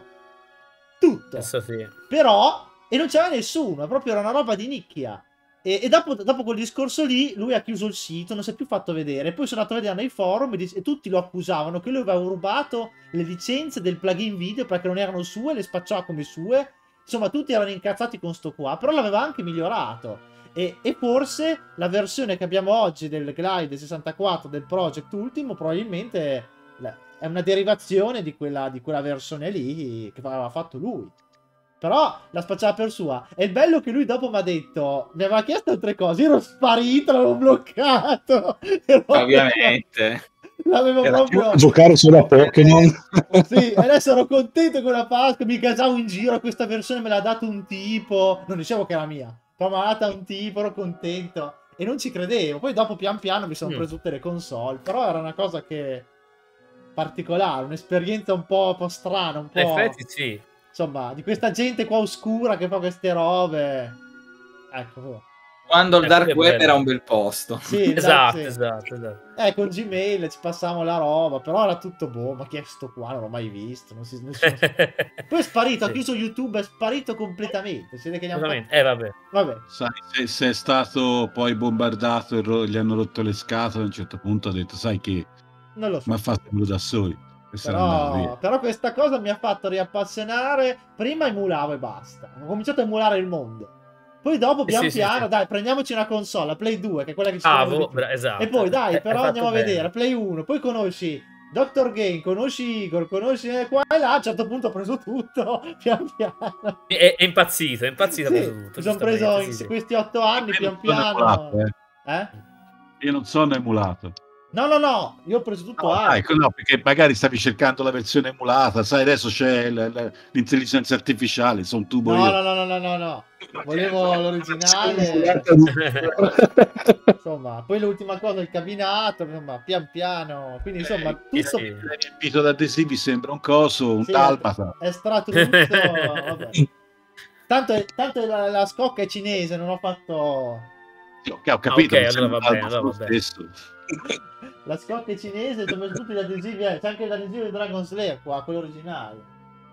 Sì. Però, e non c'era nessuno, proprio era una roba di nicchia. E dopo quel discorso lì, lui ha chiuso il sito, non si è più fatto vedere. Poi sono andato a vedere nei forum e tutti lo accusavano che lui aveva rubato le licenze del plugin video perché non erano sue, le spacciava come sue. Insomma, tutti erano incazzati con sto qua, però l'aveva anche migliorato. E forse la versione che abbiamo oggi del Glide 64 del Project Ultimo probabilmente è una derivazione di quella versione lì che aveva fatto lui. Però la spacciava per sua. E il bello che lui dopo mi ha detto, mi aveva chiesto altre cose, io ero sparito, l'avevo bloccato. Ovviamente. L'avevo proprio... giocare solo a Pokémon. Sì, adesso ero contento con la Pasqua, mi casavo in giro, questa versione me l'ha dato un tipo, non dicevo che era mia, però me l'ha data un tipo, ero contento. E non ci credevo. Poi dopo pian piano mi sono preso tutte le console, però era una cosa che... particolare, un'esperienza un po' strana, un po'... In effetti sì. Insomma, di questa gente qua oscura che fa queste robe. Ecco. Quando il dark web era un bel posto. Sì, esatto. Con Gmail ci passavamo la roba, però era tutto ma chi è sto qua? Non l'ho mai visto. Poi è sparito, ha chiuso YouTube, è sparito completamente. Si vede che gli hanno fatto... vabbè. Sai, se è stato poi bombardato e gli hanno rotto le scatole, a un certo punto ha detto, sai che non lo so. Ma fatelo da soli. Però questa cosa mi ha fatto riappassionare. Prima emulavo e basta. Ho cominciato a emulare il mondo. Poi dopo piano piano, dai, prendiamoci una console, la Play 2, che è quella che ci esatto. E poi dai, però andiamo a vedere, Play 1, poi conosci Dr. Game, conosci Igor, conosci qua e là, a un certo punto ho preso tutto, pian piano. È impazzito, ha preso tutto. Mi sono preso in questi 8 anni, pian piano. Io non sono emulato. No, io ho preso tutto no, perché magari stavi cercando la versione emulata, sai, adesso c'è l'intelligenza artificiale, sono tubo io. No. Volevo l'originale. Insomma, poi l'ultima cosa, il cabinato, insomma, pian piano. Quindi, insomma, tutto... riempito da adesivi, sembra un coso, un dalmata. È stratruzzo, vabbè. Tanto la scocca è cinese, non ho fatto... Ho capito, allora va bene. La scocca è cinese, ho messo tutti gli adesivi, c'è anche l'adesivo di Dragon Slayer qua, quello originale.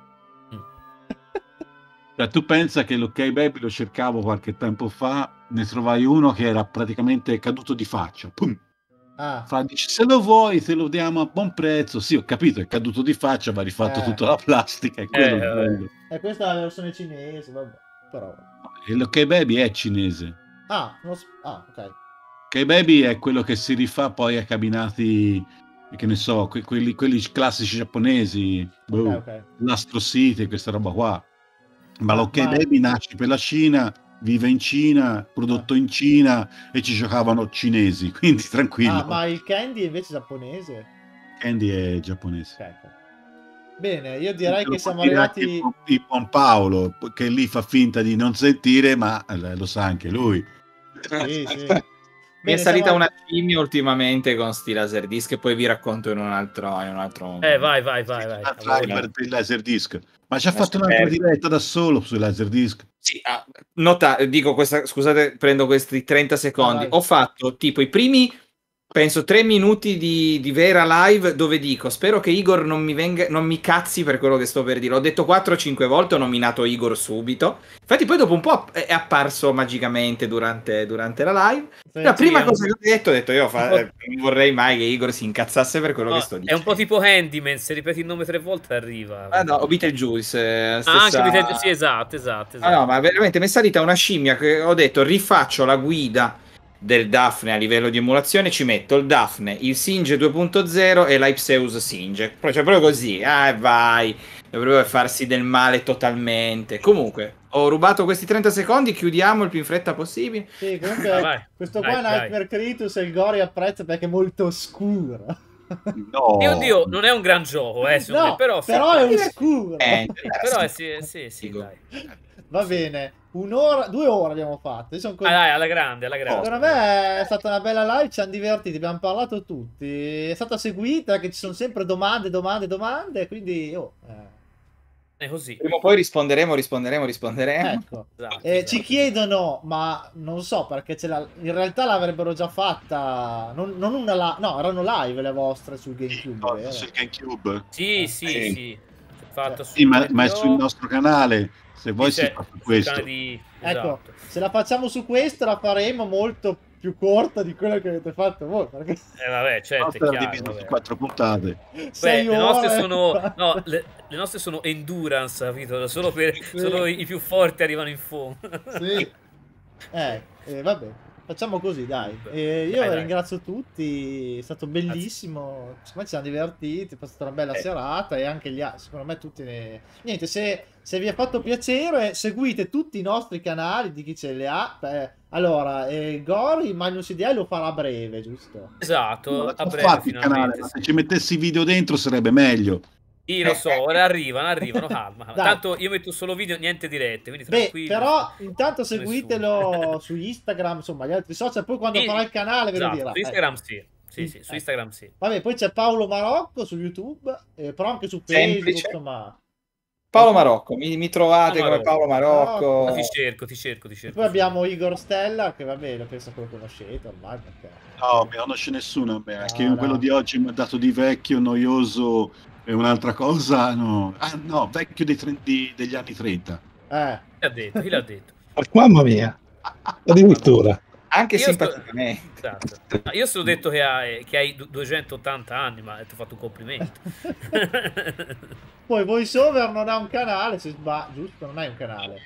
Tu pensa che l'Ok Baby lo cercavo qualche tempo fa, ne trovai uno che era praticamente caduto di faccia. Pum. Dice, se lo vuoi te lo diamo a buon prezzo. Sì, ho capito, è caduto di faccia, va rifatto tutta la plastica, è quello il bello. E questa è la versione cinese, vabbè. Però... l'Ok Baby è cinese. Ok. Che Baby è quello che si rifà poi a cabinati, che ne so, quelli classici giapponesi, l'Astro City, questa roba qua. Ma l'Ok Baby nasce per la Cina, vive in Cina, prodotto in Cina e ci giocavano cinesi, quindi tranquillo. Ma il Candy invece è giapponese? Candy è giapponese. Okay. Bene, io direi che siamo arrivati... Di Buon Paolo, che lì fa finta di non sentire, ma lo sa anche lui. Sì. Mi è salita una scimmia ultimamente con sti Laserdisc e poi vi racconto in un altro momento. Vai. Per il Laserdisc. Ma ci ha fatto un'altra diretta da solo sui Laserdisc. Sì, dico questa, scusate, prendo questi 30 secondi. Ho fatto tipo i primi penso 3 minuti di vera live dove dico spero che Igor non mi cazzi per quello che sto per dire. Ho detto 4 o 5 volte, ho nominato Igor subito. Infatti poi dopo un po' è apparso magicamente durante la live. La prima cosa che ho detto io non vorrei mai che Igor si incazzasse per quello che sto dicendo. È un po' tipo Handyman, se ripeti il nome 3 volte arriva. Ah no, o Beetlejuice. Anche Beetlejuice, sì, esatto. Ah, no, ma veramente mi è salita una scimmia che ho detto rifaccio la guida del Daphne a livello di emulazione, ci metto il Daphne, il Singe 2.0 e l'Ipseus Singe, cioè proprio così, vai, dovrebbe farsi del male totalmente. Comunque ho rubato questi 30 secondi, chiudiamo il più in fretta possibile. Sì, comunque questo qua è Nightmare Creatus e il Gori apprezza perché è molto oscuro. No. Oddio, non è un gran gioco, no, me, però è oscuro. Però sì, dai. Va bene, 2 ore abbiamo fatto. Dai, alla grande. Secondo me è stata una bella live, ci hanno divertiti, abbiamo parlato tutti. È stata seguita, che ci sono sempre domande, quindi è così. Prima o poi risponderemo. Ecco. Esatto. Ci chiedono, ma non so perché in realtà l'avrebbero già fatta. Erano live le vostre sul GameCube. Sul GameCube. Sì. Fatto ma è sul nostro canale. Se vuoi si fa questo. Ecco, se la facciamo su questo la faremo molto più corta di quello che avete fatto voi. Perché... vabbè, certo, è chiaro. 4 puntate. Le nostre sono endurance, capito? Solo i più forti arrivano in fondo. Sì. Vabbè. Facciamo così, dai. Io ringrazio tutti, è stato bellissimo. Secondo me ci siamo divertiti, è stata una bella serata e anche secondo me tutti Niente, se vi è fatto piacere, seguite tutti i nostri canali di chi ce li ha. Allora, Gori, Magnus Idea lo farà a breve, giusto? Esatto, a breve finalmente. Se ci mettessi video dentro sarebbe meglio. Io lo so, ora arrivano, calma. Tanto io metto solo video, niente dirette, quindi tranquillo. Però intanto seguitelo su Instagram, insomma, gli altri social, poi quando farà il canale ve lo dirà. Su Instagram su Instagram sì. Vabbè, poi c'è Paolo Marocco su YouTube, però anche su Facebook, insomma. Paolo Marocco, mi trovate come Paolo Marocco. Ti cerco. Poi abbiamo Igor Stella, che va bene, penso che lo conoscete ormai. Perché... No, mi conosce nessuno a me, anche quello di oggi mi ha dato di vecchio, noioso e un'altra cosa, no. Ah no, vecchio degli anni 30. Chi l'ha detto? Mamma mia, addirittura. Anche simpaticamente. Esatto. Io sono detto che hai 280 anni, ma ti ho fatto un complimento. Poi VoiceOver non ha un canale, giusto? Non hai un canale.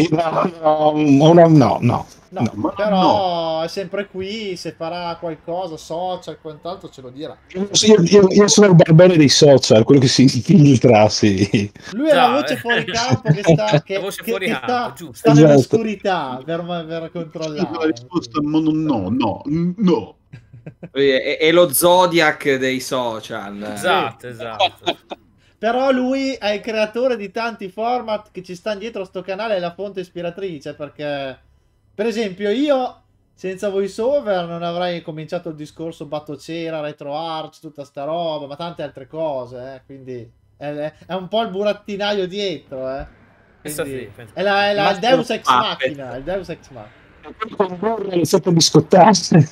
No, però è sempre qui, se farà qualcosa, social, quant'altro ce lo dirà. Io sono il barbone dei social, quello che si infiltra, sì. Lui è la voce fuori campo che sta nell'oscurità per controllare. La risposta no. È lo Zodiac dei social. Esatto. Però lui è il creatore di tanti format che ci stanno dietro a sto canale, è la fonte ispiratrice, perché per esempio io senza VoiceOver non avrei cominciato il discorso Battocera, RetroArch, tutta sta roba, ma tante quindi è un po' il burattinaio dietro, quindi è il Deus Ex Machina, iniziato a biscottarsi.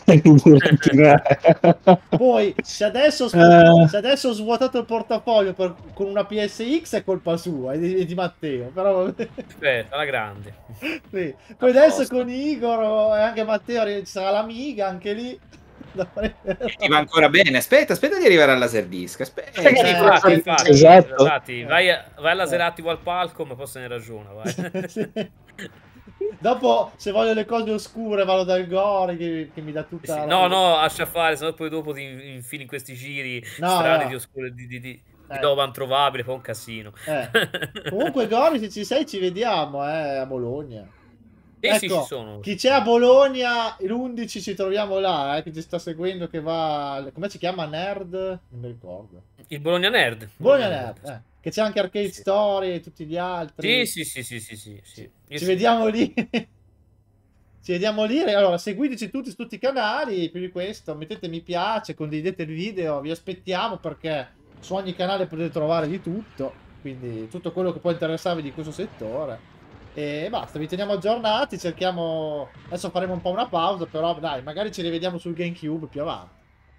Poi se adesso ho svuotato il portafoglio con una PSX è colpa sua e di Matteo, però aspetta, alla grande. Sì. Poi adesso con Igor e anche Matteo ci sarà l'Amiga anche lì. Ti va ancora bene, aspetta di arrivare alla Laserdisc. Infatti, esatto. Vai alla Laserativo al palco, ma poi se ne ragiona, vai. Sì. Dopo, se voglio le cose oscure, vado dal Gori che mi dà tutta. No, lascia fare, sennò poi dopo ti infili in questi giri strani di oscure di roba introvabile, fa un casino. Comunque, Gori, se ci sei, ci vediamo a Bologna. Sì, ci sono. Chi c'è a Bologna, l'11 ci troviamo là, che ci sta seguendo, che va... Come si chiama? Nerd? Non mi ricordo. Il Bologna Nerd. Che c'è anche Arcade Story e tutti gli altri. Sì. Ci vediamo lì. Ci vediamo lì. Allora, seguiteci tutti su tutti i canali. Più di questo, mettete mi piace, condividete il video. Vi aspettiamo perché su ogni canale potete trovare di tutto. Quindi tutto quello che può interessarvi di questo settore. E basta, vi teniamo aggiornati. Cerchiamo. Adesso faremo un po' una pausa. Però dai, magari ci rivediamo sul GameCube più avanti.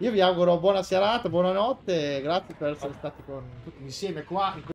Io vi auguro buona serata, buonanotte, grazie per essere stati con tutti insieme qua.